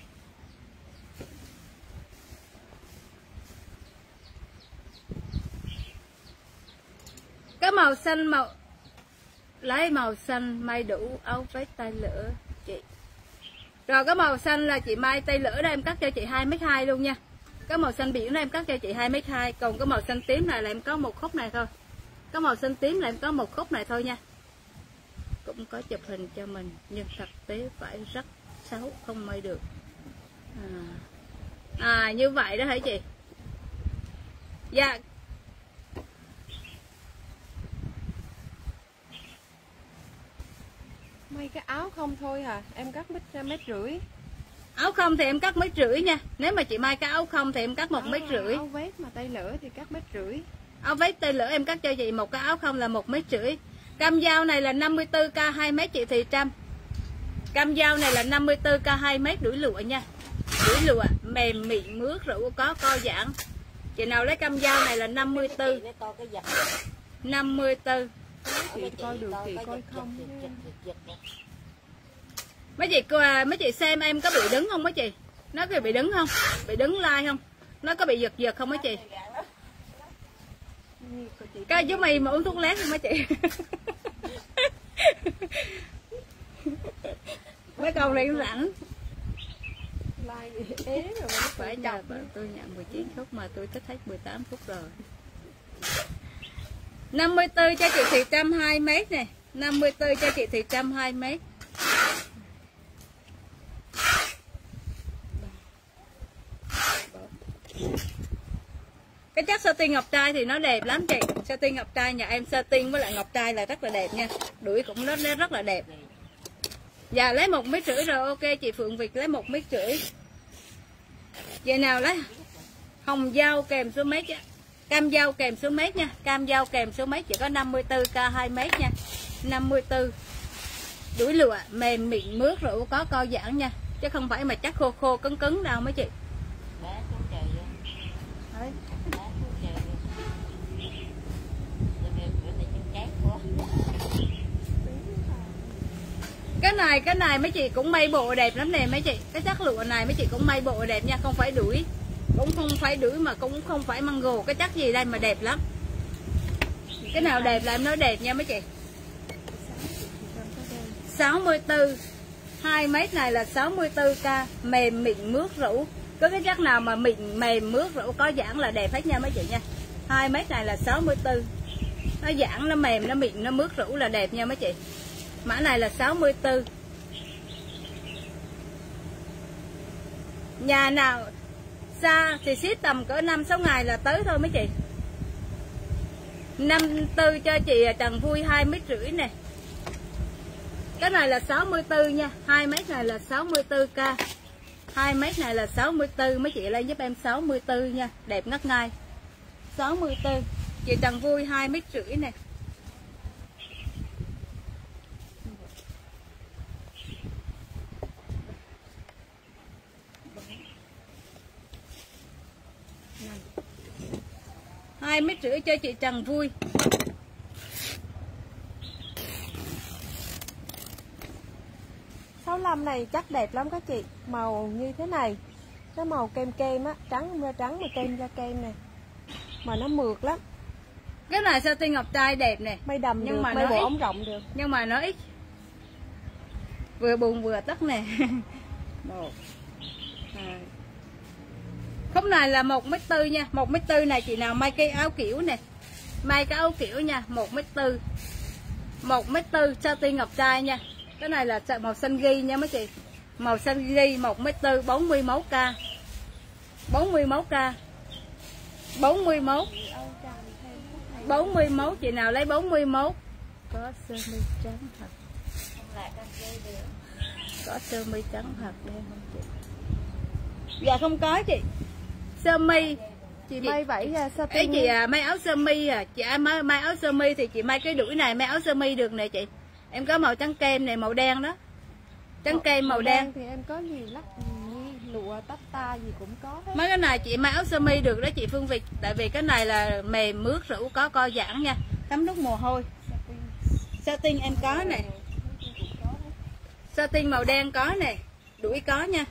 Cái màu xanh màu lấy màu xanh may đủ áo vest tay lửa chị. Rồi cái màu xanh là chị may tay lửa đó em cắt cho chị hai mét hai luôn nha. Cái màu xanh biển đó em cắt cho chị hai mét hai, còn cái màu xanh tím này là em có một khúc này thôi. Cái màu xanh tím là em có một khúc này thôi nha. Cũng có chụp hình cho mình nhưng thực tế phải rất xấu, không may được. À, à như vậy đó hả chị? Dạ. May cái áo không thôi hả? Em cắt mít ra mét rưỡi. Áo không thì em cắt mét rưỡi nha. Nếu mà chị may cái áo không thì em cắt một áo, mét rưỡi. Áo vest mà tay lửa thì cắt mét rưỡi. Áo vest tay lửa em cắt cho chị một cái áo không là một mét rưỡi. Cam dao này là năm mươi tư k hai mét chị Thị Trâm. Cam dao này là năm mươi tư k hai mét đuổi lụa nha. Đuổi lụa mềm mịn mướt rượu có co giãn. Chị nào lấy cam dao này là năm mươi tư. năm mươi tư. Chị coi được chị coi không. Mấy chị mấy chị xem em có bị đứng không mấy chị? Nó có bị đứng không? Bị đứng like không? Nó có bị giật giật không mấy chị? Cái chú mì mà uống thuốc lát không mấy chị? Mấy con này cũng rảnh. Phải chờ tôi nhận mười chín phút mà tôi thích hết mười tám phút rồi. năm mươi tư cho chị Thị Trâm hai mét nè. năm mươi tư cho chị Thị Trâm hai mét. Cái chất satin ngọc trai thì nó đẹp lắm chị. Satin ngọc trai nhà em satin với lại ngọc trai là rất là đẹp nha. Đuổi cũng rất rất là đẹp. Dạ lấy một mét rưỡi rồi, ok chị Phượng Việt lấy một mét rưỡi. Vậy nào lấy hồng dao kèm số mét á. Cam dao kèm số mét nha. Cam dao kèm số mét chỉ có năm mươi tư k hai mét nha. năm mươi tư. Đuổi lụa mềm mịn mướt rượu có co giãn nha. Chứ không phải mà chắc khô khô cứng cứng đâu mấy chị. Cái này cái này mấy chị cũng may bộ đẹp lắm nè mấy chị. Cái chất lụa này mấy chị cũng may bộ đẹp nha, không phải đuổi. cũng không phải đuổi mà cũng không phải mango, cái chất gì đây mà đẹp lắm. Cái nào đẹp là em nói đẹp nha mấy chị. sáu mươi tư, hai mét này là sáu mươi tư k, mềm mịn mướt rũ. Có cái chất nào mà mịn mềm mướt rũ có giãn là đẹp hết nha mấy chị nha. hai mét này là sáu mươi tư. Nó giãn, nó mềm, nó mịn, nó mướt rũ là đẹp nha mấy chị. Mã này là sáu mươi tư. Nhà nào xa thì ship tầm cỡ năm sáu ngày là tới thôi mấy chị. năm tư cho chị Trần Vui hai mét rưỡi nè. Cái này là sáu mươi tư nha, hai mét này là sáu mươi tư k. hai mét này là sáu mươi tư, mấy chị lên giúp em sáu mươi tư nha, đẹp ngất ngây. sáu mươi tư. Chị Trần Vui hai mét rưỡi nè. hai mét rưỡi cho chị Trần Vui. sáu lăm này chắc đẹp lắm các chị. Màu như thế này, cái màu kem kem á, trắng ra trắng mà kem ra kem nè. Mà nó mượt lắm. Cái này satin ngọc trai đẹp nè. May đầm nhưng được, mà may nó bộ ít. ống rộng được. Nhưng mà nó ít. Vừa bùn vừa tất nè. Một, hai. Khúc này là một mét tư nha. một mét tư này chị nào may cái áo kiểu nè. May cái áo kiểu nha, một mét tư. một mét tư satin ngọc trai nha. Cái này là màu xanh ghi nha mấy chị. Màu xanh ghi một mét tư, bốn mươi mốt k. bốn mươi mốt k. bốn mươi mốt. bốn mươi mốt, chị nào lấy bốn mươi mốt. Có sơ mi trắng thật. Có sơ mi trắng thật đây không chị? Dạ không có chị. Sơ mi Chị may vải satin. Ấy chị à, may áo sơ mi à, chị à, may, may áo sơ mi thì chị may cái đuổi này, may áo sơ mi được nè chị. Em có màu trắng kem này, màu đen đó. Trắng màu, kem màu, màu đen. đen thì em có gì lắc gì, lụa tách ta gì cũng có hết. Mấy cái này chị may áo sơ mi được đó chị Phương Việt, tại vì cái này là mềm mướt rũ, có co giãn nha, thấm nước mồ hôi. Satin em có nè. Satin màu đen có nè, đuổi có nha.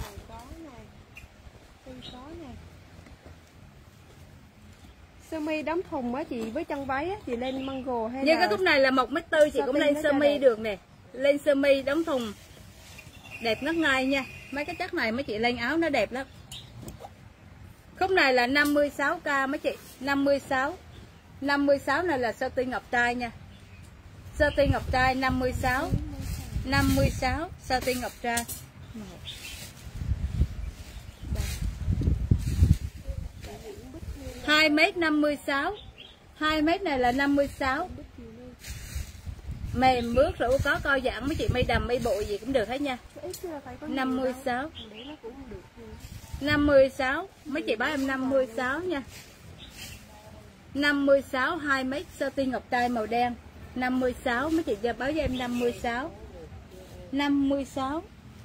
Sơ mi đóng thùng á chị, với chân váy á chị lên mango hay như là... cái cúc này là một mét tư chị cũng lên sơ mi được nè. Lên sơ mi đóng thùng đẹp ngất ngây nha. Mấy cái chất này mấy chị lên áo nó đẹp lắm. Khúc này là năm mươi sáu k mấy chị. năm mươi sáu. năm mươi sáu này là satin ngọc trai nha. Satin ngọc trai năm mươi sáu. năm mươi sáu satin ngọc trai. hai mét năm mươi sáu. hai mét này là năm mươi sáu. Mềm mướt rũ, có co giãn, mấy chị may đầm may bộ gì cũng được hết nha. năm mươi sáu. năm mươi sáu, mấy chị báo em năm mươi sáu nha. năm mươi sáu, hai mét satin ngọc trai màu đen. năm mươi sáu, mấy chị giờ báo cho em năm mươi sáu. năm mươi sáu.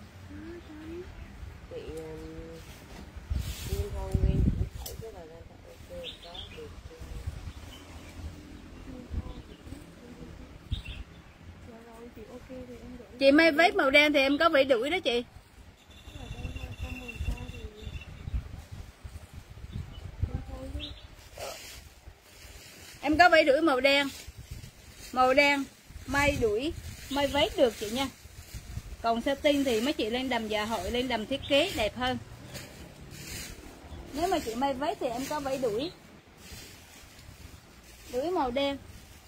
Chị may vest màu đen thì em có bị đuổi đó chị. Em có bị đuổi màu đen. Màu đen may đuổi, may vest được chị nha. Còn satin thì mấy chị lên đầm dạ hội, lên đầm thiết kế đẹp hơn. Nếu mà chị may vest thì em có bị đuổi. Đuổi màu đen.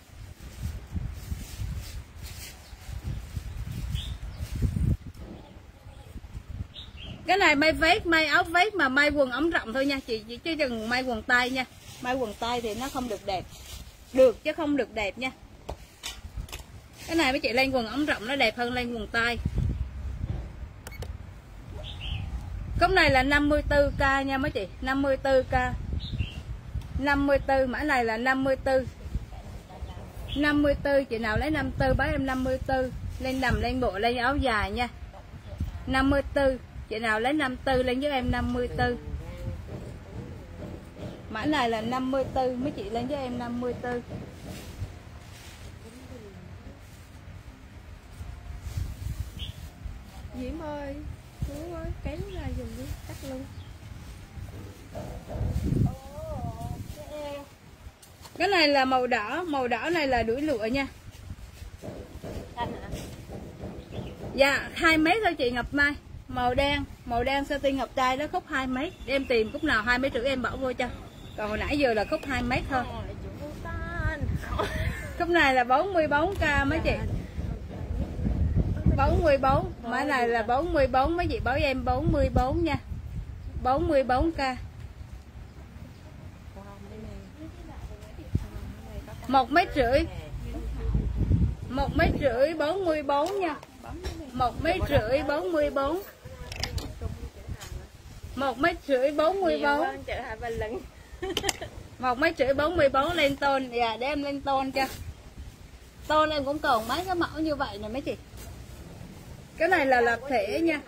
Cái này may vest, may áo vest mà may quần ống rộng thôi nha chị, chứ đừng may quần tay nha. May quần tay thì nó không được đẹp. Được chứ không được đẹp nha. Cái này mấy chị lên quần ống rộng nó đẹp hơn lên quần tay. Cốc này là năm mươi tư k nha mấy chị, năm mươi tư k. năm mươi tư, mã này là năm mươi tư. năm mươi tư, chị nào lấy năm mươi tư báo em năm mươi tư. Lên đầm, lên bộ, lên áo dài nha. năm mươi tư, chị nào lấy năm mươi tư lên với em năm mươi tư. Mã này là năm mươi tư, mấy chị lên với em năm mươi tư. Diễm ơi, chú ơi, kéo ra dùm đi, cắt luôn. Cái này là màu đỏ, màu đỏ này là đuổi lụa nha. Dạ, hai mét thôi chị Ngọc Mai. Màu đen, màu đen satin ngọc trai đó khúc hai mét. Em tìm khúc nào hai mét rưỡi em bỏ vô cho. Còn hồi nãy giờ là khúc hai mét thôi. Khúc này là bốn mươi bốn k mấy chị. bốn mươi bốn, mã này là bốn mươi bốn, mấy chị báo em bốn mươi bốn nha. bốn mươi bốn k. Một mét rưỡi. Một mét rưỡi bốn mươi bốn nha. Một mét rưỡi bốn mươi bốn. Một mét rưỡi bốn mươi bốn. Một mét rưỡi bốn mươi bốn lên tôn. Dạ, để em lên tôn cho. Tôn em cũng còn mấy cái mẫu như vậy nè mấy chị. Cái này là lập thể nha.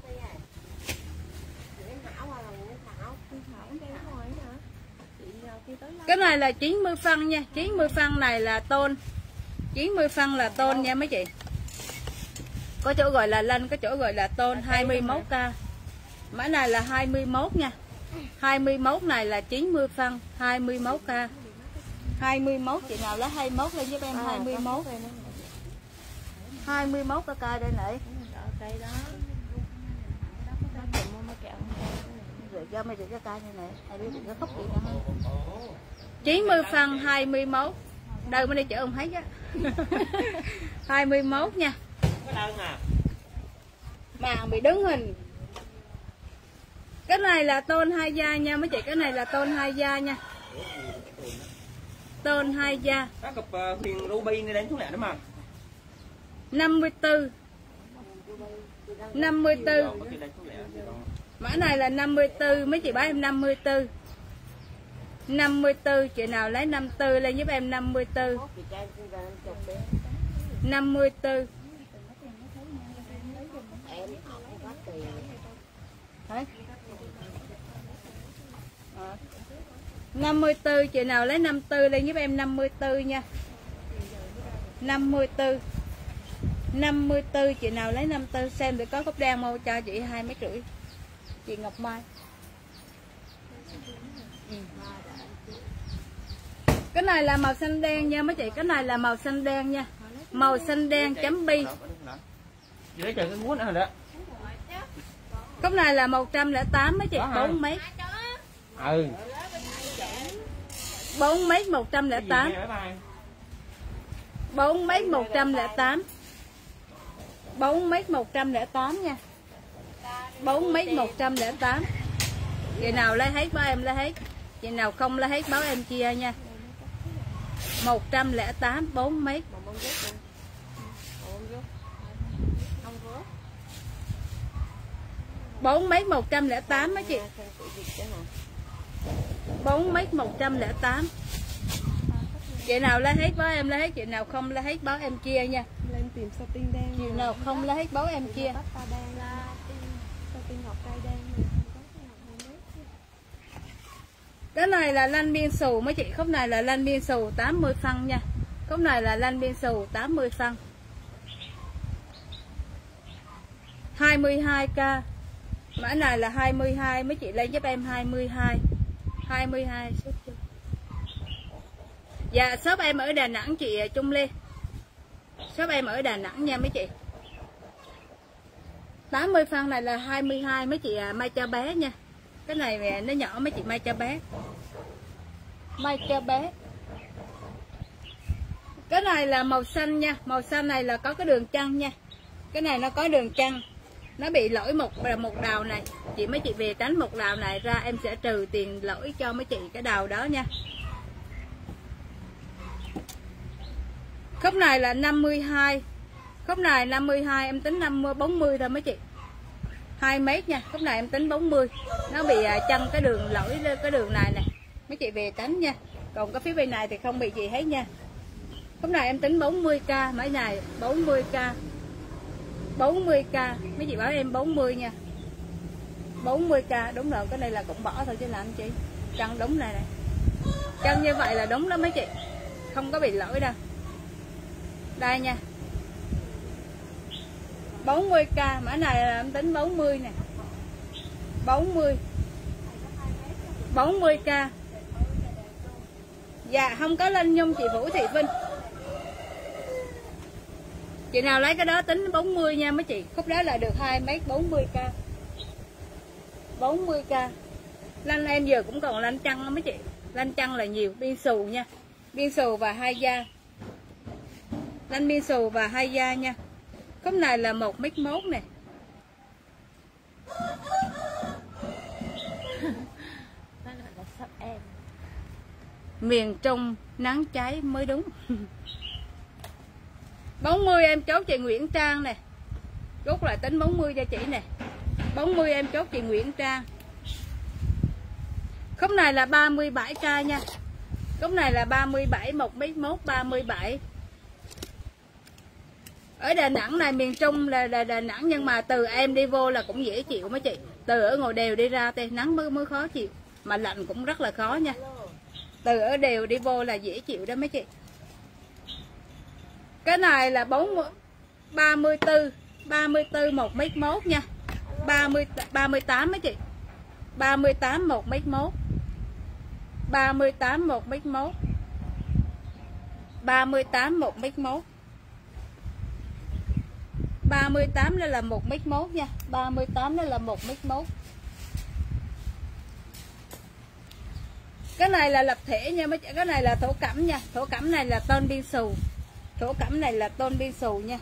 Cái này là chín mươi phân nha. chín mươi phân này là tôn. chín mươi phân là tôn nha mấy chị. Có chỗ gọi là lanh, có chỗ gọi là tôn. Hai mươi mốt k. Mã này là hai mươi mốt nha. Hai mươi mốt này là chín mươi phân. Hai mươi mốt k. Hai mươi mốt, chị nào lấy hai mươi mốt lên giúp em. Hai mươi mốt. Hai mươi mốt k đây này. Rồi cho mấy chị cái cây này nè. Hai đứa cái khúc gì nữa. chín mươi phân hai mươi mốt. Đâu mới đi chợ ông thấy á. hai mươi mốt nha. Mà bị đứng hình. Cái này là tôn hai da nha mấy chị. Cái này là tôn hai da nha. Tôn hai da. Có cặp Huyền Ruby này đến số lẻ đó mà. năm mươi tư. năm mươi tư. Mã này là năm mươi tư, mấy chị bán em năm mươi tư. năm mươi tư, chị nào lấy năm mươi tư lên giúp em năm mươi tư. năm mươi tư. năm mươi tư, chị nào lấy năm mươi tư lên giúp em năm mươi tư nha. năm mươi tư. năm mươi tư, chị nào lấy năm mươi tư xem để có cốc đen màu cho chị hai mét rưỡi. Chị Ngọc Mai. Ừ. Cái này là màu xanh đen nha mấy chị. Cái này là màu xanh đen nha. Màu xanh đen chấm bi. Cốc này là một trăm lẻ tám mấy chị. bốn mét. Ừ. bốn mét một trăm lẻ tám. bốn mét một trăm lẻ tám. bốn mét một trăm lẻ tám nha. bốn mét một trăm lẻ tám. Chị nào lấy hết báo em lấy hết. Chị nào không lấy hết báo em chia nha. một trăm lẻ tám bốn mét. bốn mét một trăm lẻ tám mấy chị. bốn mét một trăm lẻ tám. Chị nào lấy hết báo em lấy hết, chị nào không lấy hết báo em chia nha. Lên tìm satin đen. Chị nào không lấy hết báo em chia. Cái này là lanh biên xù mấy chị. Khúc này là lanh biên xù tám mươi phân nha. Khúc này là lanh biên xù tám mươi phân. hai mươi hai k. Mã này là hai mươi hai. Mấy chị lên giúp em hai mươi hai. hai mươi hai. Dạ shop em ở Đà Nẵng chị Trung Lê. Shop em ở Đà Nẵng nha mấy chị. tám mươi phân này là hai mươi hai mấy chị mai cho bé nha. Cái này nó nhỏ mấy chị mai cho bé. Mai cho bé. Cái này là màu xanh nha. Màu xanh này là có cái đường chân nha. Cái này nó có đường chân. Nó bị lỗi một một đào này. Chị mấy chị về tránh một đào này ra em sẽ trừ tiền lỗi cho mấy chị cái đào đó nha. Khúc này là năm mươi hai. Khúc này năm mươi hai, em tính năm mươi bốn mươi thôi mấy chị. hai mét nha. Khúc này em tính bốn mươi. Nó bị chân cái đường lỗi cái đường này nè. Mấy chị về tránh nha. Còn cái phía bên này thì không bị gì hết nha. Khúc này em tính bốn mươi k, mấy này bốn mươi k. bốn mươi k, mấy chị bảo em bốn mươi nha. bốn mươi k, đúng rồi, cái này là cũng bỏ thôi chứ làm chị. Chân đúng này này. Chân như vậy là đúng đó mấy chị. Không có bị lỗi đâu. Đây nha. bốn mươi k, mã này là em tính bốn mươi nè. bốn mươi. bốn mươi k. Dạ không có Linh Nhung, chị Vũ Thị Vinh. Chị nào lấy cái đó tính bốn mươi nha mấy chị. Khúc đó là được hai mét bốn mươi k. bốn mươi k. Lanh em giờ cũng còn lanh chăn đó mấy chị. Lanh chăn là nhiều, biên xù nha. Biên xù và hai da. Lanh biên xù và hai da nha. Khúc này là một mét mốt nè. Miền Trung nắng cháy mới đúng. bốn mươi em chốt chị Nguyễn Trang nè. Rút lại tính bốn mươi cho chị nè. bốn mươi em chốt chị Nguyễn Trang. Khúc này là ba mươi bảy k nha. Khúc này là ba mươi bảy, một mét mốt ba mươi bảy. Ở Đà Nẵng này, miền Trung là, là Đà Nẵng, nhưng mà từ em đi vô là cũng dễ chịu mấy chị. Từ ở ngồi đều đi ra thì nắng mới mới khó chịu, mà lạnh cũng rất là khó nha. Từ ở đều đi vô là dễ chịu đó mấy chị. Cái này là bốn mươi, ba mươi tư, ba mươi tư một mét mốt nha. ba mươi, ba mươi tám mấy chị. ba mươi tám một mét mốt. ba mươi tám một mét mốt. ba mươi tám một mét mốt. ba mươi tám đây là một mét mốt nha. ba mươi tám đây là một mét mốt. Cái này là lập thể nha mấy chị. Cái này là thổ cẩm nha. Thổ cẩm này là tôn biên xù. Thổ cẩm này là tôn biên xù nha.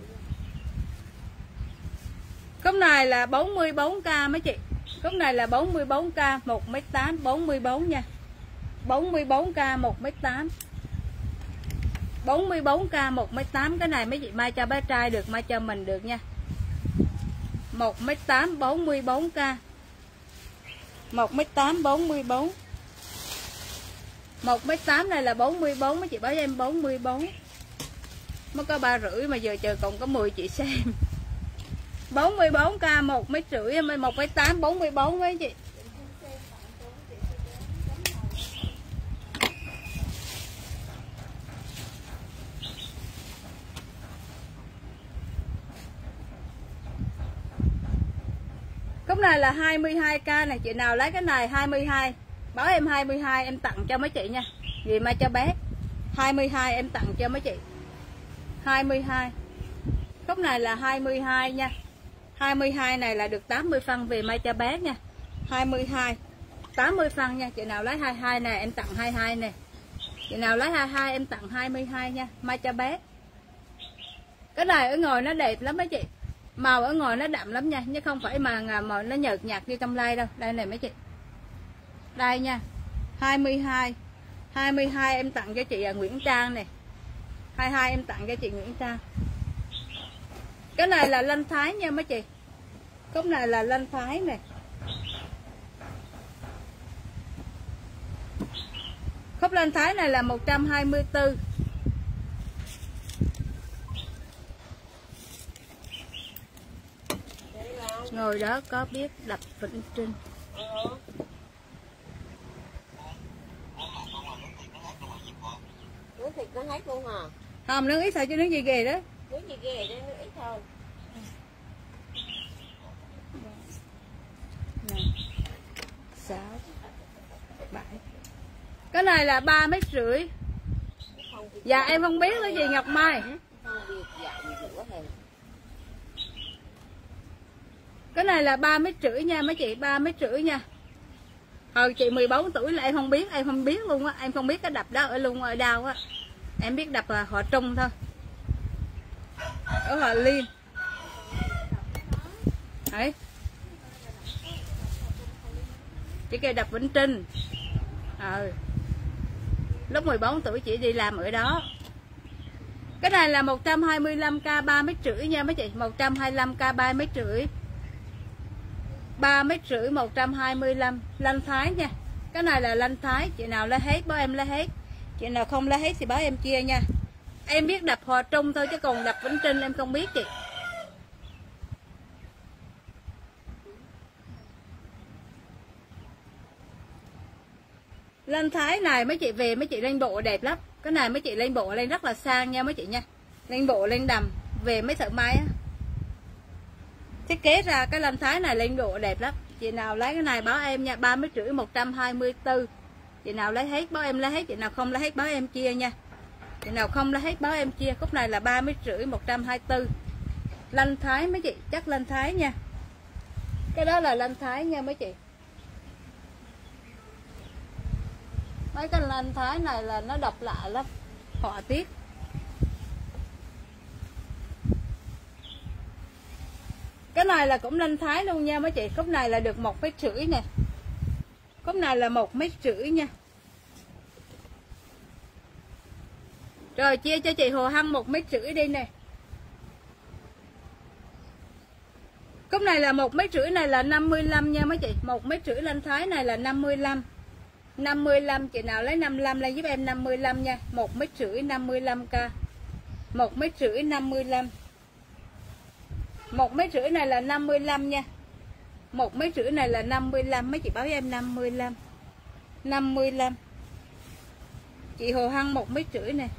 Cốc này là bốn mươi bốn k mấy chị. Cốc này là bốn mươi bốn k, một mét tám, bốn mươi bốn nha. bốn mươi bốn k một mét tám. bốn mươi bốn k một mét tám. Cái này mấy chị may cho bé trai được, may cho mình được nha. một mét tám, bốn mươi bốn k. một mét tám, bốn mươi bốn. một mét tám này là bốn mươi bốn, mấy chị báo cho em bốn mươi bốn. Mới có ba rưỡi mà giờ chờ còn có mười chị xem. bốn mươi bốn k một mét rưỡi, một mét tám, bốn mươi bốn mấy chị. Cốc này là hai mươi hai k này, chị nào lấy cái này hai mươi hai, báo em hai mươi hai em tặng cho mấy chị nha. Vì mai cho bé. hai mươi hai em tặng cho mấy chị. hai mươi hai. Cốc này là hai mươi hai nha. hai mươi hai này là được tám mươi phân về mai cho bé nha. hai mươi hai, tám mươi phân nha. Chị nào lấy hai mươi hai này em tặng hai mươi hai nè. Chị nào lấy hai mươi hai em tặng hai mươi hai nha, mai cho bé. Cái này ở ngoài nó đẹp lắm mấy chị. Màu ở ngoài nó đậm lắm nha, chứ không phải mà màu nó nhợt nhạt như trong like đâu. Đây này mấy chị. Đây nha. hai mươi hai. hai mươi hai em tặng cho chị Nguyễn Trang nè. hai mươi hai em tặng cho chị Nguyễn Trang. Cái này là lanh thái nha mấy chị. Cốc này là lanh thái nè. Khúc lanh thái này là một trăm hai mươi tư. Ngồi đó có biết đập Vĩnh Trinh. Nước thịt nó hết luôn hả? Không, nước ít thôi chứ nước gì ghê đó. Nước gì ghê đó, nước ít thôi. sáu, bảy. Cái này là ba mét rưỡi. Dạ em không biết cái gì Ngọc Mai. Cái này là ba mét rưỡi nha mấy chị, ba mét rưỡi nha. Hồi chị mười bốn tuổi là em không biết, em không biết luôn á, em không biết cái đập đó ở luôn ở đâu á. Em biết đập là họ Trung thôi. Ở Hòa Liên. Đấy. Chị kêu đập Vĩnh Trinh. Ờ. Lúc mười bốn tuổi chị đi làm ở đó. Cái này là một trăm hai mươi lăm k ba mét rưỡi nha mấy chị, một trăm hai mươi lăm k ba mét rưỡi. ba mét rưỡi một trăm hai mươi lăm, lanh thái nha. Cái này là lanh thái, chị nào lấy hết báo em lấy hết. Chị nào không lấy hết thì báo em chia nha. Em biết đập Hòa Trung thôi chứ còn đập Vĩnh Trinh em không biết chị. Lanh thái này mấy chị về mấy chị lên bộ đẹp lắm. Cái này mấy chị lên bộ lên rất là sang nha mấy chị nha. Lên bộ lên đầm về mấy thợ may á. Thiết kế ra cái lanh thái này lên độ đẹp lắm. Chị nào lấy cái này báo em nha, ba mét rưỡi một trăm hai mươi tư. Chị nào lấy hết báo em lấy hết, chị nào không lấy hết báo em chia nha. Chị nào không lấy hết báo em chia. Cúc này là ba mét rưỡi một trăm hai mươi tư. Lanh Thái mấy chị, chắc lanh Thái nha. Cái đó là lanh Thái nha mấy chị. Mấy cái lanh Thái này là nó độc lạ lắm, họa tiết. Cái này là cũng lanh Thái luôn nha mấy chị. Cúc này là được một mét rưỡi nè. Cúc này là một mét rưỡi nha. Rồi chia cho chị Hồ Hăng một mét rưỡi đi nè. Cúc này là một mét rưỡi này là năm mươi lăm nha mấy chị. Một mét rưỡi lanh Thái này là năm mươi lăm. năm mươi lăm, chị nào lấy năm mươi lăm lên giúp em năm mươi lăm nha. Một mét rưỡi năm mươi lăm k. Một mét rưỡi năm mươi lăm. Một mét rưỡi này là năm mươi lăm nha. Một mét rưỡi này là năm mươi lăm. Mấy chị báo em năm mươi lăm. Năm mươi lăm. Chị Hồ Hăng một mét rưỡi nè.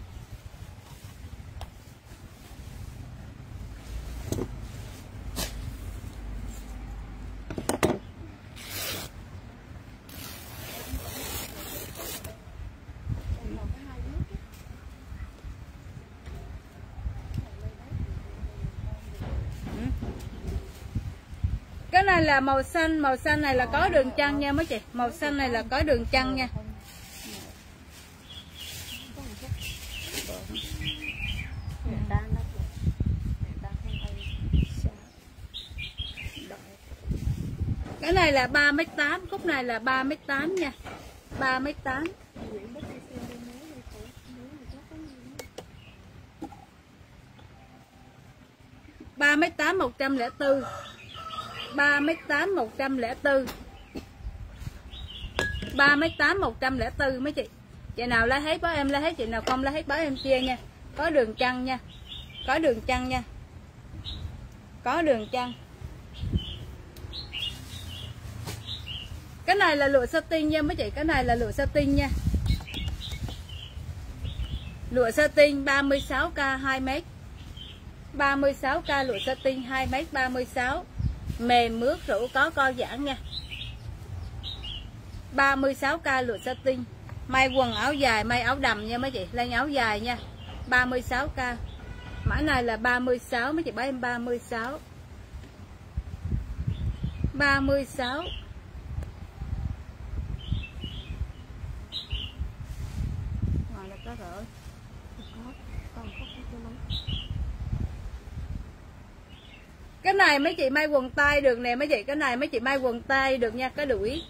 Cái này là màu xanh, màu xanh này là có đường chăn nha mấy chị. Màu xanh này là có đường chăn nha. Cái này là ba mét tám, cúc này là ba mét tám nha. ba mét tám. ba mét tám một trăm lẻ bốn. ba mét tám một trăm lẻ bốn. ba mét tám một trăm lẻ bốn mấy chị. Chị nào lấy hết báo em lấy hết, chị nào không lấy hết báo em chia nha. Có đường chăn nha. Có đường chăn nha. Có đường chăn. Cái này là lụa satin nha mấy chị, cái này là lụa satin nha. Lụa satin ba mươi sáu k hai mét. ba mươi sáu k lụa satin hai mét ba mươi sáu. Mềm mướt rũ có co giãn nha. ba mươi sáu k lụa satin. May quần áo dài, may áo đầm nha mấy chị, lên áo dài nha. ba mươi sáu k. Mã này là ba mươi sáu mấy chị, báo em ba mươi sáu. ba mươi sáu. Ngoài là có rồi. Cái này mấy chị may quần tay được nè mấy chị, cái này mấy chị may quần tay được nha, cái đuổi.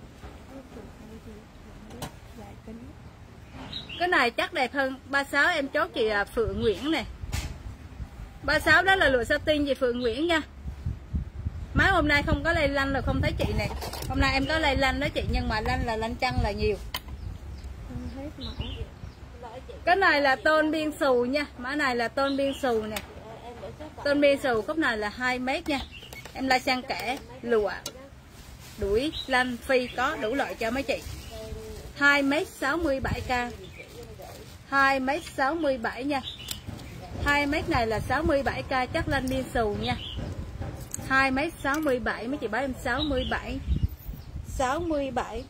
Cái này chắc đẹp hơn. ba mươi sáu em chốt chị Phượng Nguyễn nè. ba mươi sáu đó là lụa satin chị Phượng Nguyễn nha. Má hôm nay không có lây lanh rồi không thấy chị nè. Hôm nay em có lây lanh đó chị, nhưng mà lanh là lanh chăn là nhiều. Cái này là tôn biên xù nha. Mã này là tôn biên xù nè. Tôn biên xù cốc này là hai mét nha. Em lai sang kẻ lụa đuổi lanh phi có đủ loại cho mấy chị. hai mét sáu mươi bảy k. hai mét sáu mươi bảy nha. hai mét này là sáu mươi bảy k chắc lanh biên xù nha. hai mét sáu mươi bảy mấy chị báo em sáu mươi bảy. sáu mươi bảy.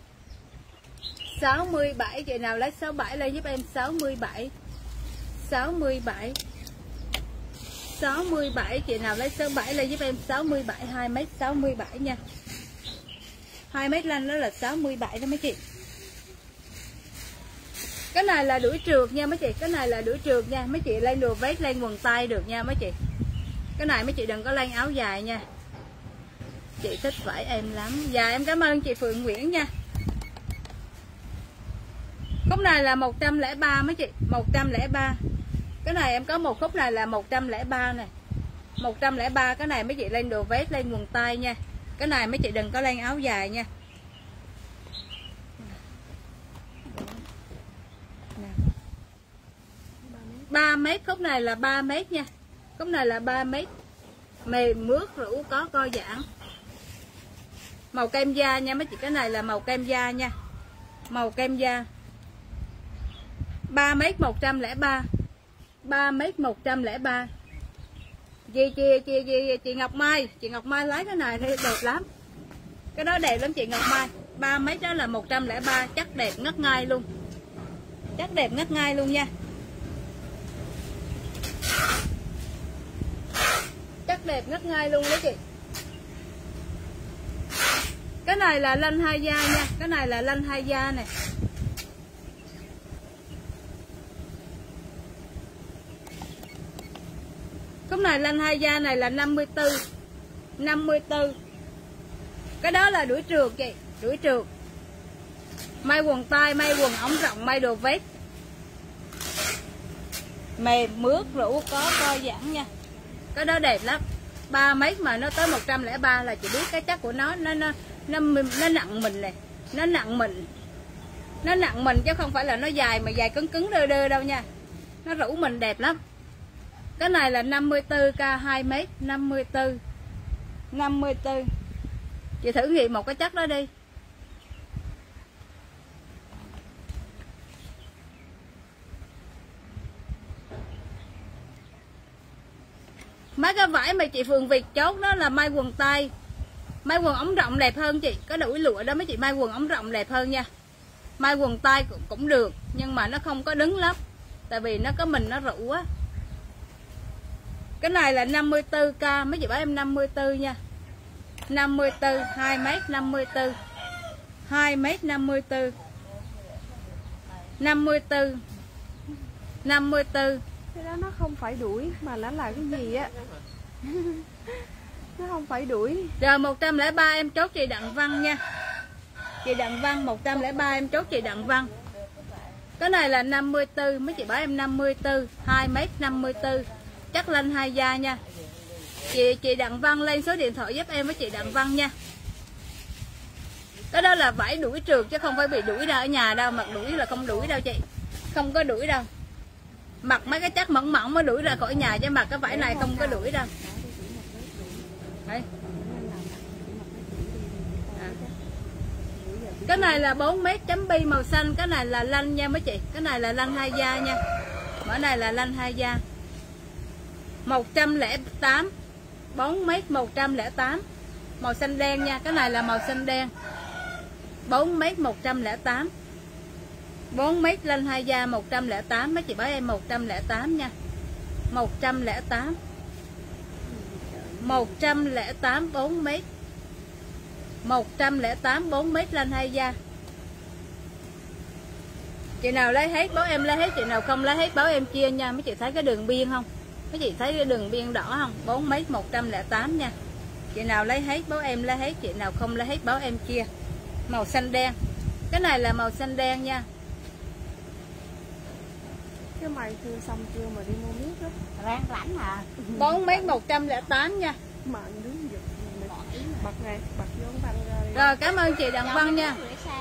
sáu mươi bảy chị nào lấy sáu mươi bảy lên giúp em sáu mươi bảy. sáu mươi bảy. sáu mươi bảy chị nào lấy sáu mươi bảy lên giúp em sáu mươi bảy. hai mét sáu mươi bảy nha. hai mét lanh đó là sáu mươi bảy đó mấy chị. Cái này là đuổi trượt nha mấy chị, cái này là đuổi trượt nha. Mấy chị lên đồ vest lên quần tay được nha mấy chị. Cái này mấy chị đừng có lên áo dài nha. Chị thích vải em lắm. Dạ em cảm ơn chị Phượng Nguyễn nha. Khúc này là một trăm lẻ ba mấy chị, một trăm lẻ ba. Cái này em có một khúc này là một trăm lẻ ba nè. một trăm lẻ ba cái này mấy chị lên đồ vest lên quần tay nha. Cái này mấy chị đừng có lên áo dài nha. ba mét, khúc này là ba mét nha. Khúc này là ba mét. Mềm mướt rũ có co giãn. Màu kem da nha mấy chị, cái này là màu kem da nha. Màu kem da. ba mét một trăm lẻ ba. ba mét một trăm lẻ ba. Chị chị chị chị chị Ngọc Mai, chị Ngọc Mai lấy cái này thì đẹp lắm. Cái đó đẹp lắm chị Ngọc Mai. ba mét đó là một trăm lẻ ba, chắc đẹp ngất ngây luôn. Chắc đẹp ngất ngây luôn nha. Chắc đẹp ngất ngây luôn đó chị. Cái này là lanh hai da nha, cái này là lanh hai da nè. Cái này lanh hai da này là năm mươi tư. năm mươi tư. Cái đó là đuổi trượt chị, đuổi trượt. May quần tay, may quần ống rộng, may đồ vest. Mềm mướt rũ có co giãn nha. Cái đó đẹp lắm. ba mét mà nó tới một trăm lẻ ba là chị biết cái chất của nó nó nó nó, nó nặng mình này, nó nặng mình. Nó nặng mình chứ không phải là nó dài mà dài cứng cứng đơ đơ đâu nha. Nó rũ mình đẹp lắm. Cái này là năm mươi tư ca hai mét, năm mươi tư. năm mươi tư. Chị thử nghiệm một cái chất đó đi. Mấy cái vải mà chị Phượng Việt chốt đó là may quần tay, may quần ống rộng đẹp hơn chị. Có đuổi lụa đó mấy chị, may quần ống rộng đẹp hơn nha. May quần tay cũng, cũng được, nhưng mà nó không có đứng lắm, tại vì nó có mình nó rũ quá. Cái này là năm mươi tư ca, mấy chị bảo em năm mươi tư nha. năm mươi tư, hai mét năm mươi tư. hai mét năm mươi tư. năm mươi tư. năm mươi tư. Cái đó nó không phải đuổi mà nó là cái gì á. Nó không phải đuổi. Rồi một trăm lẻ ba em chốt chị Đặng Văn nha. Chị Đặng Văn một trăm lẻ ba em chốt chị Đặng Văn. Cái này là năm mươi tư, mấy chị bảo em năm mươi tư, hai mét năm mươi tư. Chắc lanh hai da nha. Chị chị Đặng Văn lên số điện thoại giúp em với chị Đặng Văn nha. Cái đó là vải đuổi trượt chứ không phải bị đuổi ra ở nhà đâu, mặc đuổi là không đuổi đâu chị. Không có đuổi đâu. Mặc mấy cái chất mỏng mỏng mới đuổi ra khỏi nhà, chứ mặc cái vải này không có đuổi đâu. Đấy. À. Cái này là bốn mét chấm bi màu xanh. Cái này là lanh nha mấy chị. Cái này là lanh hai da nha. Mã này là lanh hai da. Một trăm lẻ tám. bốn mét một trăm lẻ tám. Màu xanh đen nha. Cái này là màu xanh đen. bốn mét một trăm lẻ tám. bốn mét lanh hai da một trăm lẻ tám. Mấy chị bảo em một trăm lẻ tám nha. một trăm lẻ tám. một trăm lẻ tám bốn mét. một trăm lẻ tám bốn mét lanh hai da. Chị nào lấy hết báo em lấy hết, chị nào không lấy hết báo em chia nha. Mấy chị thấy cái đường biên không? Mấy chị thấy cái đường biên đỏ không? bốn mét một trăm lẻ tám nha. Chị nào lấy hết báo em lấy hết, chị nào không lấy hết báo em chia. Màu xanh đen. Cái này là màu xanh đen nha. Cái mày thưa xong chưa mà đi mua miết đó. Ráng lãnh à. bốn mét một trăm lẻ tám nha. Mà đứng giật bật này, bật vô văn ra đi. Rồi cảm ơn chị Đặng Văn nha.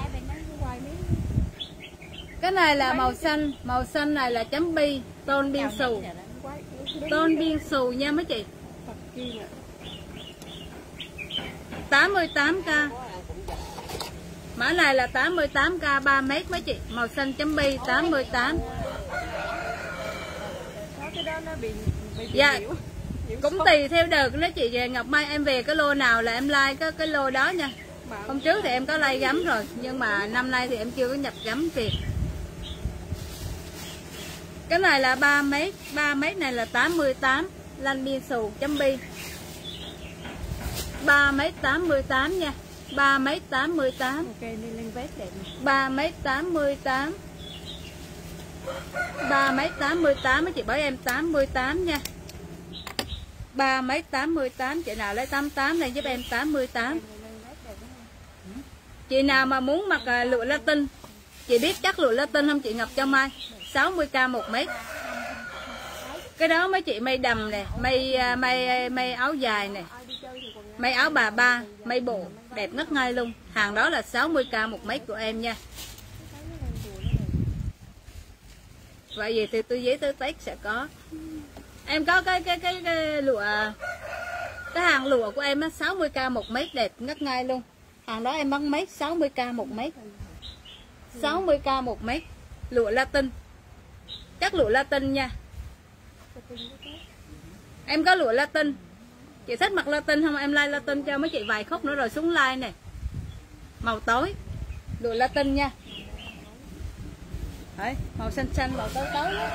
Cái này là màu xanh, màu xanh này là chấm bi, tôn biên xù. Tôn biên xù nha mấy chị. tám mươi tám ca. Mã này là tám mươi tám ca ba mét mấy chị, màu xanh chấm bi tám mươi tám. Cái đó nó bị, bị dạ. Cũng tùy theo đợt đó chị. Về Ngọc Mai em về cái lô nào là em like cái cái lô đó nha. Hôm trước thì em có like gắm rồi, nhưng mà năm nay thì em chưa có nhập gắm việc. Cái này là ba mét, ba mét này là tám mươi tám, lanh biên xù chấm bi. ba mét tám mươi tám nha. ba mét tám mươi tám. Ok, đi lên vest đẹp. ba mét tám mươi tám. ba mét tám mươi tám mấy chị bảo em tám mươi tám nha. ba mét tám mươi tám, chị nào lấy tám mươi tám này giúp em tám mươi tám. Chị nào mà muốn mặc uh, lụa Latin, chị biết chắc lụa Latin không chị Ngọc Cho Mai? sáu mươi k một mét. Cái đó mấy chị may đầm nè, may uh, may may áo dài nè, may áo bà ba, may bộ đẹp ngất ngây luôn. Hàng đó là sáu mươi k một mét của em nha. Vậy gì từ tôi giấy tới Tết sẽ có. Em có cái cái cái, cái lụa, cái hàng lụa của em á sáu mươi k một mét đẹp ngất ngây luôn. Hàng đó em bán mét sáu mươi k một mét. sáu mươi k một mét. Lụa Latin. Chắc lụa Latin nha. Em có lụa Latin. Chị thích mặc Latin không? Em like Latin cho mấy chị vài khúc nữa rồi xuống like này. Màu tối. Lụa Latin nha. Đấy, màu xanh xanh, màu tối tối đó.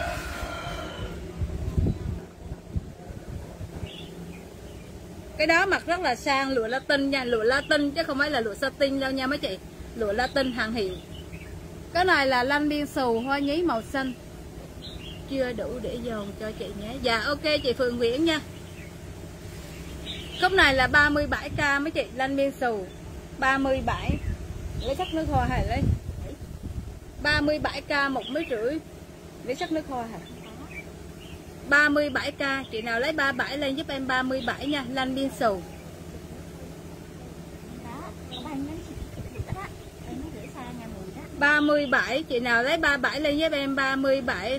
Cái đó mặc rất là sang, lụa Latin nha, lụa Latin chứ không phải là lụa satin đâu nha mấy chị. Lụa Latin hàng hiệu. Cái này là lanh biên xù hoa nhí màu xanh. Chưa đủ để dồn cho chị nhé. Dạ ok chị Phượng Nguyễn nha. Cốc này là ba mươi bảy k mấy chị, lanh biên xù ba mươi bảy. Lấy sắc nước hoa hả lấy. ba mươi bảy k một mấy rưỡi. Lấy sắc nước hoa hả? ba mươi bảy k, chị nào lấy ba mươi bảy lên giúp em ba mươi bảy nha, lanh biên xù. ba mươi bảy, chị nào lấy ba mươi bảy lên giúp em ba mươi bảy.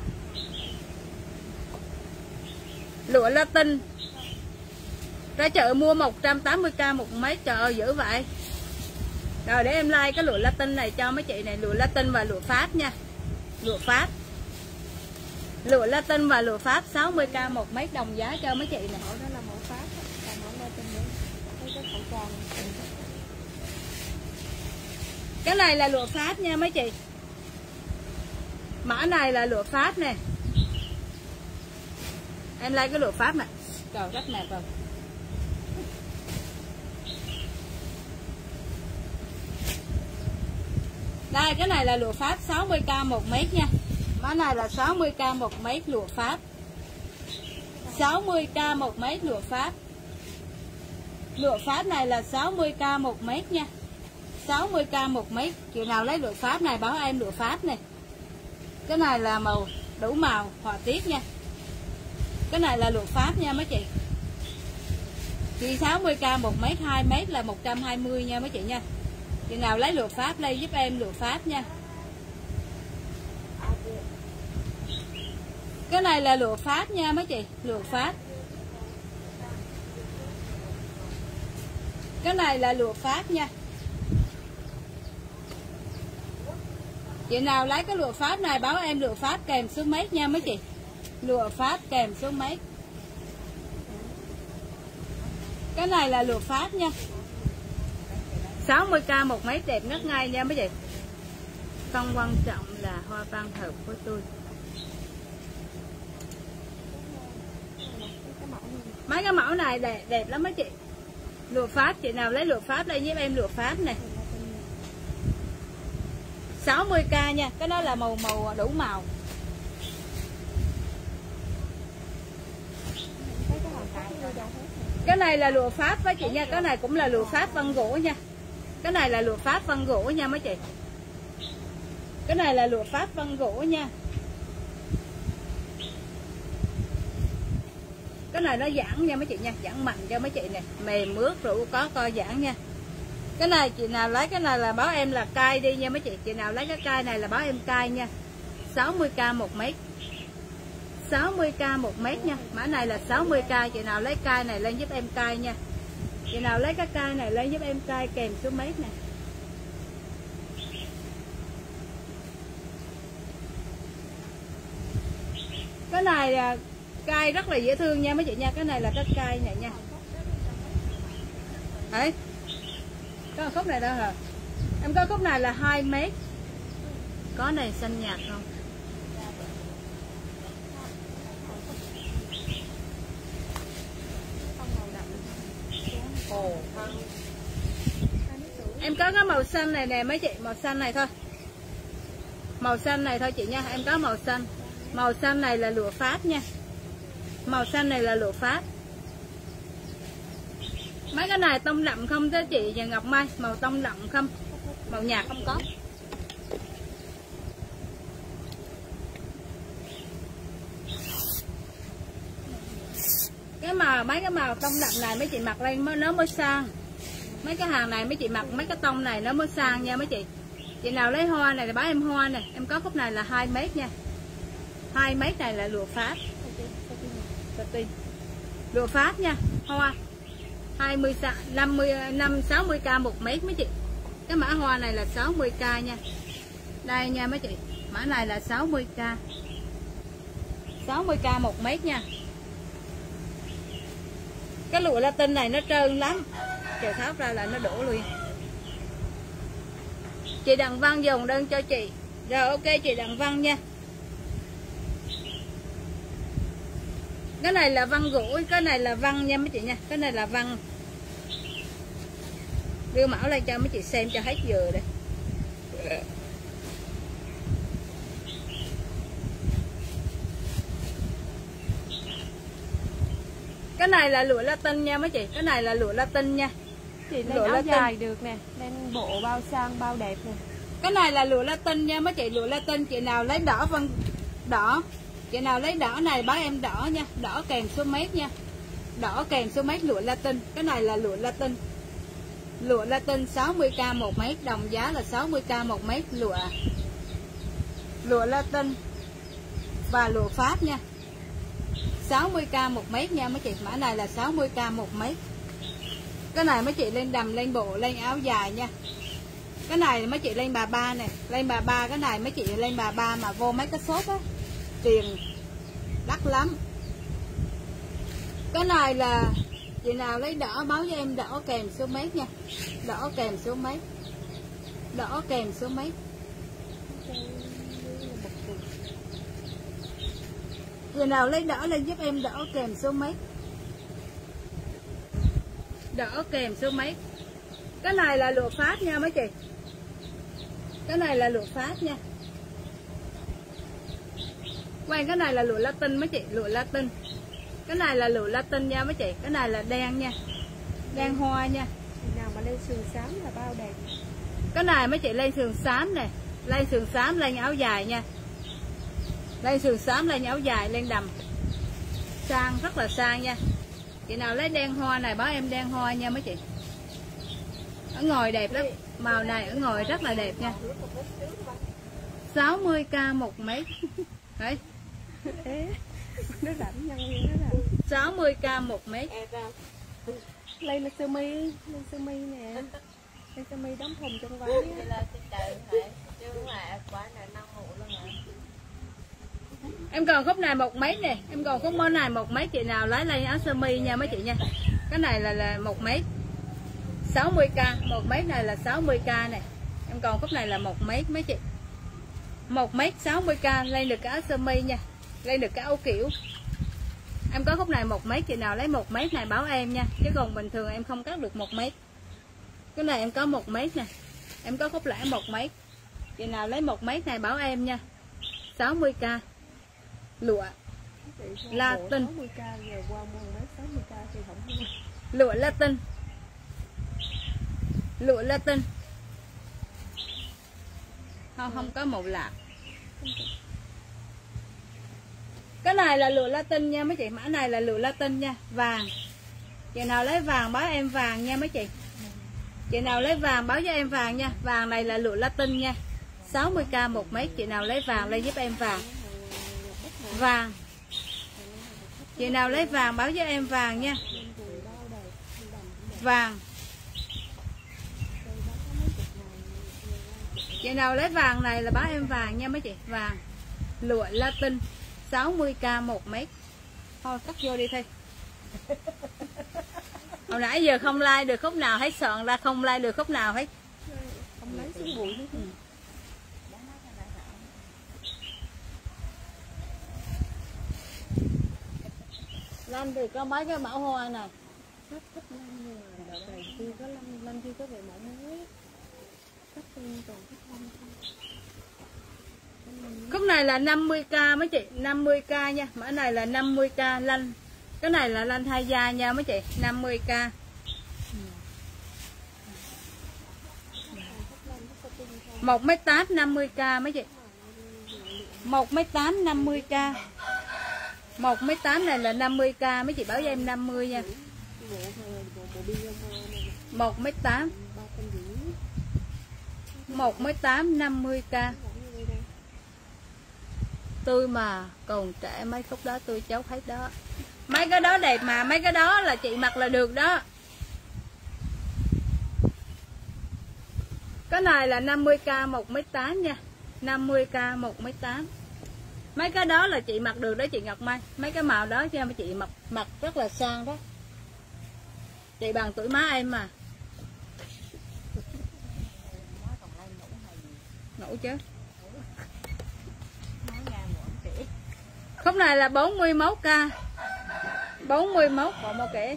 Lụa Latin. Ra chợ mua một trăm tám mươi k một mấy, trời ơi dữ vậy. Rồi để em like cái lụa Latin này cho mấy chị này, lụa Latin và lụa Pháp nha. Lụa Pháp. Lụa Latin và lụa Pháp sáu mươi k một mấy, đồng giá cho mấy chị này. Mẫu đó là mẫu Pháp, còn mẫu Latin nữa. Đây cái khẩu trang. Cái này là lụa Pháp nha mấy chị. Mã này là lụa Pháp nè. Em lấy cái lụa Pháp nè. Trời rất đẹp rồi. Đây cái này là lụa Pháp sáu mươi k một mét nha. Mã này là sáu mươi k một mét lụa Pháp. sáu mươi k một mét lụa Pháp. Lụa Pháp này là sáu mươi k một mét nha. sáu mươi k một mét. Chị nào lấy lụa Pháp này báo em lụa Pháp này. Cái này là màu đủ màu họa tiết nha. Cái này là lụa Pháp nha mấy chị. Chị sáu mươi k một mét, hai mét là một trăm hai mươi nha mấy chị nha. Chị nào lấy lụa Pháp đây giúp em lụa Pháp nha. Cái này là lụa Pháp nha mấy chị, lụa Pháp. Cái này là lụa Pháp nha. Chị nào lấy cái lụa Pháp này báo em lụa Pháp kèm số mét nha mấy chị. Lụa Pháp kèm số mét. Cái này là lụa Pháp nha. sáu mươi k một mét đẹp ngất ngay nha mấy chị. Không quan trọng là hoa văn hợp với tôi. Mấy cái mẫu này đẹp, đẹp lắm mấy chị. Lụa Pháp, chị nào lấy lụa Pháp đây giúp em lụa Pháp này. sáu mươi k nha, cái đó là màu màu đủ màu. Cái này là lụa Pháp với chị nha, cái này cũng là lụa Pháp vân gỗ nha. Cái này là lụa Pháp vân gỗ nha mấy chị. Cái này là lụa Pháp vân gỗ nha. Cái này nó giãn nha mấy chị nha, giãn mạnh cho mấy chị nè, mềm mướt rượu có co giãn nha. Cái này chị nào lấy cái này là báo em là cai đi nha mấy chị. Chị nào lấy cái cai này là báo em cai nha. sáu mươi k một mét. sáu mươi k một mét nha. Mã này là sáu mươi k, chị nào lấy cai này lên giúp em cai nha. Chị nào lấy cái cai này lên giúp em cai kèm số mét nè. Cái này là cai rất là dễ thương nha mấy chị nha. Cái này là cái cai này nha. Đấy. Có khúc này đâu hả? Em có khúc này là hai mét. Có này xanh nhạt không? Em có cái màu xanh này nè mấy chị, màu xanh này thôi. Màu xanh này thôi chị nha, em có màu xanh. Màu xanh này là lụa Pháp nha. Màu xanh này là lụa Pháp. Mấy cái này tông đậm không thế chị và Ngọc Mai, màu tông đậm không? Màu nhạt không có. Cái màu mấy cái màu tông đậm này mấy chị mặc lên mới nó mới sang. Mấy cái hàng này mấy chị mặc mấy cái tông này nó mới sang nha mấy chị. Chị nào lấy hoa này thì báo em hoa này, em có khúc này là hai mét nha. hai mét này là lụa Pháp. Lụa Pháp nha, hoa hai mươi năm mươi năm sáu mươi k một mét mấy chị. Cái mã hoa này là sáu mươi k nha. Đây nha mấy chị, mã này là sáu mươi k. sáu mươi k một mét nha. Cái lụa Latin này nó trơn lắm. Chờ tháo ra là nó đổ luôn. Chị Đặng Văn dùng đơn cho chị. Rồi ok chị Đặng Văn nha. Cái này là văn gũi, cái này là văn nha mấy chị nha. Cái này là văn. Đưa mẫu lên cho mấy chị xem cho hết giờ đây. Cái này là lụa Latin nha mấy chị. Cái này là lụa Latin nha. Chị lên Lụa áo Latin. dài được nè, lên bộ bao sang bao đẹp nè. Cái này là lụa Latin nha mấy chị. Lụa Latin, chị nào lấy đỏ vân đỏ, chị nào lấy đỏ này báo em đỏ nha. Đỏ kèm số mét nha. Đỏ kèm số mét lụa Latin. Cái này là lụa Latin. Lụa Latin sáu mươi k một mét, đồng giá là sáu mươi k một mét. Lụa Lụa Latin và lụa Pháp nha. sáu mươi k một mét nha mấy chị. Mã này là sáu mươi k một mét. Cái này mấy chị lên đầm, lên bộ, lên áo dài nha. Cái này mấy chị lên bà ba nè. Lên bà ba, cái này mấy chị lên bà ba mà vô mấy cái shop á, tiền đắt lắm. Cái này là chị nào lấy đỏ báo cho em đỏ kèm số mét nha. Đỏ kèm số mét. Đỏ kèm số mét. Chị nào lấy đỏ lên giúp em đỏ kèm số mét. Đỏ kèm số mét. Cái này là lụa Pháp nha mấy chị. Cái này là lụa Pháp nha. Quay cái này là lụa Latin mấy chị. Lụa Latin. Cái này là lụa Latin nha mấy chị. Cái này là đen nha. Đen hoa nha. Chị nào mà lên sườn xám là bao đẹp. Cái này mấy chị lên sườn xám nè. Lên sườn xám, lên áo dài nha. Lên sườn xám, lên áo dài, lên đầm. Sang, rất là sang nha. Chị nào lấy đen hoa này báo em đen hoa nha mấy chị. Ở ngoài đẹp lắm. Màu này ở ngoài rất là đẹp nha. sáu mươi k một mét. Đấy. Nó rảnh nhân viên nó rảnh. sáu mươi k một mét. Lên là sơ mi, lên sơ mi nè. Lên sơ mi đóng thùng trong váy. Em còn khúc này một mét nè. Em còn khúc món này một mét. Chị nào lấy lên áo sơ mi nha mấy chị nha. Cái này là là một mét. sáu mươi k. Một mét này là sáu mươi k này. Em còn khúc này là một mét mấy chị. Một mét sáu mươi k. Lên được cái áo sơ mi nha. Lên được cái áo kiểu. Em có khúc này một mét. Chị nào lấy một mét này báo em nha. Chứ còn bình thường em không cắt được một mét. Cái này em có một mét nè. Em có khúc lẻ một mét. Chị nào lấy một mét này báo em nha. sáu mươi k. Lụa Latin. sáu mươi k giờ qua mua mấy sáu mươi k thì không mua. Lụa Latin. Lụa Latin. Không, không có màu lạ. Cái này là lụa Latin nha mấy chị. Mã này là lụa Latin nha. Vàng. Chị nào lấy vàng báo em vàng nha mấy chị. Chị nào lấy vàng báo cho em vàng nha. Vàng này là lụa Latin nha. sáu mươi k một mét. Chị nào lấy vàng lên giúp em vàng. Vàng. Chị nào lấy vàng báo cho em vàng nha. Vàng. Chị nào lấy vàng này là báo em vàng nha mấy chị. Vàng. Lụa Latin sáu mươi k một mét. Thôi cắt vô đi thôi. Hồi nãy giờ không like được khúc nào hết, soạn ra không like được khúc nào hết. Không lấy xuống bụi hết. Ừ. Lanh thì có mấy cái mẫu hoa này. Khách thích lanh nhiều. Đợt này chưa có lanh, lanh chưa có về mẫu mới. Khách tiên còn thích lanh không. Khúc này là năm mươi k mấy chị, năm mươi k nha. Mã này là năm mươi k lanh. Cái này là lanh hai da nha mấy chị, năm mươi k. một mét tám năm mươi k mấy chị. một mét tám năm mươi k. một mét tám này là năm mươi k mấy chị báo cho em năm mươi nha. một mét tám. một mét tám năm mươi k. Tôi mà còn trẻ mấy khúc đó tôi cháu hết đó. Mấy cái đó đẹp mà, mấy cái đó là chị mặc là được đó. Cái này là năm mươi k một mét tám nha. năm mươi k một mét tám. Mấy cái đó là chị mặc được đó chị Ngọc Mai. Mấy cái màu đó cho chị mặc mặc rất là sang đó. Chị bằng tuổi má em mà. Ngủ chứ. Khúc này là bốn mươi mốt k. bốn mươi mốt bộ một kỹ.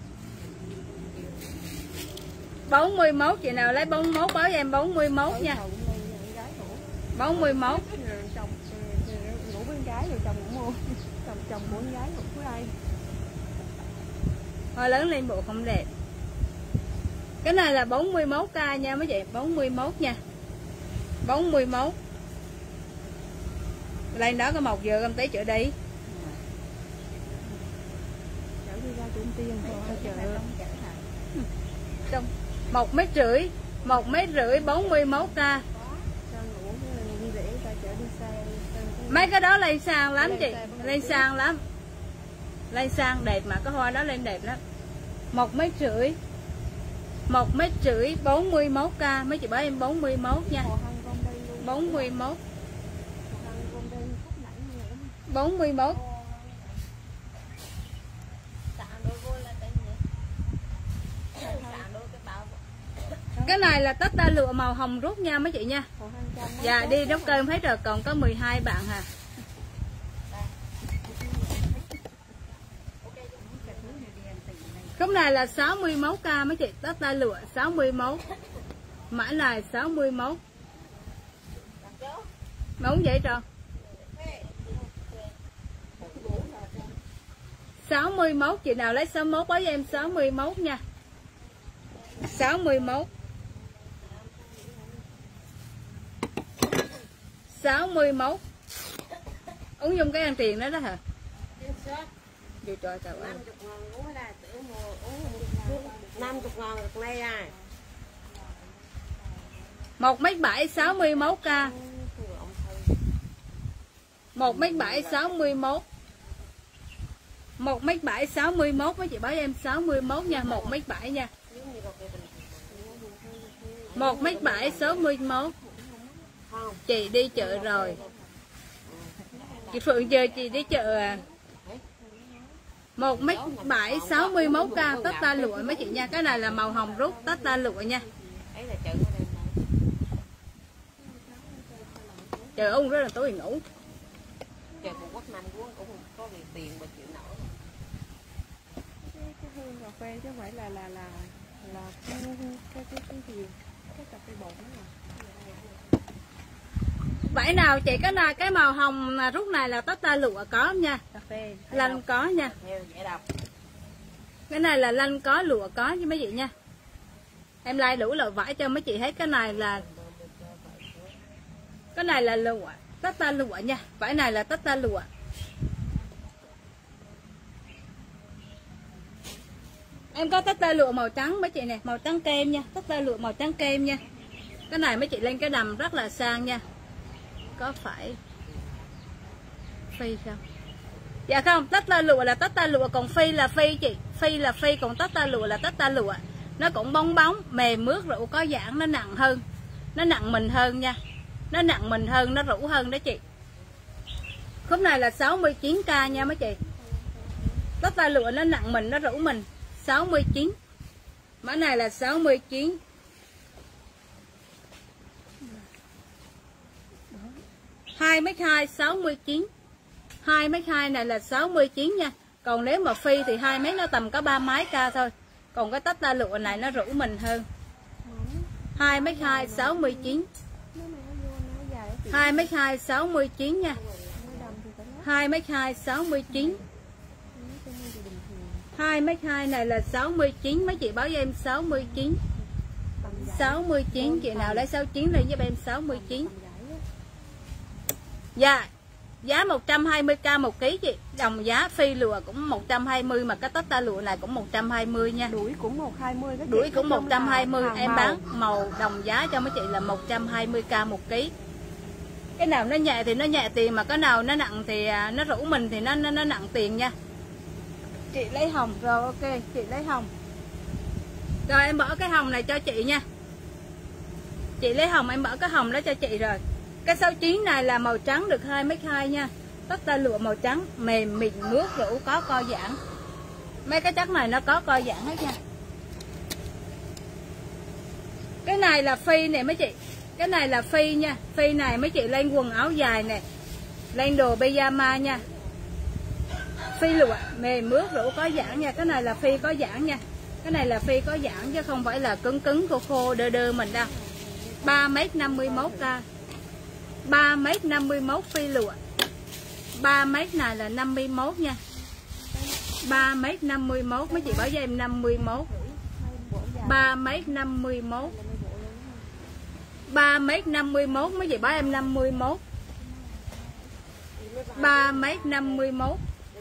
bốn mươi mốt, chị nào lấy bốn mươi mốt báo cho em bốn mươi mốt nha. bốn mươi mốt. Chồng ngủ với con gái rồi chồng cũng mua. Chồng chồng của con gái ngủ với ai. Hoa lớn lên bộ không đẹp. Cái này là bốn mươi mốt k nha mấy chị, bốn mươi mốt nha. bốn mươi mốt. Lên đó có một giờ công tí chữa đi. Chở đi ra Trung Tiên rồi chợ. Trong một mét rưỡi, một mét rưỡi bốn mươi mốt k. Mấy cái đó lên sang lắm chị, lên sang lắm. Lên sang đẹp mà cái hoa đó lên đẹp lắm. Một mét rưỡi. Một mét rưỡi bốn mươi mốt k, mấy chị báo em bốn mươi mốt nha. bốn mươi mốt. bốn mươi mốt. Cái này là tất ta lụa màu hồng rút nha mấy chị nha. Dạ đi nấu cơm hết rồi, còn có mười hai bạn hà. Cái này là sáu mươi mốt k mấy chị, tất ta lụa sáu mươi mốt. Mã này sáu mươi mốt. Muốn vậy tròn. sáu mươi mốt, chị nào lấy sáu mươi mốt báo cho em sáu mươi mốt nha. sáu mươi mốt. sáu mươi mốt. Ứng dụng cái ăn tiền đó đó hả? Vô trời trời ơi. năm mươi ngàn được này à. một mét bảy sáu mươi mốt k. một mét bảy sáu mươi mốt. một mét bảy sáu mươi mốt mấy chị báo em sáu mươi mốt nha, một mét bảy nha. một mét bảy sáu mươi mốt. Chị đi chợ rồi. Chị Phượng chờ chị đi chợ à. một mét bảy sáu mươi mốt k tất ta lụa mấy chị nha. Cái này là màu hồng rút tất ta lụa nha. Trời ông rất là tối ngủ. Trời một quốc năm cũng có việc tiền mà chịu nổi. Cái hương cà phê chứ không phải là là là là cái cái cái cái gì cái cà phê bột đó là. Vải nào chị, cái này cái màu hồng là rút này là tất ta lụa có nha. Cà phê Lanh có nha. dễ đọc. Cái này là lanh có, lụa có với mấy chị nha. Em like đủ loại vải cho mấy chị thấy. Cái này là cái này là lụa, tất ta lụa nha. Vải này là tất ta lụa. Em có tất ta lụa màu trắng mấy chị nè, màu trắng kem nha, tất ta lụa màu trắng kem nha. Cái này mấy chị lên cái đầm rất là sang nha. Có phải phi không? Dạ không, tất ta lụa là tất ta lụa, còn phi là phi chị. Phi là phi, còn tất ta lụa là tất ta lụa. Nó cũng bóng bóng, mềm mướt, rượu có giãn, nó nặng hơn. Nó nặng mình hơn nha. Nó nặng mình hơn, nó rũ hơn đó chị. Khúc này là sáu mươi chín k nha mấy chị. Tất ta lụa nó nặng mình, nó rũ mình. sáu mươi chín. Mã này là sáu mươi chín. hai mét hai sáu mươi chín. hai mét hai này là sáu mươi chín nha. Còn nếu mà phi thì hai mét nó tầm có ba mấy k thôi. Còn cái tất ta lụa này nó rũ mình hơn. hai mét hai sáu mươi chín. hai mét hai sáu mươi chín nha. hai mét hai sáu mươi chín. hai mét hai này là sáu mươi chín, mấy chị báo cho em sáu mươi chín. sáu mươi chín, chị nào lấy sáu mươi chín lên giúp em sáu mươi chín. Dạ. Giá một trăm hai mươi k một ký chị. Đồng giá phi lụa cũng một trăm hai mươi, mà cái tất ta lụa này cũng một trăm hai mươi nha. Đuổi cũng một trăm hai mươi đó chị. Đuổi cũng một trăm hai mươi, em màu. bán màu đồng giá cho mấy chị là một trăm hai mươi k một ký. Cái nào nó nhẹ thì nó nhẹ tiền, mà cái nào nó nặng thì nó rủ mình thì nó nó, nó nặng tiền nha. Chị lấy hồng rồi, ok, chị lấy hồng. Rồi em bỏ cái hồng này cho chị nha. Chị lấy hồng, em bỏ cái hồng đó cho chị rồi. Cái sáu mươi chín này là màu trắng được hai mét hai nha. Tất ta lụa màu trắng, mềm mịn mướt rũ, có co giãn. Mấy cái chất này nó có co giãn hết nha. Cái này là phi nè mấy chị. Cái này là phi nha. Phi này mấy chị lên quần áo dài nè, lên đồ pyjama nha. Phi lụa mềm mướt rũ có giãn nha. Cái này là phi có giãn nha. Cái này là phi có giãn chứ không phải là cứng cứng khô khô đơ đơ mình đâu. Ba mét năm mươi mốt k. Ba mét năm mươi mốt phi lụa. Ba mét này là năm mươi mốt nha. Ba mét năm mươi mốt. Mấy chị báo cho em năm mươi mốt. Ba mét năm mươi mốt. Ba mét năm mươi mốt. Mấy chị báo em năm mươi mốt. Ba mét năm mươi mốt.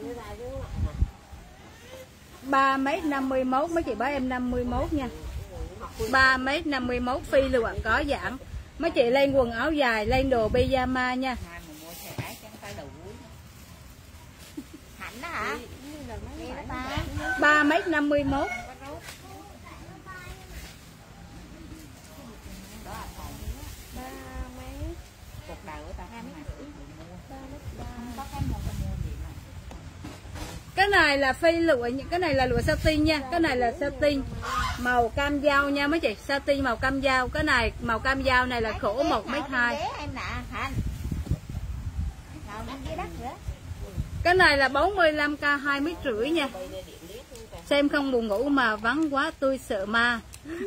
Ba mét năm mươi mốt. Mấy chị báo em năm mươi mốt nha. Ba mét năm mươi mốt phi lụa có giãn. Mấy chị lên quần áo dài, lên đồ pyjama nha. Ba mét năm mươi mốt. Cái này là phi lụa, cái này là lụa satin nha. Cái này là satin màu cam dao nha mấy chị. Satin màu cam dao. Cái này màu cam dao này là khổ một mét hai. Cái này là bốn mươi lăm k hai mét rưỡi nha. Xem không buồn ngủ mà vắng quá tôi sợ ma.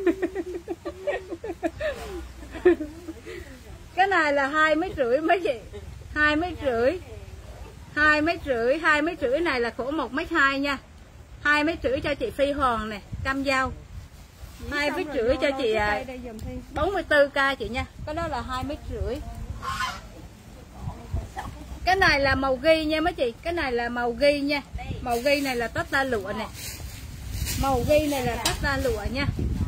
Cái này là hai mét rưỡi mấy chị. Hai mét rưỡi. Hai mét rưỡi. Hai mét rưỡi này là khổ một mét hai nha. Hai mét rưỡi cho chị Phi Hoàng nè, cam dao. Hai mét rưỡi cho chị bốn mươi tư k chị nha. Cái đó là hai mét rưỡi. Cái này là màu ghi nha mấy chị. Cái này là màu ghi nha. Màu ghi này là tất ta lụa nè. Màu ghi này là tất ta lụa nha.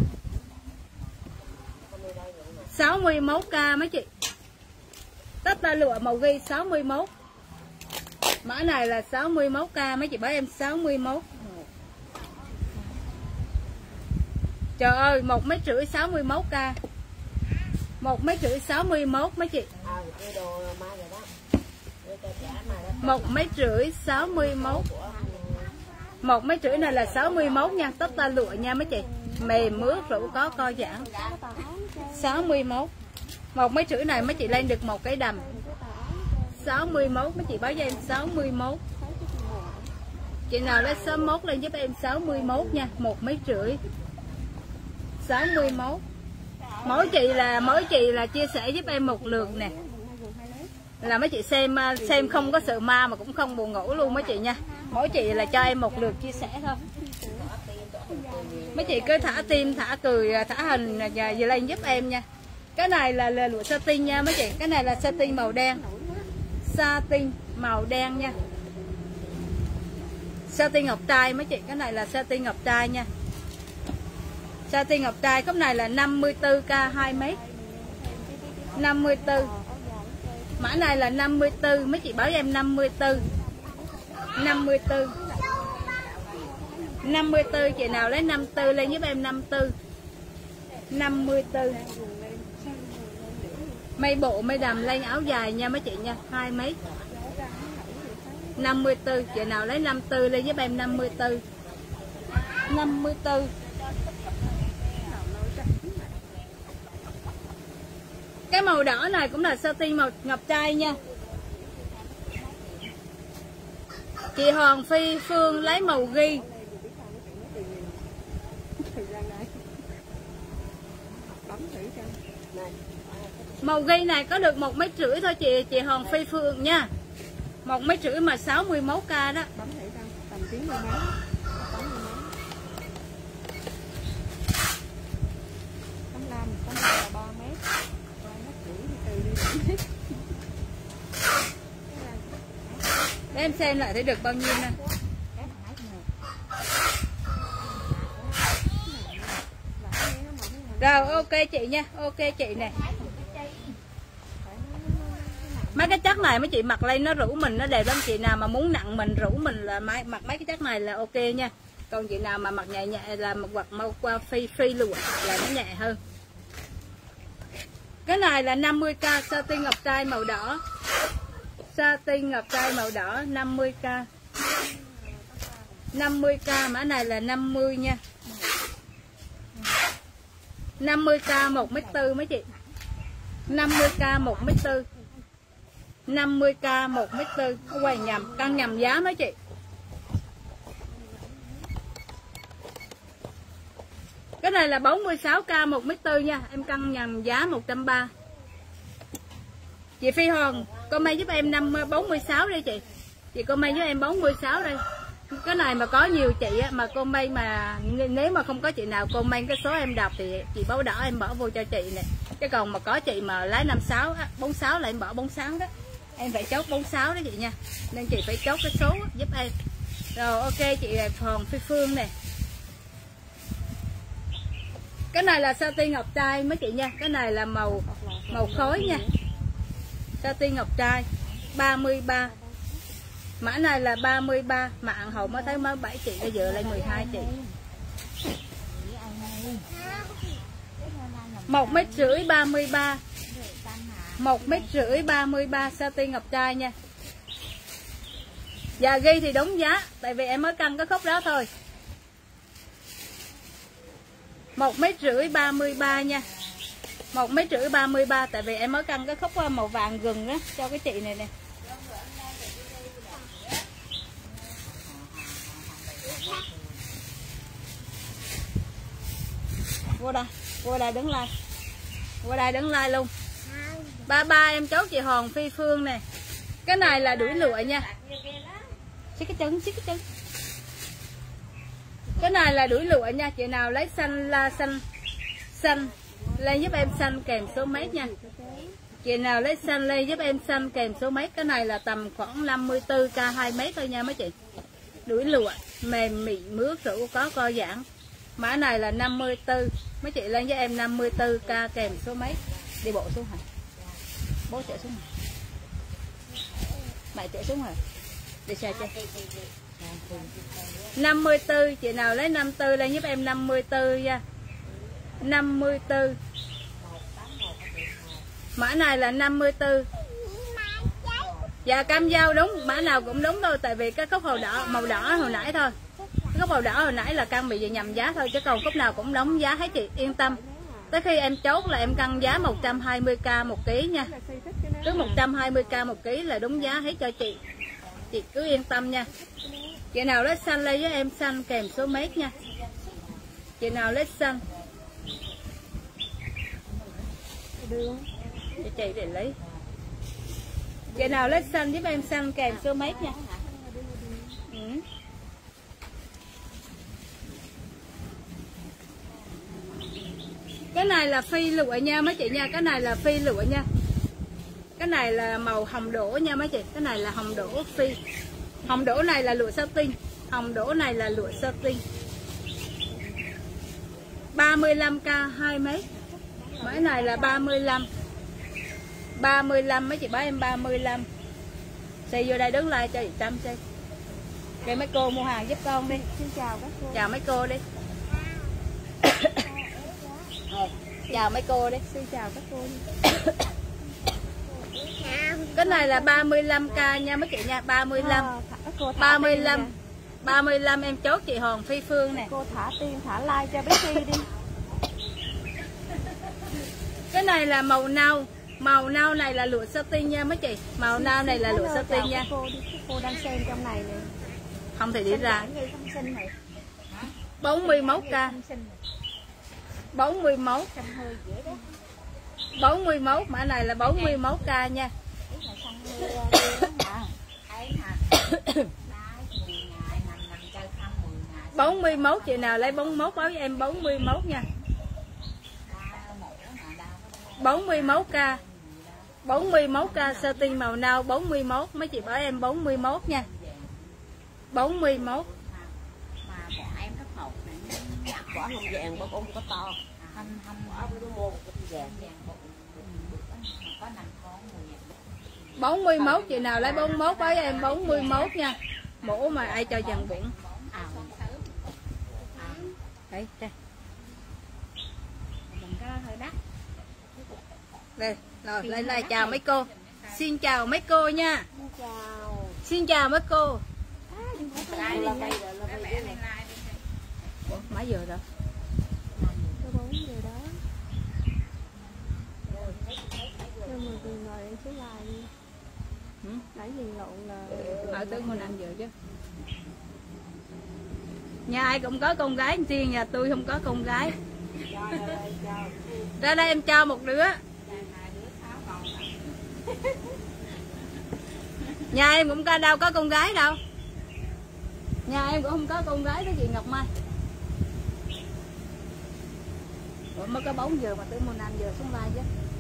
Sáu mươi mốt k mấy chị. Tất ta lụa màu ghi sáu mươi mốt. Mã này là sáu mươi mốt k mấy chị báo em sáu mươi mốt. Trời ơi, một mét rưỡi sáu mươi mốt k. Một mét rưỡi sáu mươi mốt mấy chị. Một mét rưỡi sáu mươi mốt. Một mét rưỡi này là sáu mươi mốt nha. Tất ta lụa nha mấy chị. Mềm mướt rủ có co giãn. Sáu mươi mốt. Một mét rưỡi này mấy chị lên được một cái đầm. Sáu mươi mốt mấy chị báo cho em sáu mươi mốt. Chị nào lấy số mốt lên giúp em sáu mươi mốt nha. Một mét rưỡi sáu mươi mốt. Mỗi chị là mỗi chị là chia sẻ giúp em một lượt nè. Là mấy chị xem xem không có sợ ma mà cũng không buồn ngủ luôn mấy chị nha. Mỗi chị là cho em một lượt chia sẻ thôi. Mấy chị cứ thả tim, thả cười, thả hình gì lên giúp em nha. Cái này là, là lụa satin nha mấy chị. Cái này là satin màu đen. Satin màu đen nha. Satin ngọc trai mấy chị. Cái này là satin ngọc trai nha. Satin ngọc trai. Cái này là năm mươi tư k hai mét. Năm mươi tư. Mã này là năm mươi tư. Mấy chị báo em năm mươi tư. Năm mươi tư. Năm mươi tư. Chị nào lấy năm mươi tư lên giúp em năm mươi tư. Năm mươi tư. Mây bộ mây đầm lên áo dài nha mấy chị nha. Hai mét. Năm mươi tư. Chị nào lấy năm mươi tư lên giúp em năm mươi tư. Năm mươi tư. Cái màu đỏ này cũng là satin màu ngọc trai nha. Chị Hoàng Phi Phương lấy màu ghi. Màu ghi này có được một mét rưỡi thôi chị chị Hoàng Phi Phương nha. Một mét rưỡi mà sáu mươi mốt k đó. Để em xem lại thấy được bao nhiêu nè. Rồi ok chị nha. Ok chị nè. Mấy cái chất này mấy chị mặc lên nó rủ mình nó đẹp lắm. Chị nào mà muốn nặng mình rủ mình là mặc mấy cái chất này là ok nha. Còn chị nào mà mặc nhẹ nhẹ là mặc quạt mau qua phi phi lụa là nó nhẹ hơn. Cái này là năm mươi k satin ngọc trai màu đỏ. Satin ngọc trai màu đỏ năm mươi k. năm mươi k mã này là năm mươi nha. năm mươi k một mét tư mấy chị. năm mươi k một mét tư. năm mươi k một mét tư. Quay nhầm, cân nhầm giá mấy chị. Cái này là bốn mươi sáu k một mét tư nha, em cân nhầm giá một trăm ba mươi. Chị Phi Hồng, con may giúp em năm bốn mươi sáu đây chị. Chị con may giúp em bốn mươi sáu đây. Cái này mà có nhiều chị á, mà con may mà nếu mà không có chị nào con may cái số em đọc thì chị báo đỏ em bỏ vô cho chị nè. Cái còn mà có chị mà lái năm sáu bốn sáu là em bỏ bốn sáu đó. Em phải chốt bốn sáu đó chị nha. Nên chị phải chốt cái số giúp em. Rồi ok chị Hồng Phi Phương nè. Cái này là satin ngọc trai mấy chị nha. Cái này là màu màu khối nha. Satin ngọc trai ba mươi ba. Mã này là ba mươi ba. Mạng hậu mới thấy mới bảy chị, bây giờ lên mười hai chị. Một mét rưỡi ba mươi ba. Một mét rưỡi ba mươi ba satin ngọc trai nha. Dạ ghi thì đúng giá, tại vì em mới cân cái khúc đó thôi. Một mét rưỡi ba mươi ba nha. Một mét rưỡi ba mươi ba, tại vì em mới cân cái khúc màu vàng gừng đó cho cái chị này nè. Vô đây, vô đây đứng like. Vô đây đứng like luôn. Ba ba em chốt chị Hòn Phi Phương nè. Cái này là đuổi lụa nha. Xích cái chân, xích cái chân. Cái này là đuổi lụa nha, chị nào lấy xanh la xanh xanh lên giúp em xanh kèm số mét nha. Chị nào lấy xanh lên giúp em xanh kèm số mét. Cái này là tầm khoảng năm mươi tư k hai mét thôi nha mấy chị. Đuổi lụa mềm mịn mướt rượu có co giãn. Mã này là năm mươi tư. Mấy chị lên với em năm mươi tư k kèm số mét. Đi bộ xuống hả? Bố chạy xuống hả? Mẹ chạy xuống hả? Đi xe chơi. năm mươi tư, chị nào lấy năm mươi tư lên giúp em năm mươi tư nha. năm mươi tư. Mã này là năm mươi tư. Dạ cam dao đúng, mã nào cũng đúng thôi, tại vì cái cốc màu đỏ màu đỏ hồi nãy thôi. Cái cốc màu đỏ hồi nãy là cân bị nhầm giá thôi, chứ còn cốc nào cũng đóng giá hết chị, yên tâm. Tới khi em chốt là em cân giá một trăm hai mươi k một ký nha. Cứ một trăm hai mươi k một ký là đúng giá hết cho chị. Chị cứ yên tâm nha. Chị nào lấy xanh lên với em xanh kèm số mét nha. Chị nào lấy xanh cho chị để lấy. Chị nào lấy xanh giúp em xanh kèm số mét nha. Ừ. Cái này là phi lụa nha mấy chị nha. Cái này là phi lụa nha. Cái này là màu hồng đỗ nha mấy chị. Cái này là hồng đỗ phi. Hồng đỗ này là lụa satin. Hồng đỗ này là lụa satin. ba mươi lăm k hai mét. Mấy này là ba mươi lăm. ba mươi lăm mấy chị báo em ba mươi lăm. Xây vô đây đứng like cho chị Trâm xây. Kêu mấy cô mua hàng giúp con đi. Xin chào các cô. Chào mấy cô đi. Chào mấy cô đi. Xin chào các cô đi. Cái này là ba mươi lăm k nha mấy chị nha, ba mươi lăm. À, cô ba mươi lăm. ba mươi lăm em chốt chị Hòn Phi Phương nè. Cô thả tim thả like cho bé Phi đi. Cái này là màu nâu. Màu nâu này là lụa satin nha mấy chị. Màu nâu này là lụa satin nha. Cô, cô đang xem trong này nè. Không thể đi ra. bốn mươi mốt k. bốn mươi mốt. bốn mươi mốt, mã này là bốn mươi mốt k nha. bốn mươi mốt, chị nào lấy bốn mươi mốt báo với em bốn mươi mốt nha. bốn mươi mốt k. bốn mươi mốt k satin màu nâu bốn mươi mốt, mấy chị báo em bốn mươi mốt nha. bốn mươi mốt. Mà bọn em rất hột này, bỏ không vàng, bỏ cũng có to. Không không bỏ cái mua một cái vàng có năm con mười. bốn mươi mốt, chị nào lấy bốn mươi mốt báo với em bốn mươi mốt nha. Mũ mà ai cho dần biển. Đây, đây. Đây, rồi lên đây chào mấy cô. Xin chào mấy cô nha. Xin chào. Xin chào mấy cô. Ủa, mấy giờ rồi? Tôi bốn giờ đó. rồi từ rồi em xuống lại đi. Ừ? Nãy nhìn lộn là Ở tướng mình ăn vừa chứ. Nhà ai cũng có con gái riêng, nhà tôi không có con gái. Ra đây em cho một đứa. Nhà em cũng có đâu có con gái đâu. Nhà em cũng không có con gái đó chị Ngọc Mai. Ủa mới có bốn giờ mà tới mua năm giờ xuống live chứ.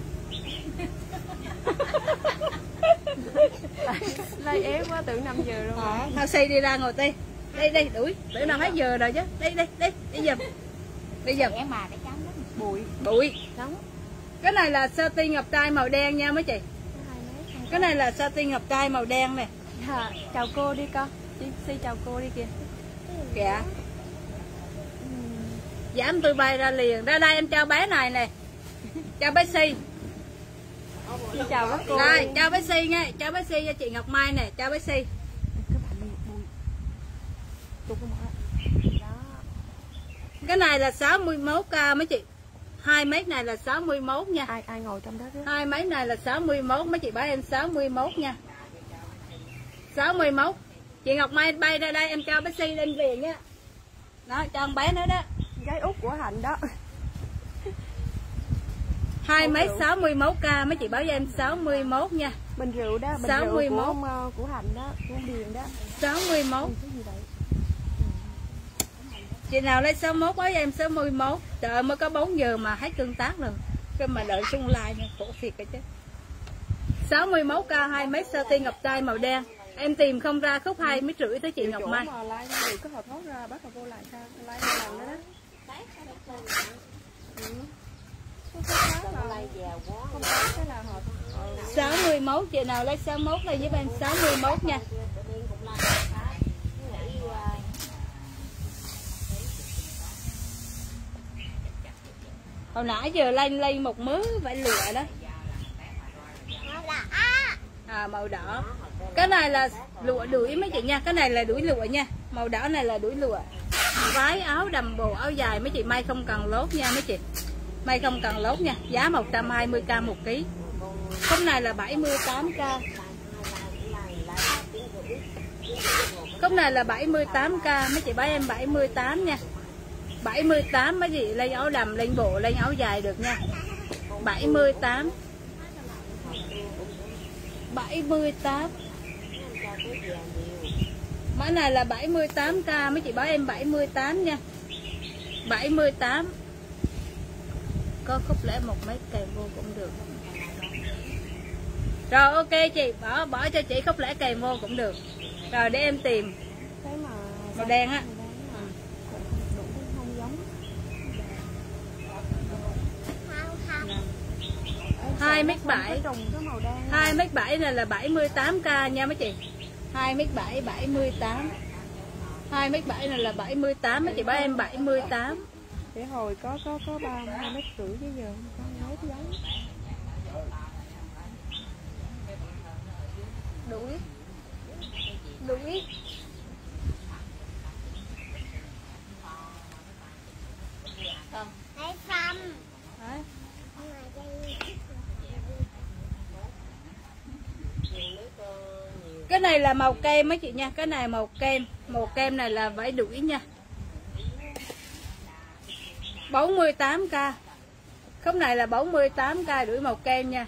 Lai ép quá, tưởng năm giờ rồi mà. Thôi xì đi ra ngồi ti. Đây đây đuổi, tưởng nào hết giờ rồi chứ. Đây đây đây, đi giùm. Đi giùm. Em mà cái trắng đó. Bụi. Bụi. Trắng. Cái này là satin ngọc trai màu đen nha mấy chị. Cái này là satin ngọc trai màu đen này. Dạ, chào cô đi con. Chị Si chào cô đi kìa. Dạ. Dám tôi bay ra liền. Ra đây em cho bé này nè. Cho bé Si. Chị chào các cô. Rồi, cho bé Si nha. Cho bé Si cho chị Ngọc Mai nè. Cho bé Si. Các bạn đi bụi. Tụi con bỏ. Đó. Cái này là sáu mươi mốt k mấy chị. Hai mét này là sáu mươi mốt nha. Ai ai ngồi trong đó chứ? Hai mấy này là sáu mươi mốt, mấy chị báo em sáu mươi mốt nha. sáu mươi mốt. Chị Ngọc Mai bay ra đây em cho bé Si lên về nha. Đó, cho con bé nữa đó. Gái út của Hạnh đó. Hai mét sáu mươi mốt k, mấy chị báo cho em sáu mươi mốt nha. Bình rượu đó, bình sáu mươi rượu mốt. của ông, của Hạnh đó, của ông Điền đó. sáu mươi mốt. Cái gì vậy? Chị nào lấy sáu mươi mốt báo cho em sáu mươi mốt. Trời ơi, mới có bốn giờ mà hết tương tác rồi. Cái mà đợi xuống like nha, khổ thiệt rồi chứ. sáu mươi mốt k, hai mét satin ngọc trai màu đen. Em tìm không ra khúc hai mét rưỡi tới chị Ngọc Mai. Mà like được cái họ thoát ra bắt đầu vô lại sao? Like hai lần đó đó. Ừ. Không có cái là không có cái là họ sáu mươi mốt, chị nào lấy sáu mươi mốt này giúp em sáu mươi mốt nha. Hồi nãy giờ lên lên một mớ vải lụa đó. À, màu đỏ. Cái này là lụa đuổi mấy chị nha. Cái này là đuổi lụa nha. Màu đỏ này là đuổi lụa. Váy áo đầm bồ áo dài mấy chị may không cần lốt nha mấy chị. May không cần lốt nha. Giá một trăm hai mươi k một ký. Cái này là bảy mươi tám k. Cái này là bảy mươi tám k, mấy chị bán em bảy mươi tám nha. bảy mươi tám mấy chị lấy áo đầm, lên bộ, lên áo dài được nha. bảy mươi tám. bảy mươi tám. Mã này là bảy mươi tám k, mấy chị báo em bảy mươi tám nha. bảy mươi tám. Có khúc lẻ một mét kèm vô cũng được. Rồi ok chị, bỏ bỏ cho chị khúc lẻ kèm vô cũng được. Rồi để em tìm. cái mà Màu đen á. hai mét bảy. hai mét bảy này là bảy mươi tám k nha mấy chị. hai mét bảy, bảy mươi tám. hai mét bảy này là bảy mươi tám, mấy chị báo em bảy mươi tám. Để hồi có có có ba hai mét rưỡi chứ giờ không có mấy giống. Đuổi. Đuổi. Lấy xăm. Đấy. Cái này là màu kem mấy chị nha. Cái này màu kem. Màu kem này là vải đuổi nha. bốn mươi tám k. Khúc này là bốn mươi tám k đuổi màu kem nha.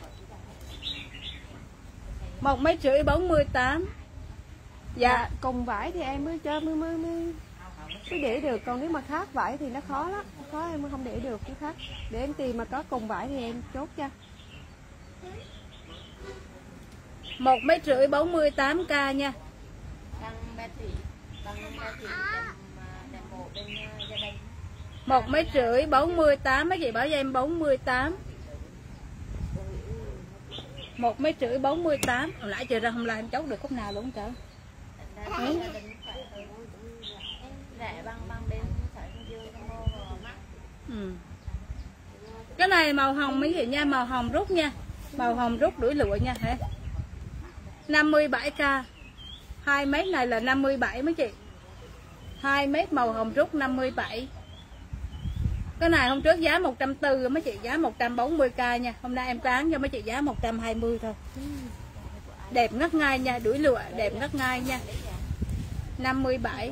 Một mét rưỡi bốn mươi tám. Dạ. Dạ, cùng vải thì em mới cho mới mới mới mới để được, còn nếu mà khác vải thì nó khó lắm, khó em không để được cái khác. Để em tìm mà có cùng vải thì em chốt cho. Một mét rưỡi bốn mươi tám k nha. Một mét rưỡi bốn mươi tám, mấy chị bảo cho em bốn mươi tám. Một mét rưỡi bốn mươi tám. Hồi nãy chờ ra không like em chốt được khúc nào luôn trời. Ừ. Ừ. Cái này màu hồng mấy chị nha, màu hồng rút nha. Màu hồng rút đuổi lụa nha hả? năm mươi bảy k. hai mét này là năm mươi bảy mấy chị. hai mét màu hồng rút năm mươi bảy. Cái này hôm trước giá một trăm tư mươi mấy chị, giá một trăm bốn mươi k nha. Hôm nay em bán cho mấy chị giá một trăm hai mươi thôi. Đẹp ngất ngay nha, đuổi lụa đẹp ngất ngay nha. năm mươi bảy.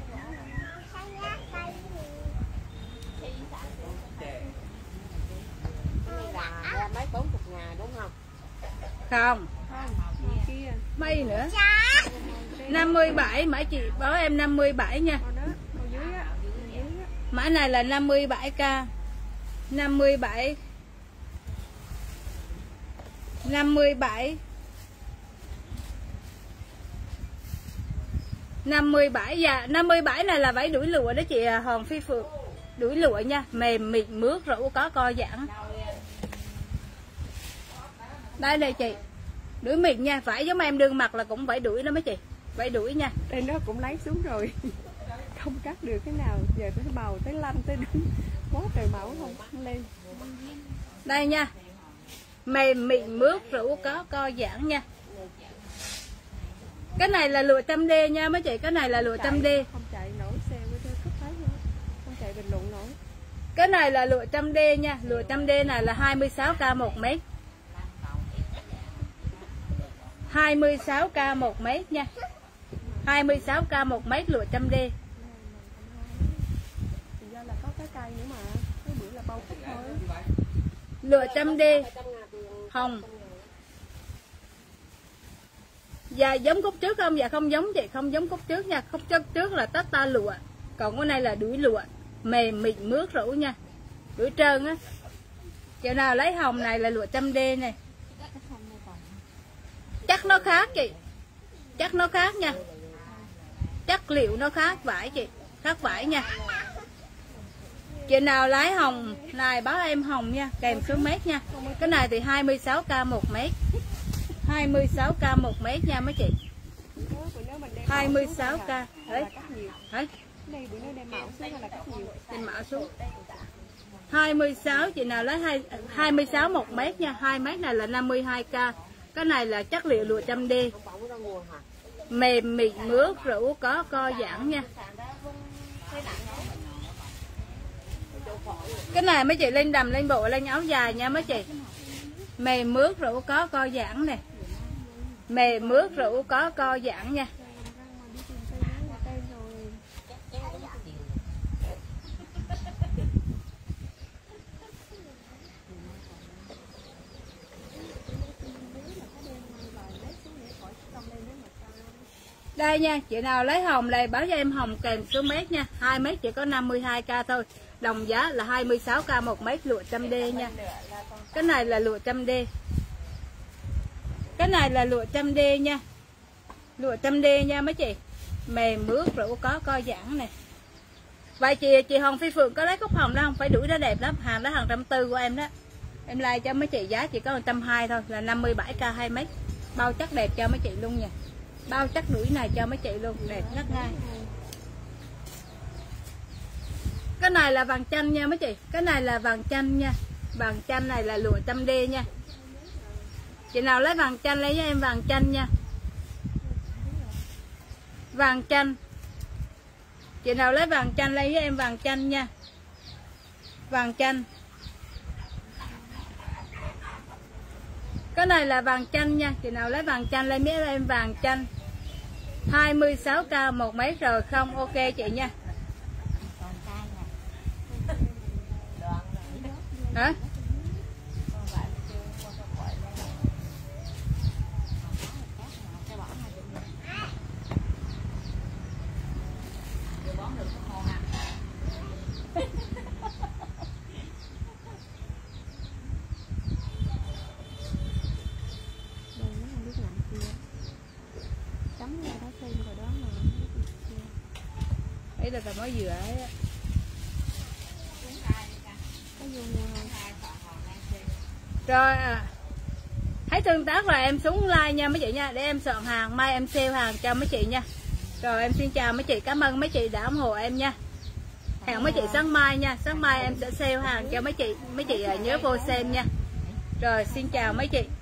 Là mấy bốn mươi ngàn đúng không? Không. Kia. Mấy nữa. năm mươi bảy, mã chị báo em năm mươi bảy nha. Mã này là năm mươi bảy k. năm mươi bảy. năm mươi bảy. năm mươi bảy, dạ năm mươi bảy này là váy đuổi lụa đó chị Hòn Phi Phượng. Đuổi lụa nha, mềm mịn mướt rũ có co giãn. Đây đây chị. Đuổi mịn nha, vải giống em đương mặc là cũng vải đuổi đó mấy chị. Vải đuổi nha. Đây nó cũng lấy xuống rồi. Không cắt được cái nào, giờ tới bầu tới lanh tới đứng quá trời mẫu không lên. Đây nha. Mềm mịn mướt rũ có co giãn nha. Cái này là lụa trăm D nha mấy chị, cái này là lụa trăm D. Không chạy nổi xe với cướp thấy nữa. Không chạy bình luận nổi. Cái này là lụa trăm D nha, lụa trăm D này là hai mươi sáu k một mét. hai mươi sáu k một mét nha. hai mươi sáu k một mét lụa trăm D. Do là có cái cây nữa mà, cái bữa là bao cúc thôi. Lụa trăm D hồng. Dạ giống cúc trước không? Dạ không giống chị, không giống cúc trước nha. Cúc trước là tất ta lụa. Còn cái này là đuổi lụa, mềm mịn mướt rũ nha. Đuổi trơn á. Giờ nào lấy hồng này là lụa trăm D này. Chắc nó khác chị. Chắc nó khác nha. Chắc liệu nó khác vải chị. Khác vải nha. Chị nào lấy hồng này báo em hồng nha, kèm số mét nha. Cái này thì hai mươi sáu k một mét. hai mươi sáu k một mét nha mấy chị. hai mươi sáu k. Đấy. Đấy. Đây bữa nay đem mẫu xuống là cắt nhiều. Đem mẫu xuống. hai mươi sáu, chị nào lấy hai, hai mươi sáu một mét nha. hai mét này là năm mươi hai k. Cái này là chất liệu lụa trăm D. Mềm mịn mướt rũ có co giãn nha. Cái này mấy chị lên đầm lên bộ lên áo dài nha mấy chị. Mềm mướt rũ có co giãn nè. Mềm mướt rũ có co giãn nha. Đây nha, chị nào lấy hồng này báo cho em hồng kèm số mét nha. hai mét chỉ có năm mươi hai k thôi. Đồng giá là hai mươi sáu k một mét lụa trăm D nha. Cái này là lụa trăm D. Cái này là lụa trăm D nha. Lụa trăm D nha mấy chị. Mềm mướt rũ có co giãn nè. Vậy chị chị Hồng Phi Phượng có lấy cúc hồng đó không? Phải đuổi nó đẹp lắm. Hàng đó hàng trăm tư của em đó. Em like cho mấy chị giá chỉ có một trăm hai mươi thôi, là năm mươi bảy k hai mét. Bao chất đẹp cho mấy chị luôn nha. Bao chất đuổi này cho mấy chị luôn, đẹp ngất ngay. Cái này là vàng chanh nha mấy chị. Cái này là vàng chanh nha. Vàng chanh này là lụa trăm D nha. Chị nào lấy vàng chanh lấy cho em vàng chanh nha. Vàng chanh. Chị nào lấy vàng chanh lấy với em vàng chanh nha. Vàng chanh. Cái này là vàng chanh nha. Chị nào lấy vàng chanh lên với em vàng chanh. hai mươi sáu k một mét rồi không? Ok chị nha. Hả? Đấy là tao mới vừa ấy á. Rồi à. Thấy tương tác là em xuống like nha mấy chị nha. Để em soạn hàng, mai em sale hàng cho mấy chị nha. Rồi em xin chào mấy chị, cảm ơn mấy chị đã ủng hộ em nha. Hẹn mấy chị sáng mai nha. Sáng mai em sẽ sale hàng cho mấy chị. Mấy chị nhớ vô xem nha. Rồi xin chào mấy chị.